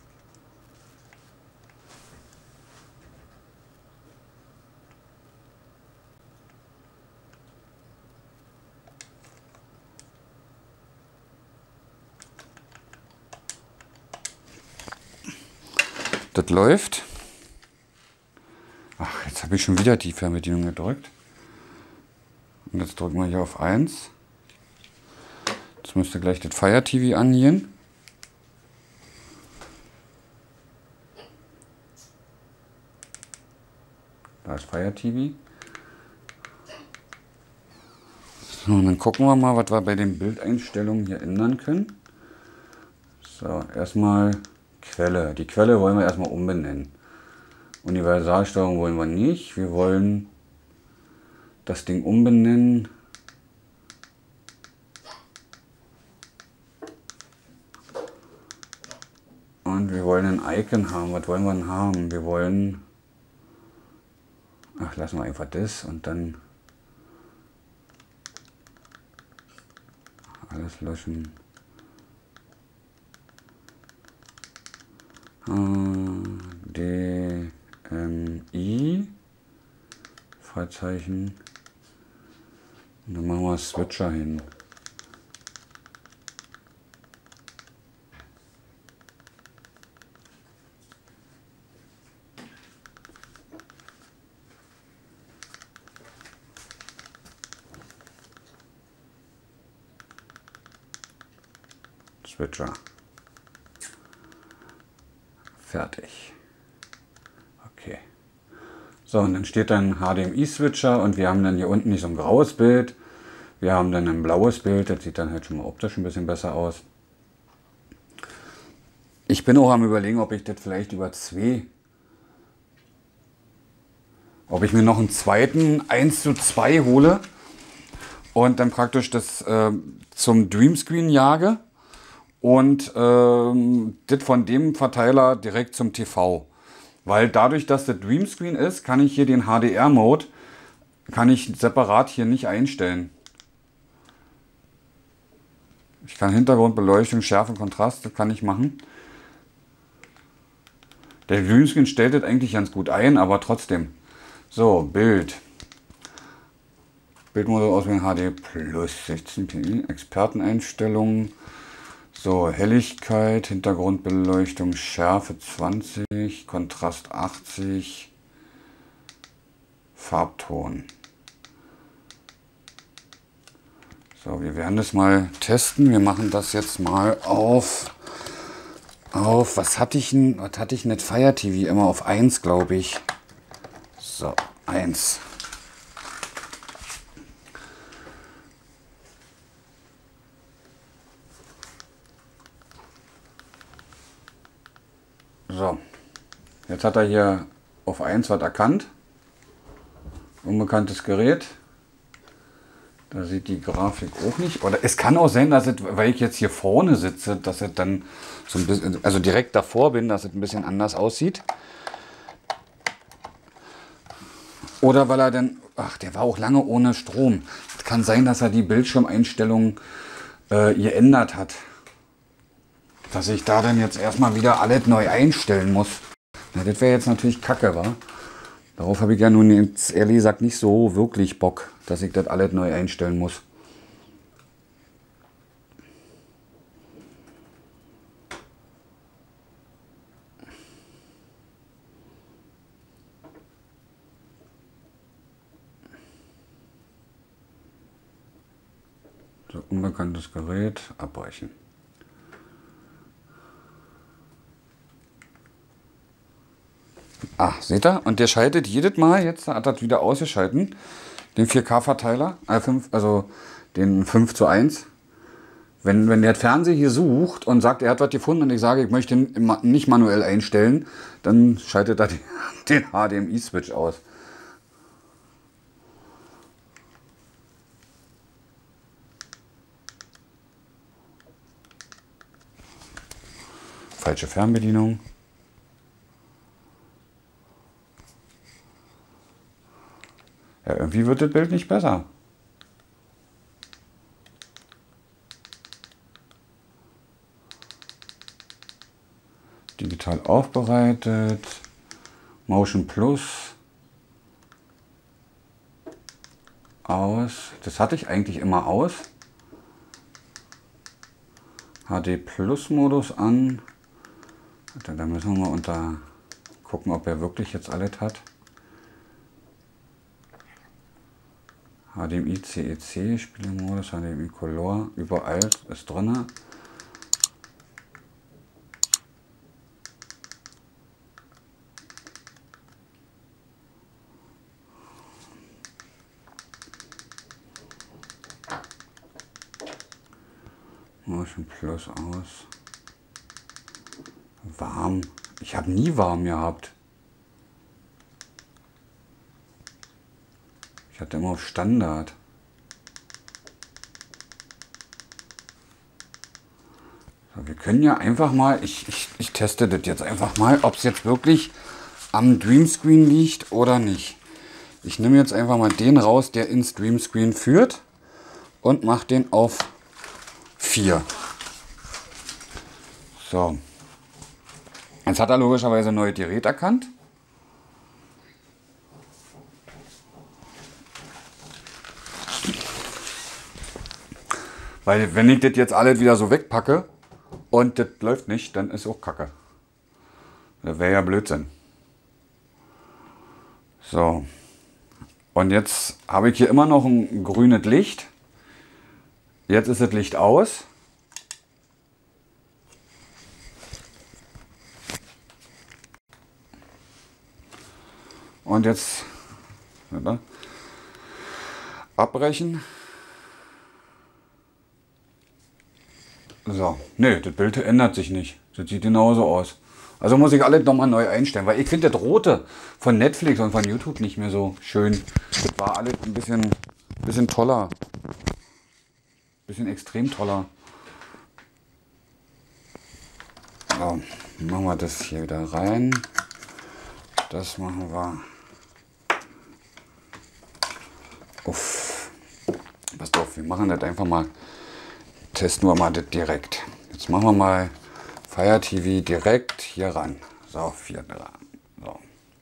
Das läuft. Ach, jetzt habe ich schon wieder die Fernbedienung gedrückt. Und jetzt drücken wir hier auf 1. Jetzt müsste gleich das Fire TV angehen. Da ist Fire TV. So, und dann gucken wir mal, was wir bei den Bildeinstellungen hier ändern können. So, erstmal Quelle. Die Quelle wollen wir erstmal umbenennen. Universalsteuerung wollen wir nicht. Wir wollen das Ding umbenennen. Und wir wollen ein Icon haben. Was wollen wir denn haben? Wir wollen... Ach, lassen wir einfach das und dann alles löschen. DMI Freizeichen. Und dann machen wir Switcher hin. Switcher. Fertig. Okay. So, und dann steht dann HDMI-Switcher und wir haben dann hier unten nicht so ein graues Bild. Wir haben dann ein blaues Bild, das sieht dann halt schon mal optisch ein bisschen besser aus. Ich bin auch am Überlegen, ob ich das vielleicht über ob ich mir noch einen zweiten 1:2 hole und dann praktisch das zum Dreamscreen jage. Und das von dem Verteiler direkt zum TV. Weil dadurch, dass das Dreamscreen ist, kann ich hier den HDR-Mode separat hier nicht einstellen. Ich kann Hintergrundbeleuchtung, Schärfe, Kontrast, das kann ich machen. Der Dreamscreen stellt das eigentlich ganz gut ein, aber trotzdem. So, Bild. Bildmodus auswählen, HD plus 16 px, Experteneinstellungen. So, Helligkeit, Hintergrundbeleuchtung, Schärfe 20, Kontrast 80, Farbton. So, wir werden das mal testen. Wir machen das jetzt mal auf was hatte ich denn mit Fire TV? Immer auf 1, glaube ich. So, 1. So, jetzt hat er hier auf 1 was erkannt. Unbekanntes Gerät. Da sieht die Grafik auch nicht. Oder es kann auch sein, dass es, weil ich jetzt hier vorne sitze, dass es dann so ein bisschen, also direkt davor bin, dass es ein bisschen anders aussieht. Oder weil er dann, ach, der war auch lange ohne Strom. Es kann sein, dass er die Bildschirmeinstellungen geändert hat. Dass ich da dann jetzt erstmal wieder alles neu einstellen muss. Na, das wäre jetzt natürlich kacke, wa? Darauf habe ich ja nun jetzt ehrlich gesagt nicht so wirklich Bock, dass ich das alles neu einstellen muss. So, unbekanntes Gerät, abbrechen. Ah, seht ihr? Und der schaltet jedes Mal, jetzt hat er das wieder ausgeschalten, den 4K-Verteiler, also den 5:1. Wenn der Fernseher hier sucht und sagt, er hat was gefunden und ich sage, ich möchte ihn nicht manuell einstellen, dann schaltet er den HDMI-Switch aus. Falsche Fernbedienung. Ja, irgendwie wird das Bild nicht besser. Digital aufbereitet. Motion Plus. Aus. Das hatte ich eigentlich immer aus. HD Plus Modus an. Da müssen wir mal unter gucken, ob er wirklich jetzt alles hat. HDMI CEC, Spielemodus, HDMI Color, überall ist drin. Motion Plus aus. Warm. Ich habe nie warm gehabt. Ich hatte immer auf Standard. So, wir können ja einfach mal, ich teste das jetzt einfach mal, ob es jetzt wirklich am Dreamscreen liegt oder nicht. Ich nehme jetzt einfach mal den raus, der ins Dreamscreen führt und mache den auf 4. So. Jetzt hat er logischerweise ein neues Gerät erkannt. Weil wenn ich das jetzt alles wieder so wegpacke und das läuft nicht, dann ist auch Kacke. Das wäre ja Blödsinn. So. Und jetzt habe ich hier immer noch ein grünes Licht. Jetzt ist das Licht aus. Und jetzt abbrechen. So, ne, das Bild ändert sich nicht. Das sieht genauso aus. Also muss ich alles nochmal neu einstellen, weil ich finde das Rote von Netflix und von YouTube nicht mehr so schön. Das war alles ein bisschen toller. Bisschen extrem toller. So, machen wir das hier wieder rein. Das machen wir. Uff. Pass auf, wir machen das einfach mal. Testen wir mal das direkt. Jetzt machen wir mal Fire TV direkt hier ran. So, 4 dran. So.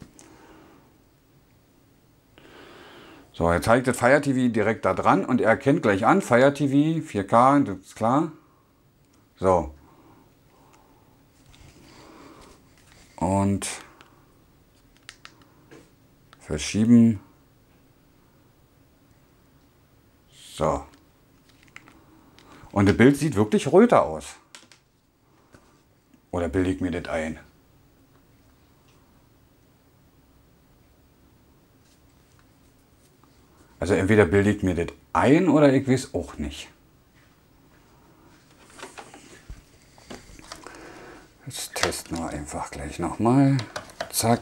So, jetzt zeigt das Fire TV direkt da dran und er erkennt gleich an, Fire TV 4K, das ist klar. So. Und verschieben. So. Und das Bild sieht wirklich röter aus. Oder bilde ich mir das ein? Also entweder bilde ich mir das ein oder ich weiß auch nicht. Jetzt testen wir einfach gleich nochmal. Zack.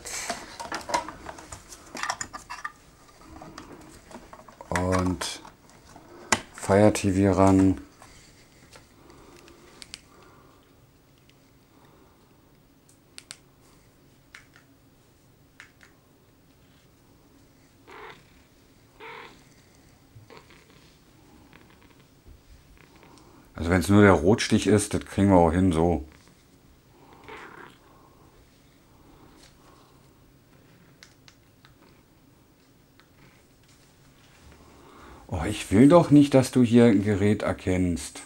Und Fire TV ran. Also wenn es nur der Rotstich ist, das kriegen wir auch hin so. Oh, ich will doch nicht, dass du hier ein Gerät erkennst.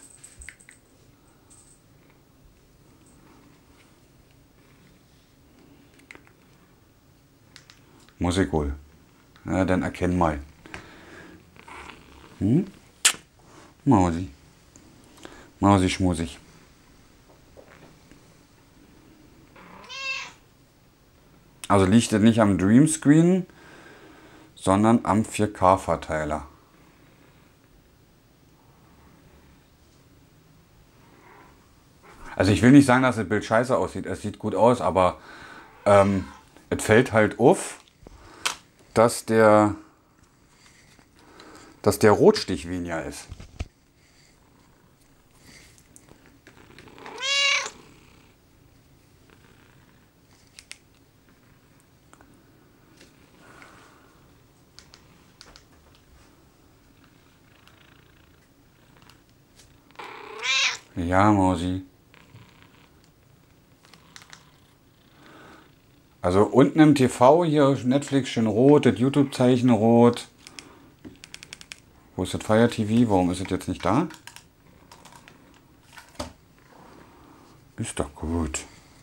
Muss ich wohl. Na, dann erkenn mal. Hm? Mausi. Mausi schmusig. Also liegt das nicht am Dreamscreen, sondern am 4K-Verteiler. Also ich will nicht sagen, dass das Bild scheiße aussieht. Es sieht gut aus, aber es fällt halt auf, dass der Rotstich weniger ist. Ja, Mausi. Also unten im TV hier Netflix schön rot, das YouTube-Zeichen rot. Wo ist das Fire TV? Warum ist es jetzt nicht da? Ist doch gut.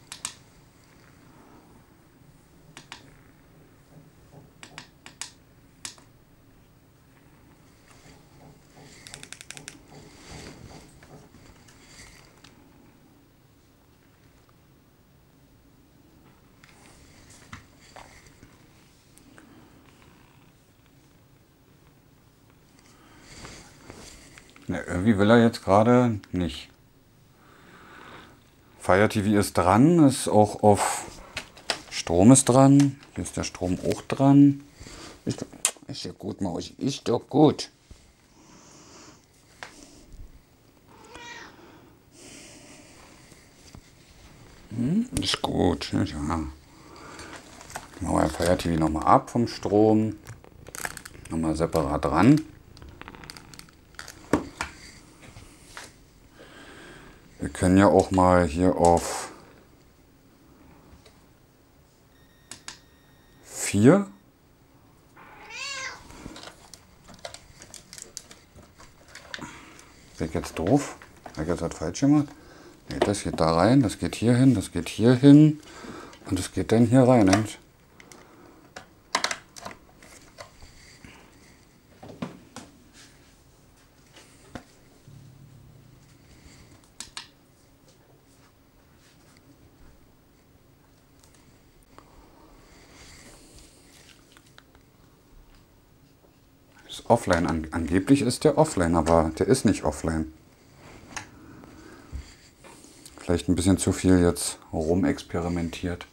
Ne, irgendwie will er jetzt gerade nicht. Fire TV ist dran, ist auch auf Strom ist dran. Hier ist der Strom auch dran. Ist ja gut, Maus. Ist doch gut. Ist gut. Ja. Machen wir Fire TV nochmal ab vom Strom. Nochmal separat dran. Wir können ja auch mal hier auf 4. Bin ich jetzt doof? Habe ich jetzt was falsch gemacht? Ne, das geht da rein, das geht hier hin, das geht hier hin und das geht dann hier rein. Nicht? Ist offline. Angeblich ist der offline, aber der ist nicht offline. Vielleicht ein bisschen zu viel jetzt rumexperimentiert.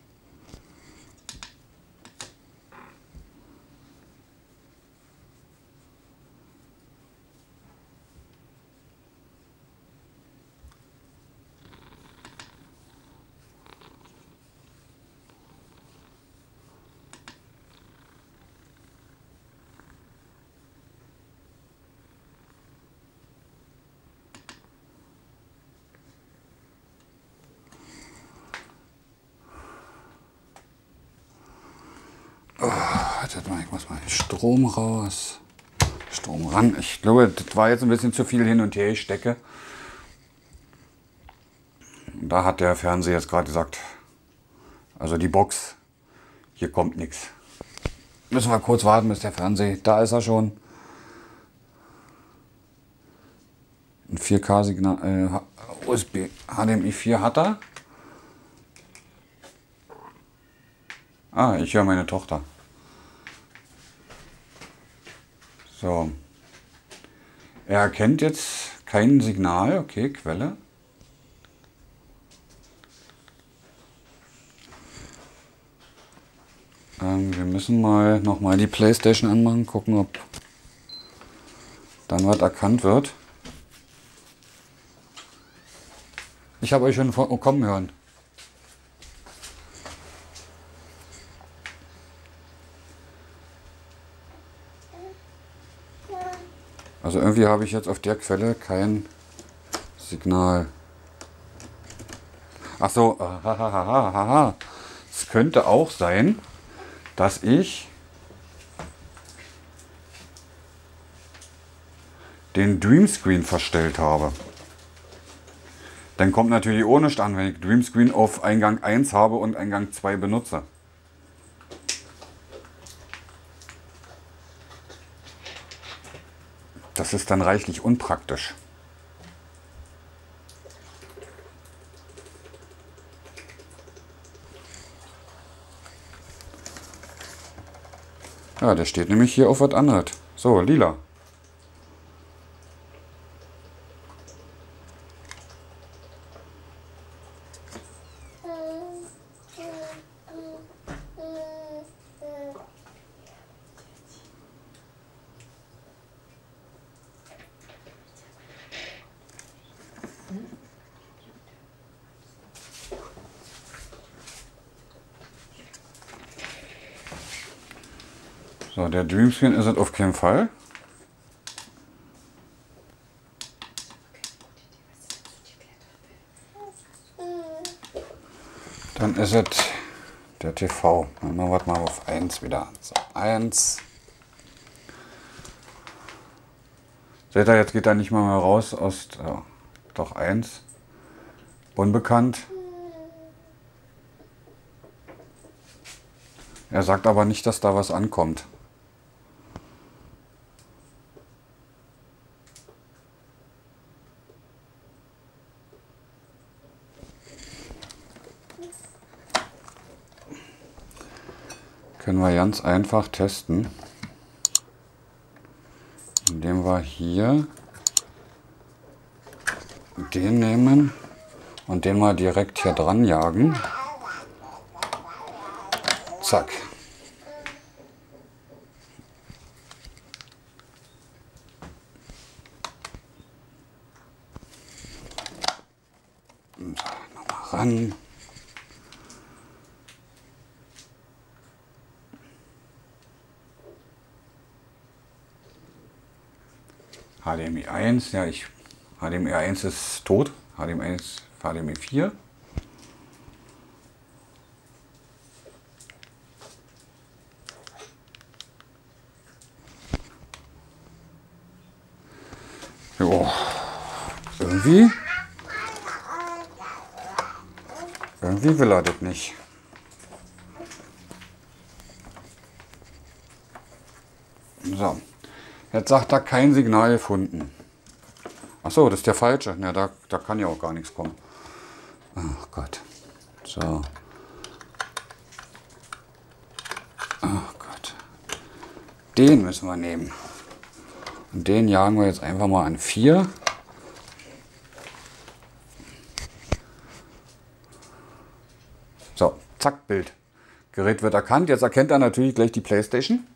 Wartet mal, ich muss mal Strom raus. Strom ran. Ich glaube, das war jetzt ein bisschen zu viel hin und her. Ich stecke. Und da hat der Fernseher jetzt gerade gesagt, also die Box, hier kommt nichts. Müssen wir kurz warten, bis der Fernseher, da ist er schon. Ein 4K-Signal, USB, HDMI 4 hat er. Ah, ich höre meine Tochter. So. Er erkennt jetzt kein Signal. Okay, Quelle. Wir müssen mal nochmal die PlayStation anmachen, gucken, ob dann was erkannt wird. Ich habe euch schon kommen hören. Also irgendwie habe ich jetzt auf der Quelle kein Signal. Ach so, es könnte auch sein, dass ich den Dreamscreen verstellt habe. Dann kommt natürlich auch nichts an, wenn ich Dreamscreen auf Eingang 1 habe und Eingang 2 benutze. Das ist dann reichlich unpraktisch. Ja, der steht nämlich hier auf was anderes. So, lila. So, der Dreamscreen ist es auf keinen Fall. Dann ist es der TV. Dann machen wir mal auf 1 wieder. So, 1. Seht ihr, jetzt geht er nicht mal mehr raus aus. Doch 1. Unbekannt. Er sagt aber nicht, dass da was ankommt. Können wir ganz einfach testen, indem wir hier den nehmen und den mal direkt hier dran jagen. Zack. So, nochmal ran. HDMI 1, ja, HDMI 1 ist tot, HDMI 1, HDMI 4. Jo, irgendwie will er das nicht. So. Jetzt sagt er kein Signal gefunden. Achso, das ist der falsche. Ja, da kann ja auch gar nichts kommen. Ach Gott. So. Ach Gott. Den müssen wir nehmen. Und den jagen wir jetzt einfach mal an 4. So, zack, Bild. Gerät wird erkannt. Jetzt erkennt er natürlich gleich die PlayStation.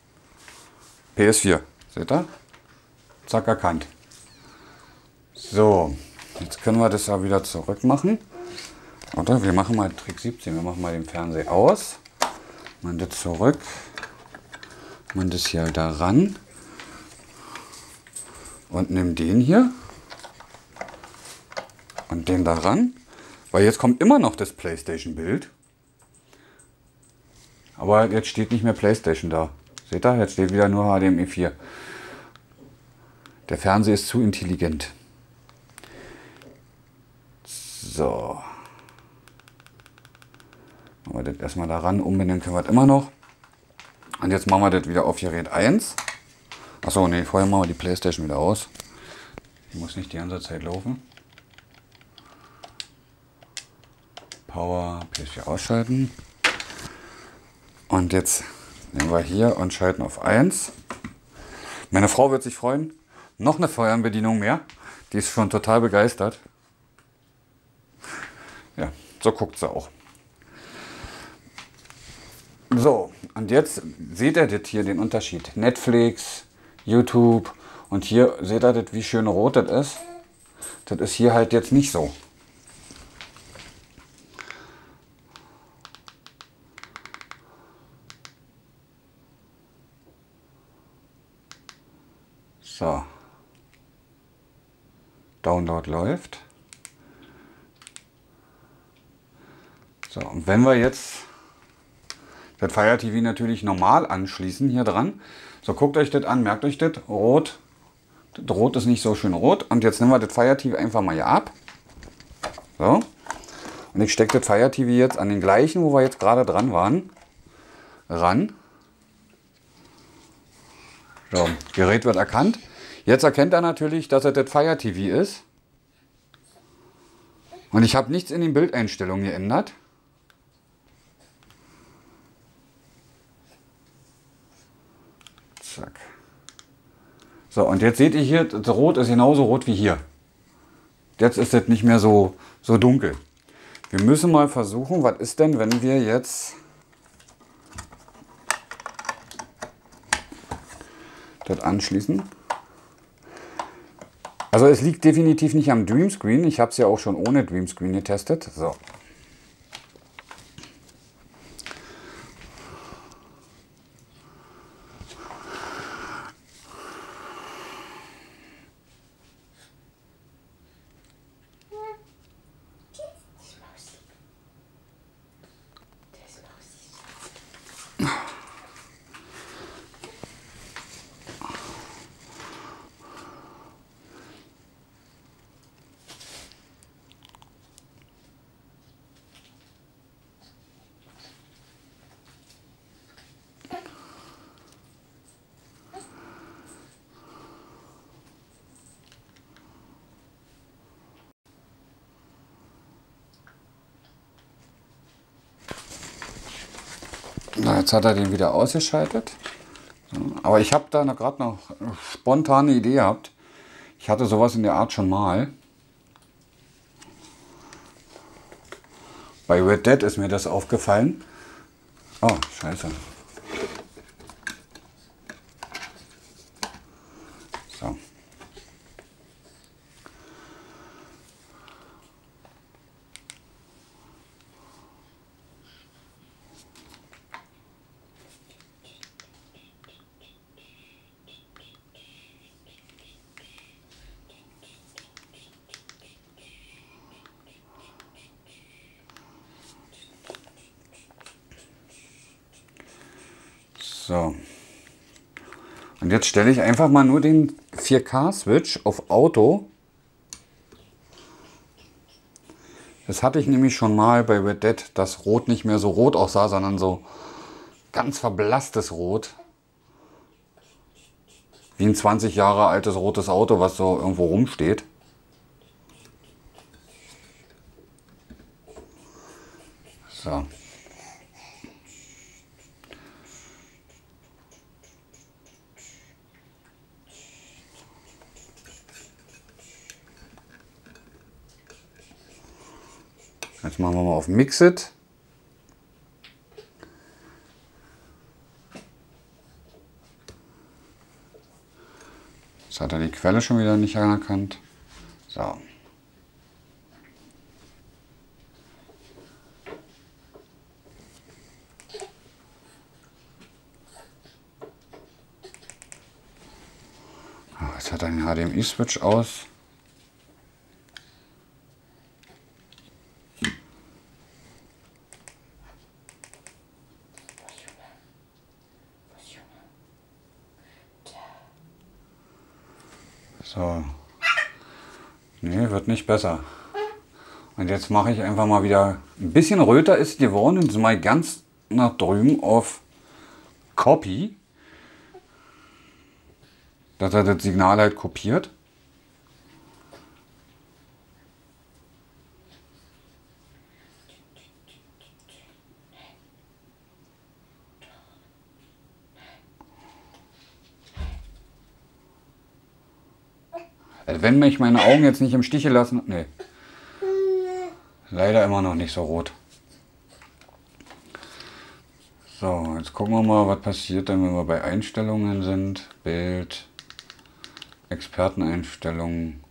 PS4. Seht ihr? Zack, erkannt. So, jetzt können wir das ja wieder zurück machen. Oder wir machen mal Trick 17. Wir machen mal den Fernseher aus. Machen das zurück. Machen das hier da ran. Und nehmen den hier. Und den da ran. Weil jetzt kommt immer noch das PlayStation-Bild. Aber jetzt steht nicht mehr PlayStation da. Seht ihr? Jetzt steht wieder nur HDMI 4. Der Fernseher ist zu intelligent. So. Machen wir das erstmal da ran. Umbenennen können wir das immer noch. Und jetzt machen wir das wieder auf Gerät 1. Achso, nee, vorher machen wir die PlayStation wieder aus. Die muss nicht die ganze Zeit laufen. Power, PS4 ausschalten. Und jetzt nehmen wir hier und schalten auf 1. Meine Frau wird sich freuen. Noch eine Fernbedienung mehr. Die ist schon total begeistert. Ja, so guckt sie auch. So, und jetzt seht ihr das hier, den Unterschied. Netflix, YouTube und hier seht ihr das, wie schön rot das ist. Das ist hier halt jetzt nicht so. So. Download läuft. So, und wenn wir jetzt das Fire TV natürlich normal anschließen hier dran. So, guckt euch das an, merkt euch das. Rot. Das Rot ist nicht so schön rot. Und jetzt nehmen wir das Fire TV einfach mal hier ab. So. Und ich stecke das Fire TV jetzt an den gleichen, wo wir jetzt gerade dran waren, ran. So, Gerät wird erkannt. Jetzt erkennt er natürlich, dass es das Fire TV ist. Und ich habe nichts in den Bildeinstellungen geändert. Zack. So, und jetzt seht ihr hier, das Rot ist genauso rot wie hier. Jetzt ist es nicht mehr so dunkel. Wir müssen mal versuchen, was ist denn, wenn wir jetzt das anschließen. Also es liegt definitiv nicht am Dreamscreen. Ich habe es ja auch schon ohne Dreamscreen getestet. So. Na, jetzt hat er den wieder ausgeschaltet. So, aber ich habe da gerade noch eine spontane Idee gehabt. Ich hatte sowas in der Art schon mal. Bei Red Dead ist mir das aufgefallen. Oh, scheiße. So. So. Und jetzt stelle ich einfach mal nur den 4K-Switch auf Auto. Das hatte ich nämlich schon mal bei Red Dead, dass Rot nicht mehr so rot aussah, sondern so ganz verblasstes Rot. Wie ein 20 Jahre altes rotes Auto, was so irgendwo rumsteht. So. Jetzt machen wir mal auf Mixit. Jetzt hat er die Quelle schon wieder nicht anerkannt. So. Jetzt hat er den HDMI-Switch aus. So. Nee, wird nicht besser. Und jetzt mache ich einfach mal wieder ein bisschen röter ist geworden. Jetzt mal ganz nach drüben auf Copy. Dass er das Signal halt kopiert. Wenn mich meine Augen jetzt nicht im Stiche lassen. Nee. Leider immer noch nicht so rot. So, jetzt gucken wir mal, was passiert dann, wenn wir bei Einstellungen sind. Bild, Experteneinstellungen,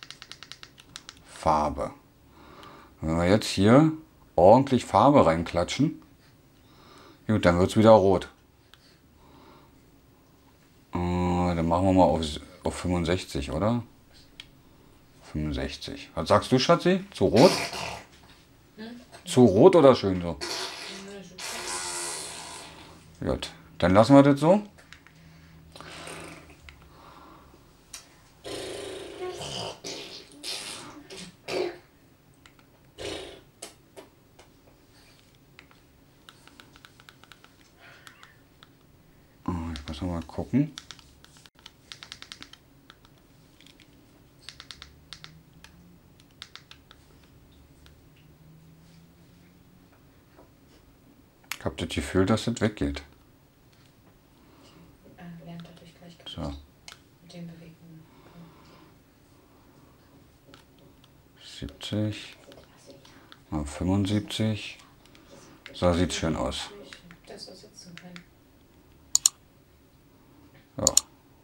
Farbe. Wenn wir jetzt hier ordentlich Farbe reinklatschen, gut, dann wird es wieder rot. Dann machen wir mal auf 65, oder? 65. Was sagst du, Schatzi? Zu rot? Zu rot oder schön so? Gut, dann lassen wir das so. Ich muss noch mal gucken. Ich habe das Gefühl, dass das weggeht. Lernt dadurch gleich So. mit den Bewegungen. 70. Mal 75. So sieht schön aus. Das ersetzen kann. Ja.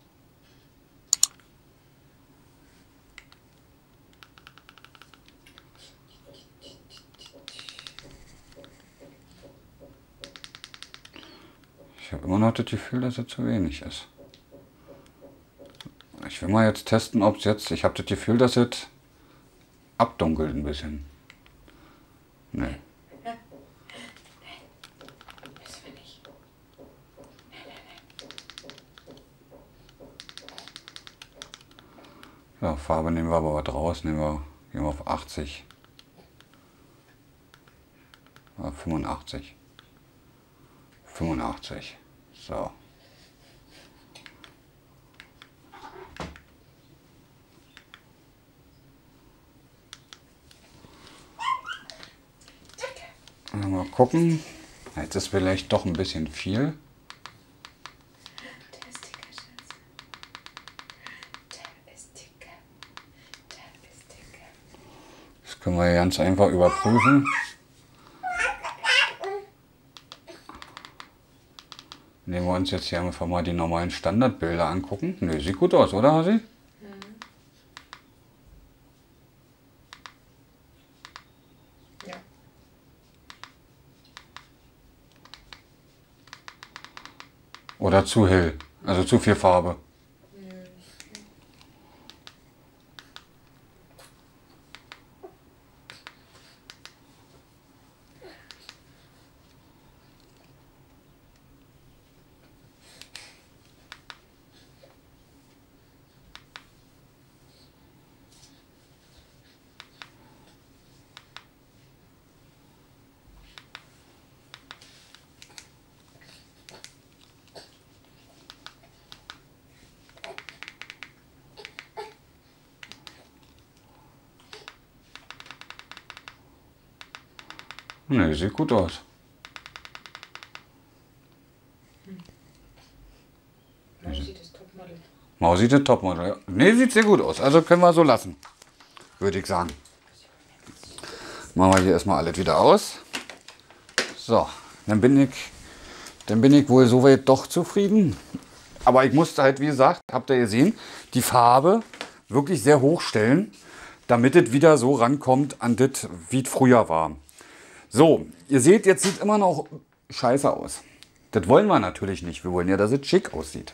Ich habe immer noch das Gefühl, dass es zu wenig ist. Ich will mal jetzt testen, ob es jetzt... Ich habe das Gefühl, dass es abdunkelt ein bisschen. Nee. Müssen wir nicht. Ja, Farbe nehmen wir aber was raus. Gehen wir auf 80. Ja, 85. 85. So. Mal gucken. Jetzt ist vielleicht doch ein bisschen viel. Der ist dicker, Schatz. Der ist dicker. Der ist dicker. Das können wir ganz einfach überprüfen. Nehmen wir uns jetzt hier einfach mal die normalen Standardbilder angucken. Ne, sieht gut aus, oder Hasi? Ja. Oder zu hell, also zu viel Farbe. Ne, sieht gut aus. Mausi, das Topmodel. Mausi, das Topmodel. Ja. Ne, sieht sehr gut aus. Also können wir so lassen, würde ich sagen. Machen wir hier erstmal alles wieder aus. So, dann bin ich wohl soweit doch zufrieden. Aber ich musste halt, wie gesagt, habt ihr gesehen, die Farbe wirklich sehr hoch stellen, damit es wieder so rankommt an das, wie es früher war. So, ihr seht, jetzt sieht immer noch scheiße aus. Das wollen wir natürlich nicht. Wir wollen ja, dass es schick aussieht.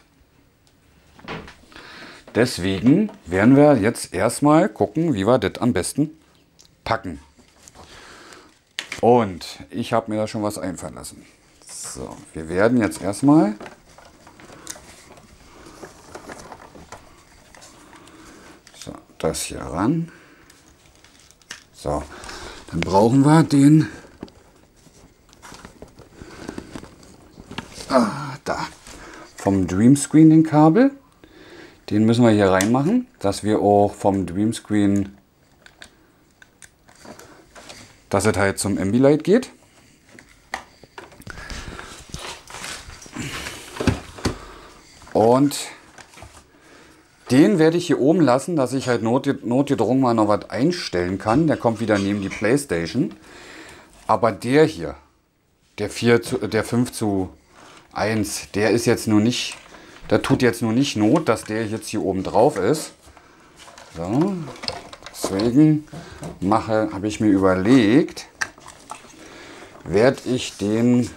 Deswegen werden wir jetzt erstmal gucken, wie wir das am besten packen. Und ich habe mir da schon was einfallen lassen. So, wir werden jetzt erstmal so, das hier ran. So, dann brauchen wir den da vom Dreamscreen, den Kabel. Den müssen wir hier reinmachen, dass wir auch vom Dreamscreen, dass es halt zum Ambilight geht. Und den werde ich hier oben lassen, dass ich halt notgedrungen mal noch was einstellen kann. Der kommt wieder neben die Playstation. Aber der hier, der 5:1, der ist jetzt nur nicht, da tut jetzt nur nicht Not, dass der jetzt hier oben drauf ist. So, deswegen habe ich mir überlegt, werde ich den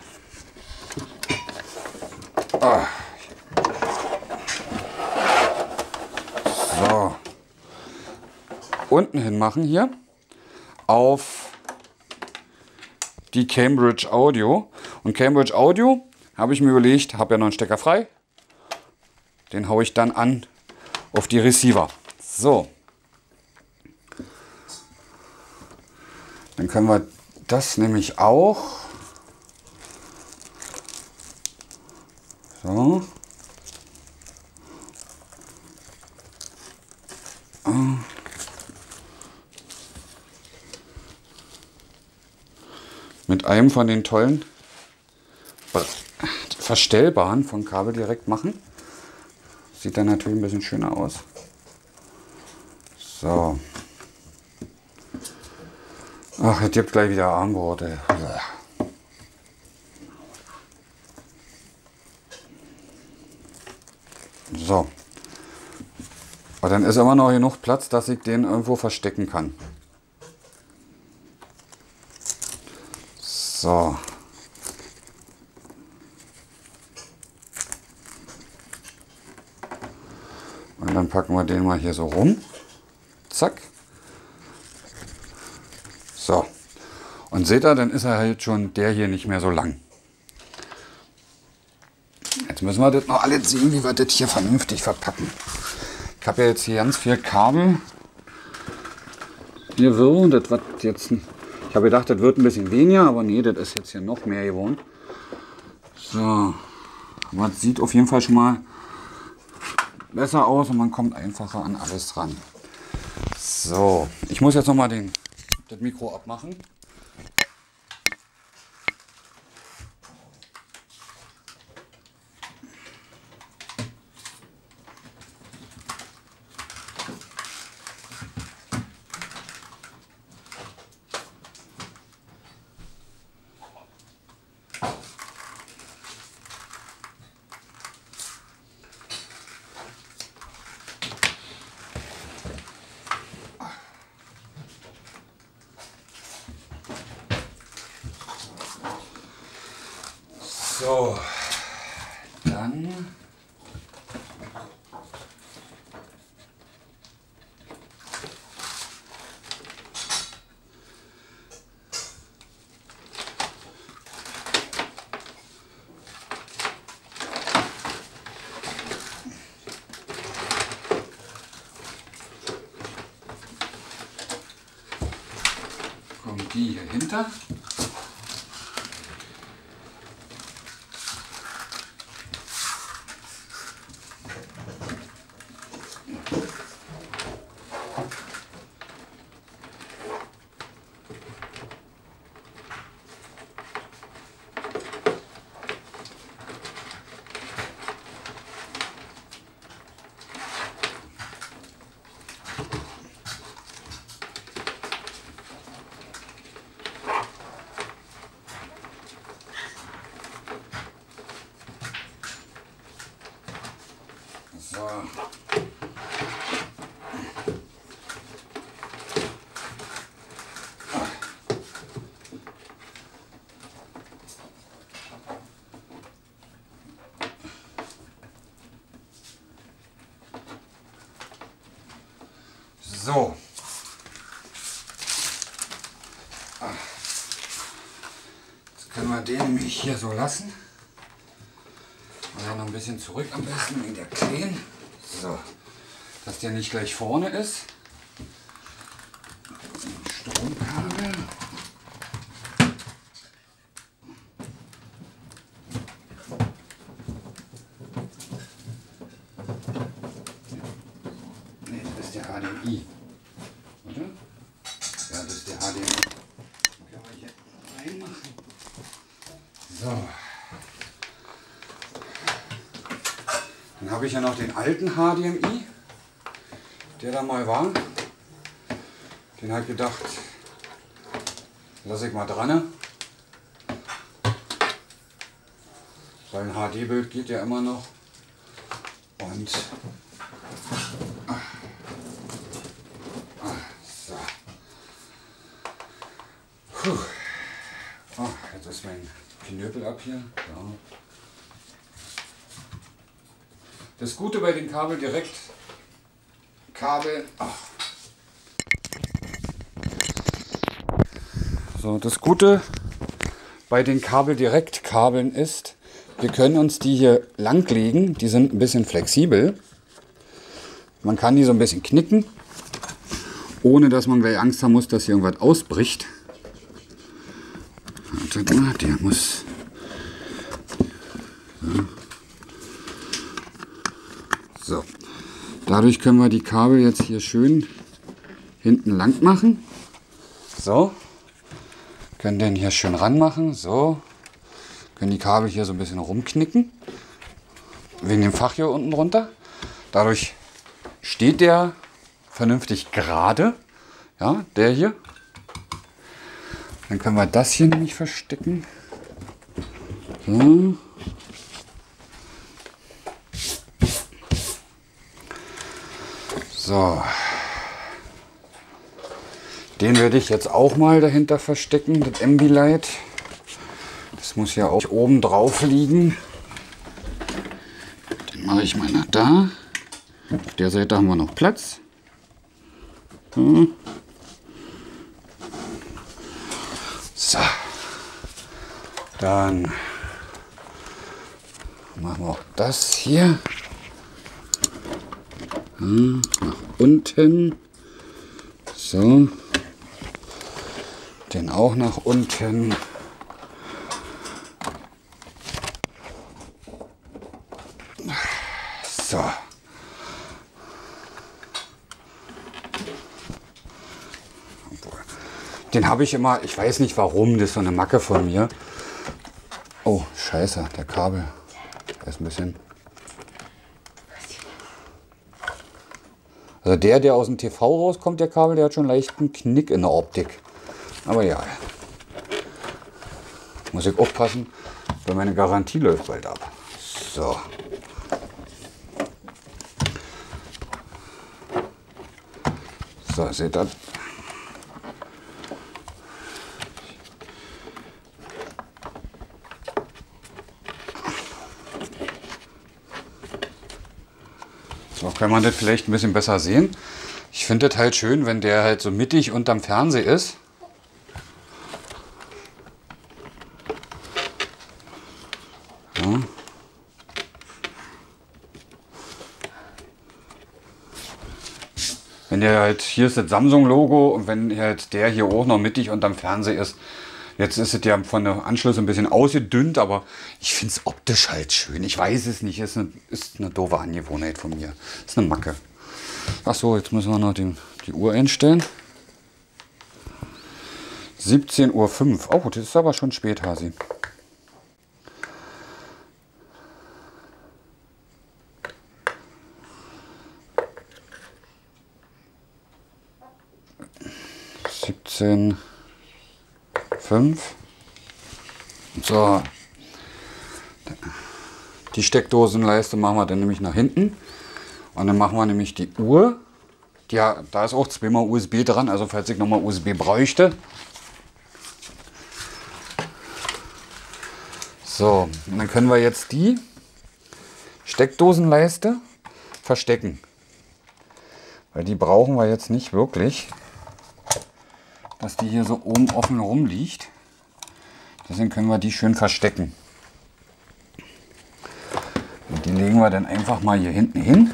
so unten hin machen hier auf die Cambridge Audio. Und Cambridge Audio habe ich mir überlegt, habe ja noch einen Stecker frei. Den haue ich dann an auf die Receiver. So. Dann können wir das nämlich auch. So. Mit einem von den tollen verstellbaren von Kabel direkt machen. Sieht dann natürlich ein bisschen schöner aus. So. Ach, jetzt gibt gleich wieder Armbrot. Ey. So. Aber dann ist immer noch genug Platz, dass ich den irgendwo verstecken kann. So. Und dann packen wir den mal hier so rum. Zack. So. Und seht ihr, dann ist er halt schon der hier nicht mehr so lang. Jetzt müssen wir das noch alles sehen, wie wir das hier vernünftig verpacken. Ich habe ja jetzt hier ganz viel Kabel. Hier so, das wird jetzt. Ich habe gedacht, das wird ein bisschen weniger, aber nee, das ist jetzt hier noch mehr geworden. So. Aber es sieht auf jeden Fall schon mal besser aus und man kommt einfacher an alles ran. So, ich muss jetzt noch mal das Mikro abmachen. So, dann kommt die hier hinter. So. So. Jetzt können wir den nämlich hier so lassen. Und dann noch ein bisschen zurück am besten in der Kleen. So. Dass der nicht gleich vorne ist. Stromkabel. Nee, das ist der HDMI. Oder? Ja, das ist der HDMI. Können wir hier reinmachen. So. Dann habe ich ja noch den alten HDMI, der da mal war. Den habe ich gedacht, lasse ich mal dran. Weil ein HD-Bild geht ja immer noch. Und so. Puh. Oh, jetzt ist mein Knöpel ab hier. Ja. Das Gute bei den Kabel direkt, Kabel, ach, So, das Gute bei den Kabeldirekt-Kabeln ist, wir können uns die hier langlegen. Die sind ein bisschen flexibel. Man kann die so ein bisschen knicken, ohne dass man gleich Angst haben muss, dass hier irgendwas ausbricht. Warte mal, der muss... So, dadurch können wir die Kabel jetzt hier schön hinten lang machen. So, können den hier schön ranmachen. So, können die Kabel hier so ein bisschen rumknicken. Wegen dem Fach hier unten drunter. Dadurch steht der vernünftig gerade. Ja, der hier. Dann können wir das hier nämlich verstecken. So. So. Den werde ich jetzt auch mal dahinter verstecken, das Ambilight. Das muss ja auch oben drauf liegen. Den mache ich mal nach da. Auf der Seite haben wir noch Platz. So. Dann machen wir auch das hier. Nach unten. So. Den auch nach unten. So. Den habe ich immer, ich weiß nicht warum, das ist so eine Macke von mir. Oh, scheiße, der Kabel. Der ist ein bisschen... Also der aus dem TV rauskommt, der Kabel, der hat schon leicht einen Knick in der Optik. Aber ja, muss ich aufpassen, weil meine Garantie läuft bald ab. So. So, seht ihr? So kann man das vielleicht ein bisschen besser sehen. Ich finde das halt schön, wenn der halt so mittig unterm Fernseher ist. Ja. Wenn der halt, hier ist das Samsung-Logo und wenn halt der hier auch noch mittig unterm Fernseher ist. Jetzt ist es ja von der Anschluss ein bisschen ausgedünnt, aber ich finde es optisch halt schön. Ich weiß es nicht, ist eine doofe Angewohnheit von mir. Ist eine Macke. Ach so, jetzt müssen wir noch die Uhr einstellen. 17:05 Uhr. Oh, das ist aber schon spät, Hasi. So, die Steckdosenleiste machen wir dann nämlich nach hinten und dann machen wir nämlich die Uhr. Ja, da ist auch zweimal USB dran, also falls ich nochmal USB bräuchte. So, und dann können wir jetzt die Steckdosenleiste verstecken, weil die brauchen wir jetzt nicht wirklich, dass die hier so oben offen rumliegt. Deswegen können wir die schön verstecken. Und die legen wir dann einfach mal hier hinten hin.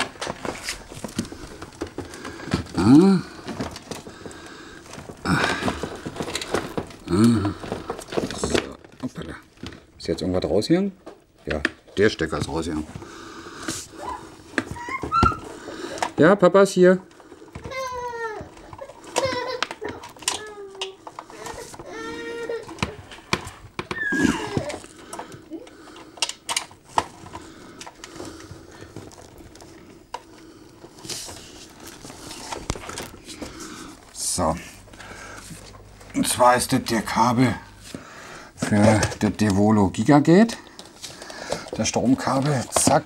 So, hoppala. Ist jetzt irgendwas rausgegangen? Ja, der Stecker ist rausgegangen. Ja, Papa ist hier. So, und zwar ist das der Kabel für das Devolo Gigagate. Der Stromkabel, zack.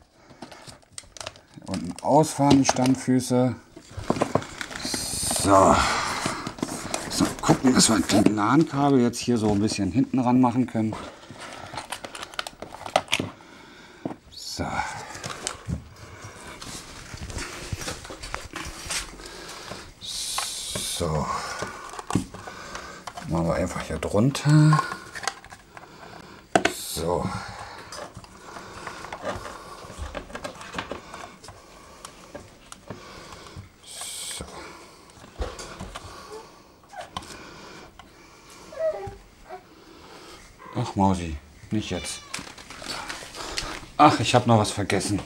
Unten ausfahren die Standfüße. So. So, gucken, dass wir die LAN-Kabel jetzt hier so ein bisschen hinten ran machen können. So. So. machen wir einfach hier drunter. So. So. Ach Mausi, nicht jetzt. Ach, ich habe noch was vergessen.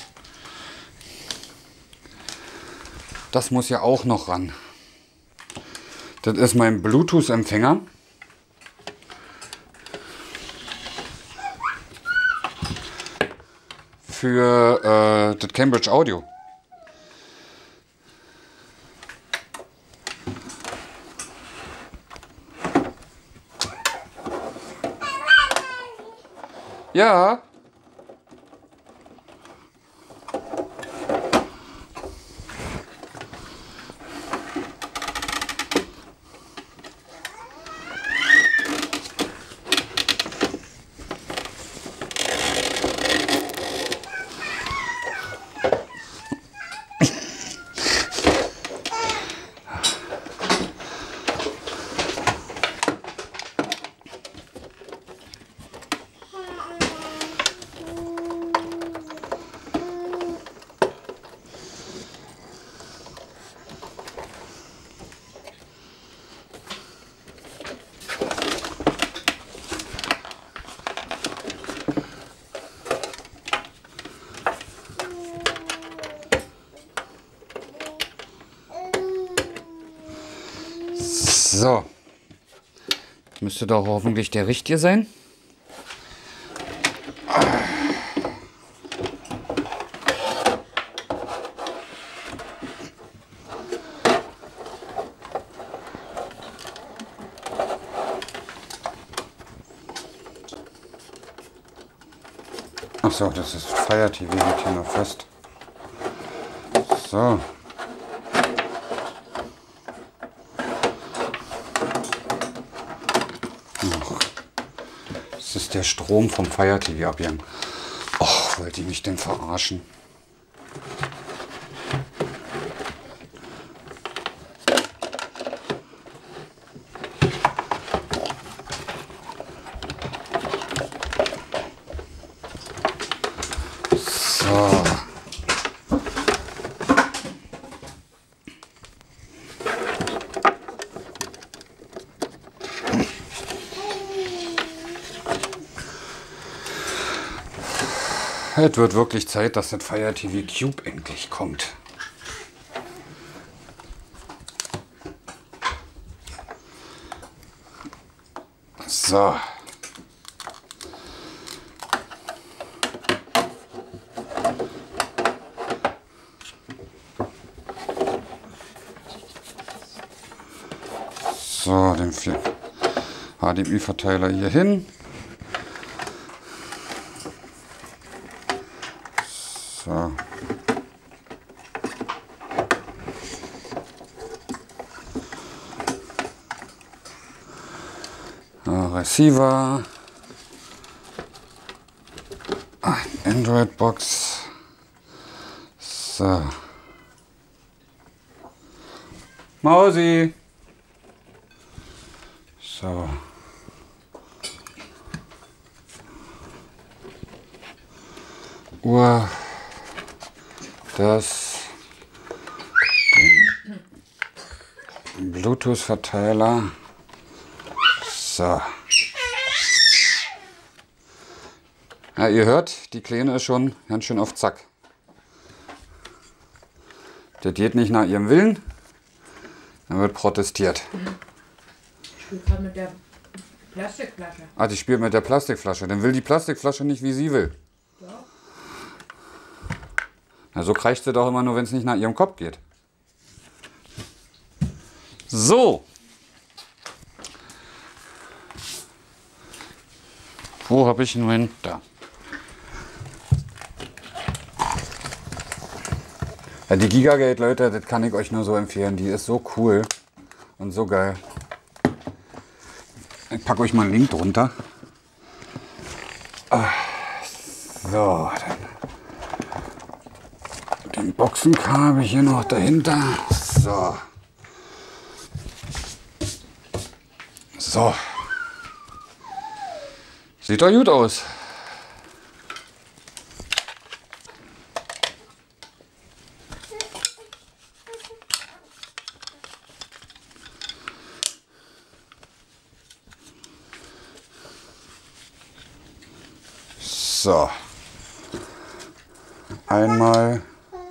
Das muss ja auch noch ran. Das ist mein Bluetooth-Empfänger. Für das Cambridge Audio. Ja. So, müsste doch hoffentlich der richtige sein. Ach so, das ist Fire TV, liegt hier noch fest. So. Das ist der Strom vom Fire TV abgegangen. Och, wollt ihr mich denn verarschen? So. Es wird wirklich Zeit, dass das Fire TV Cube endlich kommt. So. So, den HDMI-Verteiler hier hin. So. Receiver. Android-Box. So. Mausi. So. Uhr. Das. Den Bluetooth-Verteiler. So. Ja, ihr hört, die Kleine ist schon ganz schön auf Zack. Das geht nicht nach ihrem Willen. Dann wird protestiert. Ich spiele gerade mit der Plastikflasche. Ah, die spielt mit der Plastikflasche. Dann will die Plastikflasche nicht, wie sie will. Ja. Na, so kreischt sie doch immer nur, wenn es nicht nach ihrem Kopf geht. So. Wo habe ich ihn hin? Da. Ja, die Gigagate, Leute, das kann ich euch nur so empfehlen. Die ist so cool und so geil. Ich packe euch mal einen Link drunter. So, den Boxenkabel hier noch dahinter. So. So. Sieht doch gut aus. So. Einmal.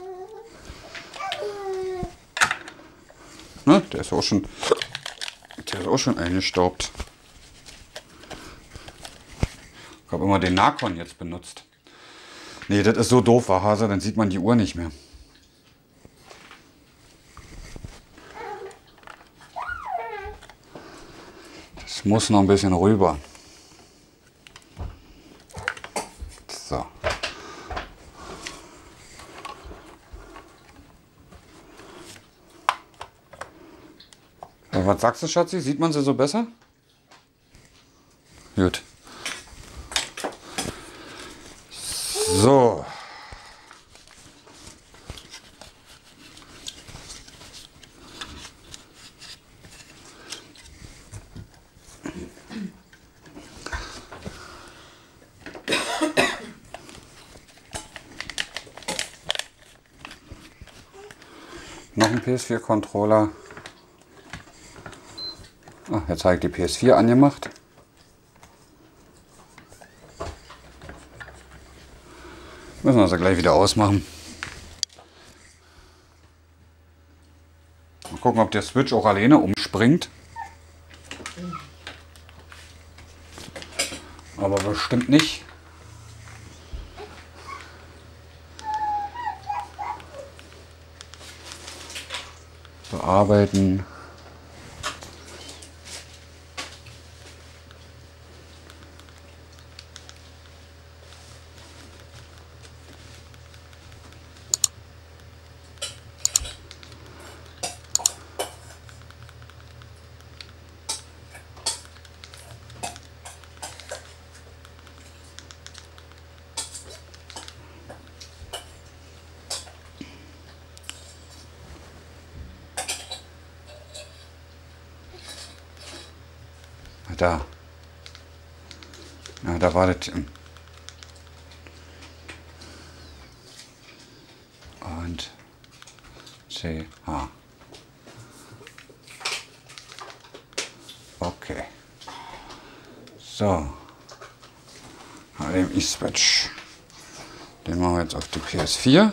Ne, der ist auch schon eingestaubt. Ich habe immer den Nakon jetzt benutzt. Nee, das ist so doof, war Hase, dann sieht man die Uhr nicht mehr. Das muss noch ein bisschen rüber. So. Was sagst du, Schatzi? Sieht man sie so besser? Gut. So. Noch ein PS4-Controller. Ah, jetzt habe ich die PS4 angemacht. Müssen wir das gleich wieder ausmachen. Mal gucken, ob der Switch auch alleine umspringt. Aber bestimmt nicht. Bearbeiten. Da. Ja, da war das. Und CH. Okay. So. HDMI-Switch. Den machen wir jetzt auf die PS4.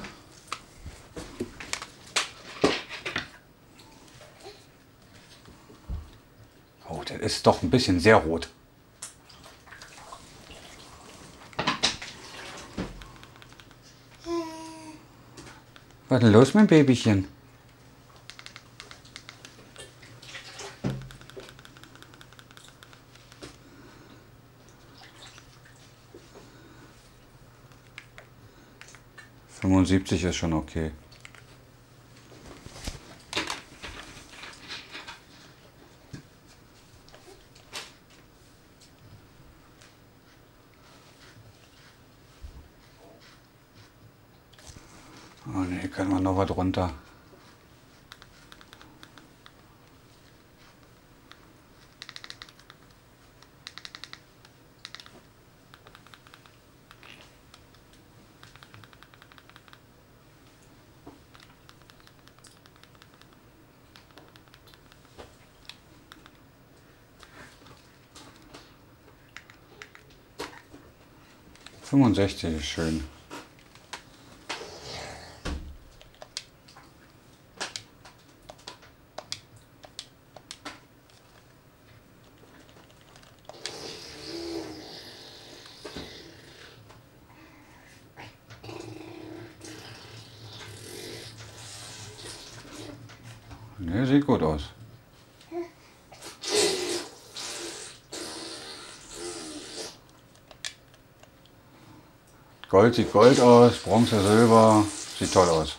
Oh, der ist doch ein bisschen sehr rot. Was ist denn los, mein Babychen? ...75 ist schon okay. Oh ne, können wir noch was runter. ...65 ist schön. Ne, sieht gut aus. Gold sieht Gold aus, Bronze, Silber, sieht toll aus.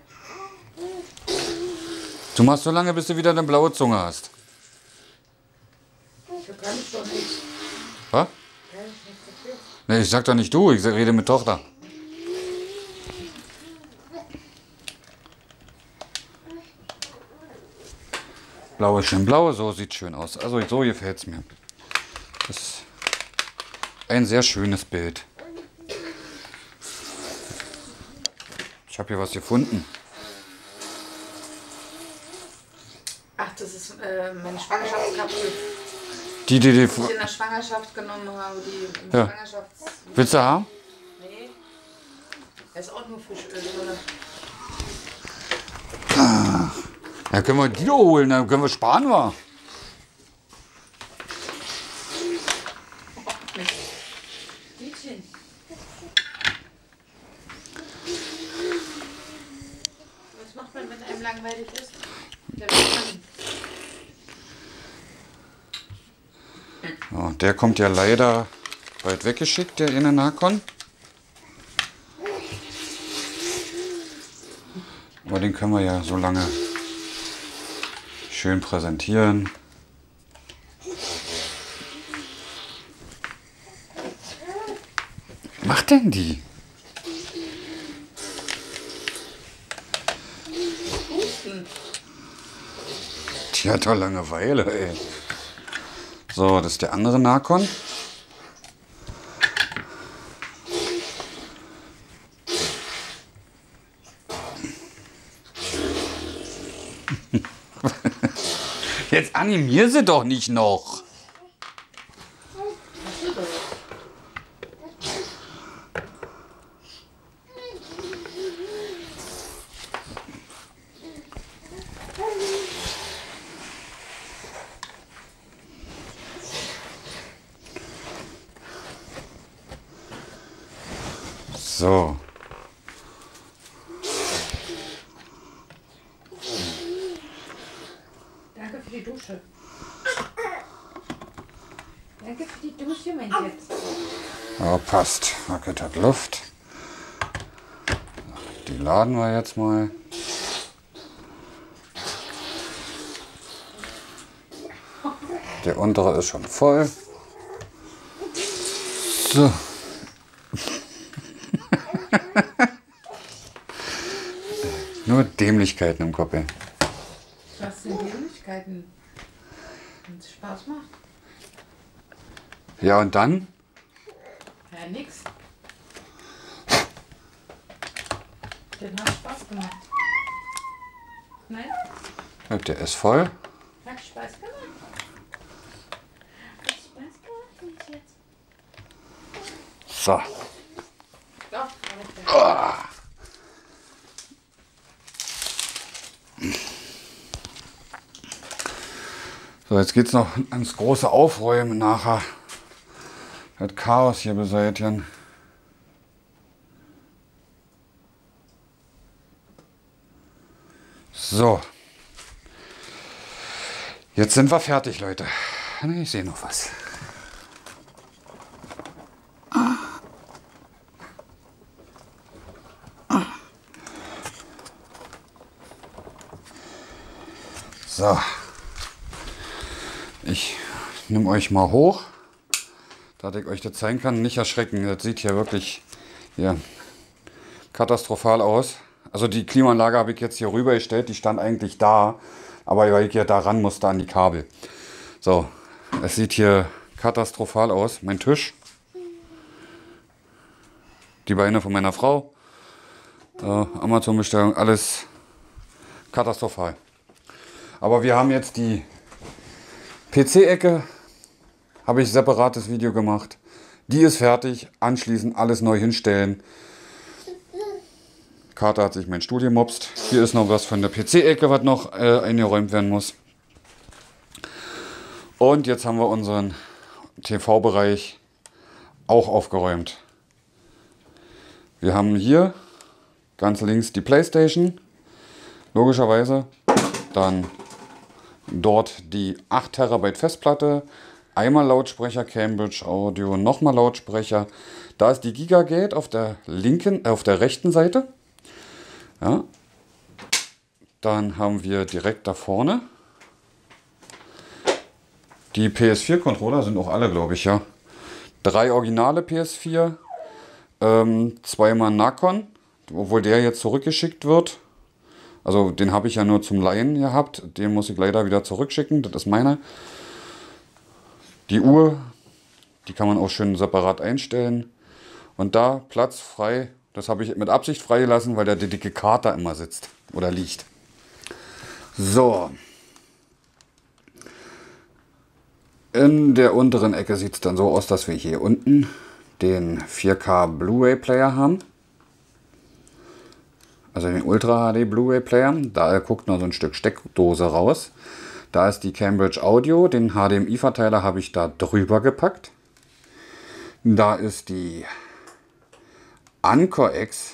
Du machst so lange, bis du wieder eine blaue Zunge hast. Du kannst doch nicht. Was? Ne, ich sag doch nicht du, ich rede mit Tochter. Blau ist schön blau, so sieht schön aus. Also so gefällt es mir. Das ist ein sehr schönes Bild. Ich habe hier was gefunden. Ach, das ist meine Schwangerschaftskapsel, Die die ich in der Schwangerschaft genommen habe. Die im Ja. Willst du haben? Nee. Da ist auch nur Fischöl drin. Dann können wir die doch holen, dann können wir sparen. Wir. Mädchen. Was macht man, wenn einem langweilig ist? Ja, der kommt ja leider weit weggeschickt, der in den Nakon. Aber den können wir ja so lange schön präsentieren. Was macht denn die? Die hat doch Langeweile, ey. So, das ist der andere Nakon. Jetzt animier sie doch nicht noch. So. Danke für die Dusche. Danke für die Dusche, mein Schatz. Ja, passt. Wackelt hat Luft. Die laden wir jetzt mal. Der untere ist schon voll. So. Nur Dämlichkeiten im Kopf. Ey. Was sind Dämlichkeiten? Wenn es Spaß macht? Ja, und dann? Ja, nix. Den hat Spaß gemacht. Nein? Der ist voll. Hat Spaß gemacht. Hat Spaß gemacht, mein Schatz. So. Doch, So, jetzt geht's noch ans große Aufräumen nachher. Das Chaos hier beseitigen. So. Jetzt sind wir fertig, Leute. Nee, ich sehe noch was. So. Ich nehme euch mal hoch, dass ich euch das zeigen kann. Nicht erschrecken, das sieht hier wirklich hier katastrophal aus. Also die Klimaanlage habe ich jetzt hier rüber gestellt, die stand eigentlich da, aber weil ich ja da ran musste an die Kabel. So, es sieht hier katastrophal aus. Mein Tisch, die Beine von meiner Frau, Amazon-Bestellung, alles katastrophal. Aber wir haben jetzt die PC-Ecke, habe ich separates Video gemacht. Die ist fertig, anschließend alles neu hinstellen. Kater hat sich mein Stuhl gemopst. Hier ist noch was von der PC-Ecke, was noch eingeräumt werden muss. Und jetzt haben wir unseren TV-Bereich auch aufgeräumt. Wir haben hier ganz links die Playstation, logischerweise. Dann dort die 8 Terabyte Festplatte, einmal Lautsprecher, Cambridge Audio, nochmal Lautsprecher. Da ist die Gigagate auf der rechten Seite. Ja. Dann haben wir direkt da vorne die PS4-Controller, sind auch alle, glaube ich, ja. 3 originale PS4, zweimal Nakon, obwohl der jetzt zurückgeschickt wird. Also den habe ich ja nur zum Leihen gehabt. Den muss ich leider wieder zurückschicken. Das ist meiner. Die Uhr, die kann man auch schön separat einstellen. Und da Platz frei. Das habe ich mit Absicht freigelassen, weil da der dicke Kater immer sitzt oder liegt. So. In der unteren Ecke sieht es dann so aus, dass wir hier unten den 4K Blu-ray Player haben. Also den Ultra HD Blu-ray Player. Da guckt noch so ein Stück Steckdose raus. Da ist die Cambridge Audio. Den HDMI-Verteiler habe ich da drüber gepackt. Da ist die Anchor X.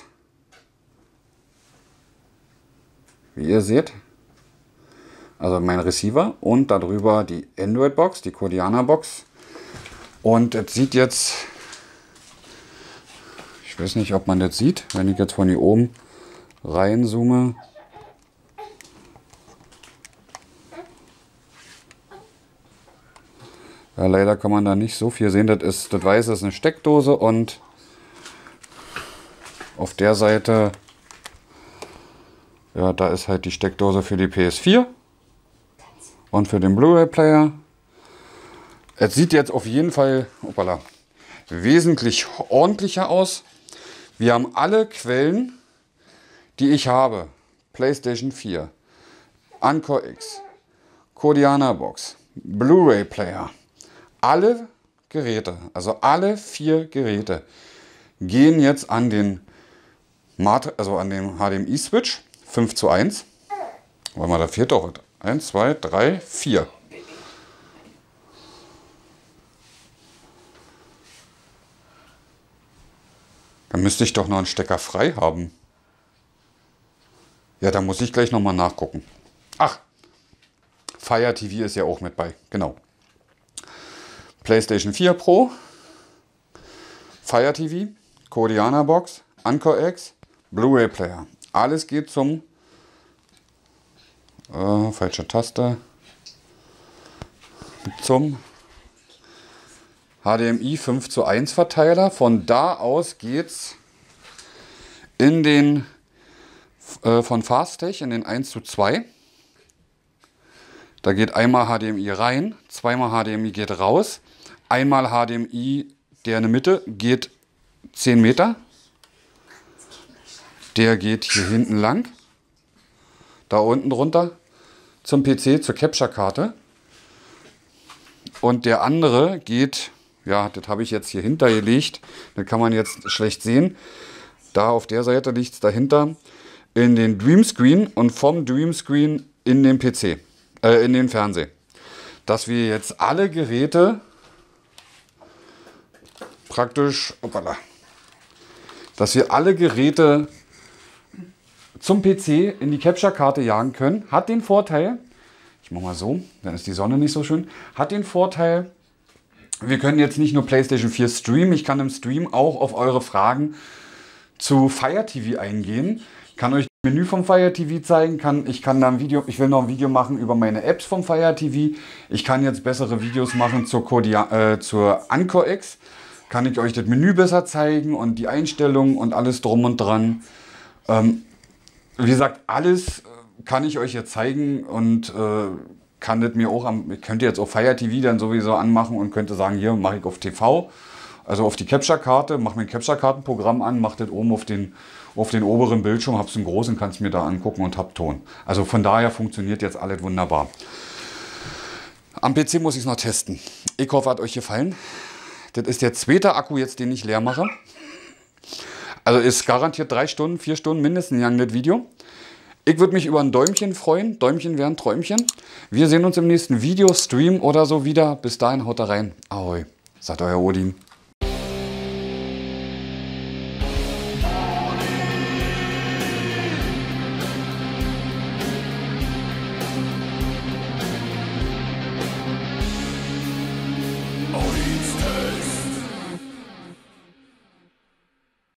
Wie ihr seht. Also mein Receiver. Und darüber die Android Box, die Cordiana Box. Und es sieht jetzt... Ich weiß nicht, ob man das sieht, wenn ich jetzt von hier oben reinzoome. Ja, leider kann man da nicht so viel sehen. Das Weiße ist eine Steckdose und auf der Seite, ja, da ist halt die Steckdose für die PS4 und für den Blu-ray Player. Es sieht jetzt auf jeden Fall wesentlich ordentlicher aus. Wir haben alle Quellen, die ich habe. PlayStation 4, Anchor X, Cordiana Box, Blu-ray Player. Alle Geräte, also alle 4 Geräte, gehen jetzt an den HDMI-Switch 5:1. Warte mal, da fehlt doch 1, 2, 3, 4. Dann müsste ich doch noch einen Stecker frei haben. Ja, da muss ich gleich nochmal nachgucken. Ach, Fire TV ist ja auch mit bei, genau. PlayStation 4 Pro, Fire TV, Cordiana Box, Anchor X, Blu-ray Player. Alles geht zum falsche Taste. Zum HDMI 5:1 Verteiler. Von da aus geht's in den von Fastech in den 1:2. Da geht einmal HDMI rein, zweimal HDMI geht raus. Einmal HDMI, der in der Mitte geht 10 Meter. Der geht hier hinten lang. Da unten drunter zum PC, zur Capture-Karte. Und der andere geht, ja, das habe ich jetzt hier hintergelegt. Das kann man jetzt schlecht sehen. Da auf der Seite liegt es dahinter in den Dreamscreen und vom Dreamscreen in den PC, in den Fernseher. Dass wir jetzt alle Geräte praktisch, dass wir alle Geräte zum PC in die Capture-Karte jagen können, hat den Vorteil, ich mache mal so, dann ist die Sonne nicht so schön, hat den Vorteil, wir können jetzt nicht nur PlayStation 4 streamen, ich kann im Stream auch auf eure Fragen zu Fire TV eingehen, kann euch das Menü vom Fire TV zeigen, ich will noch ein Video machen über meine Apps vom Fire TV, ich kann jetzt bessere Videos machen zur Anchor X, kann ich euch das Menü besser zeigen und die Einstellungen und alles drum und dran. Wie gesagt, alles kann ich euch jetzt zeigen und kann das mir auch ich könnte jetzt auf Fire TV dann sowieso anmachen und könnte sagen, hier mache ich auf TV, also auf die Capture-Karte, mache mein Capture-Kartenprogramm an, mache das oben auf den oberen Bildschirm, habe es in groß und kann es mir da angucken und habe Ton. Also von daher funktioniert jetzt alles wunderbar. Am PC muss ich es noch testen. Ich hoffe, hat euch gefallen. Das ist der zweite Akku jetzt, den ich leer mache. Also ist garantiert 3 Stunden, 4 Stunden mindestens lang das Video. Ich würde mich über ein Däumchen freuen. Däumchen wären Träumchen. Wir sehen uns im nächsten Video, Stream oder so wieder. Bis dahin haut da rein. Ahoi, sagt euer Odin.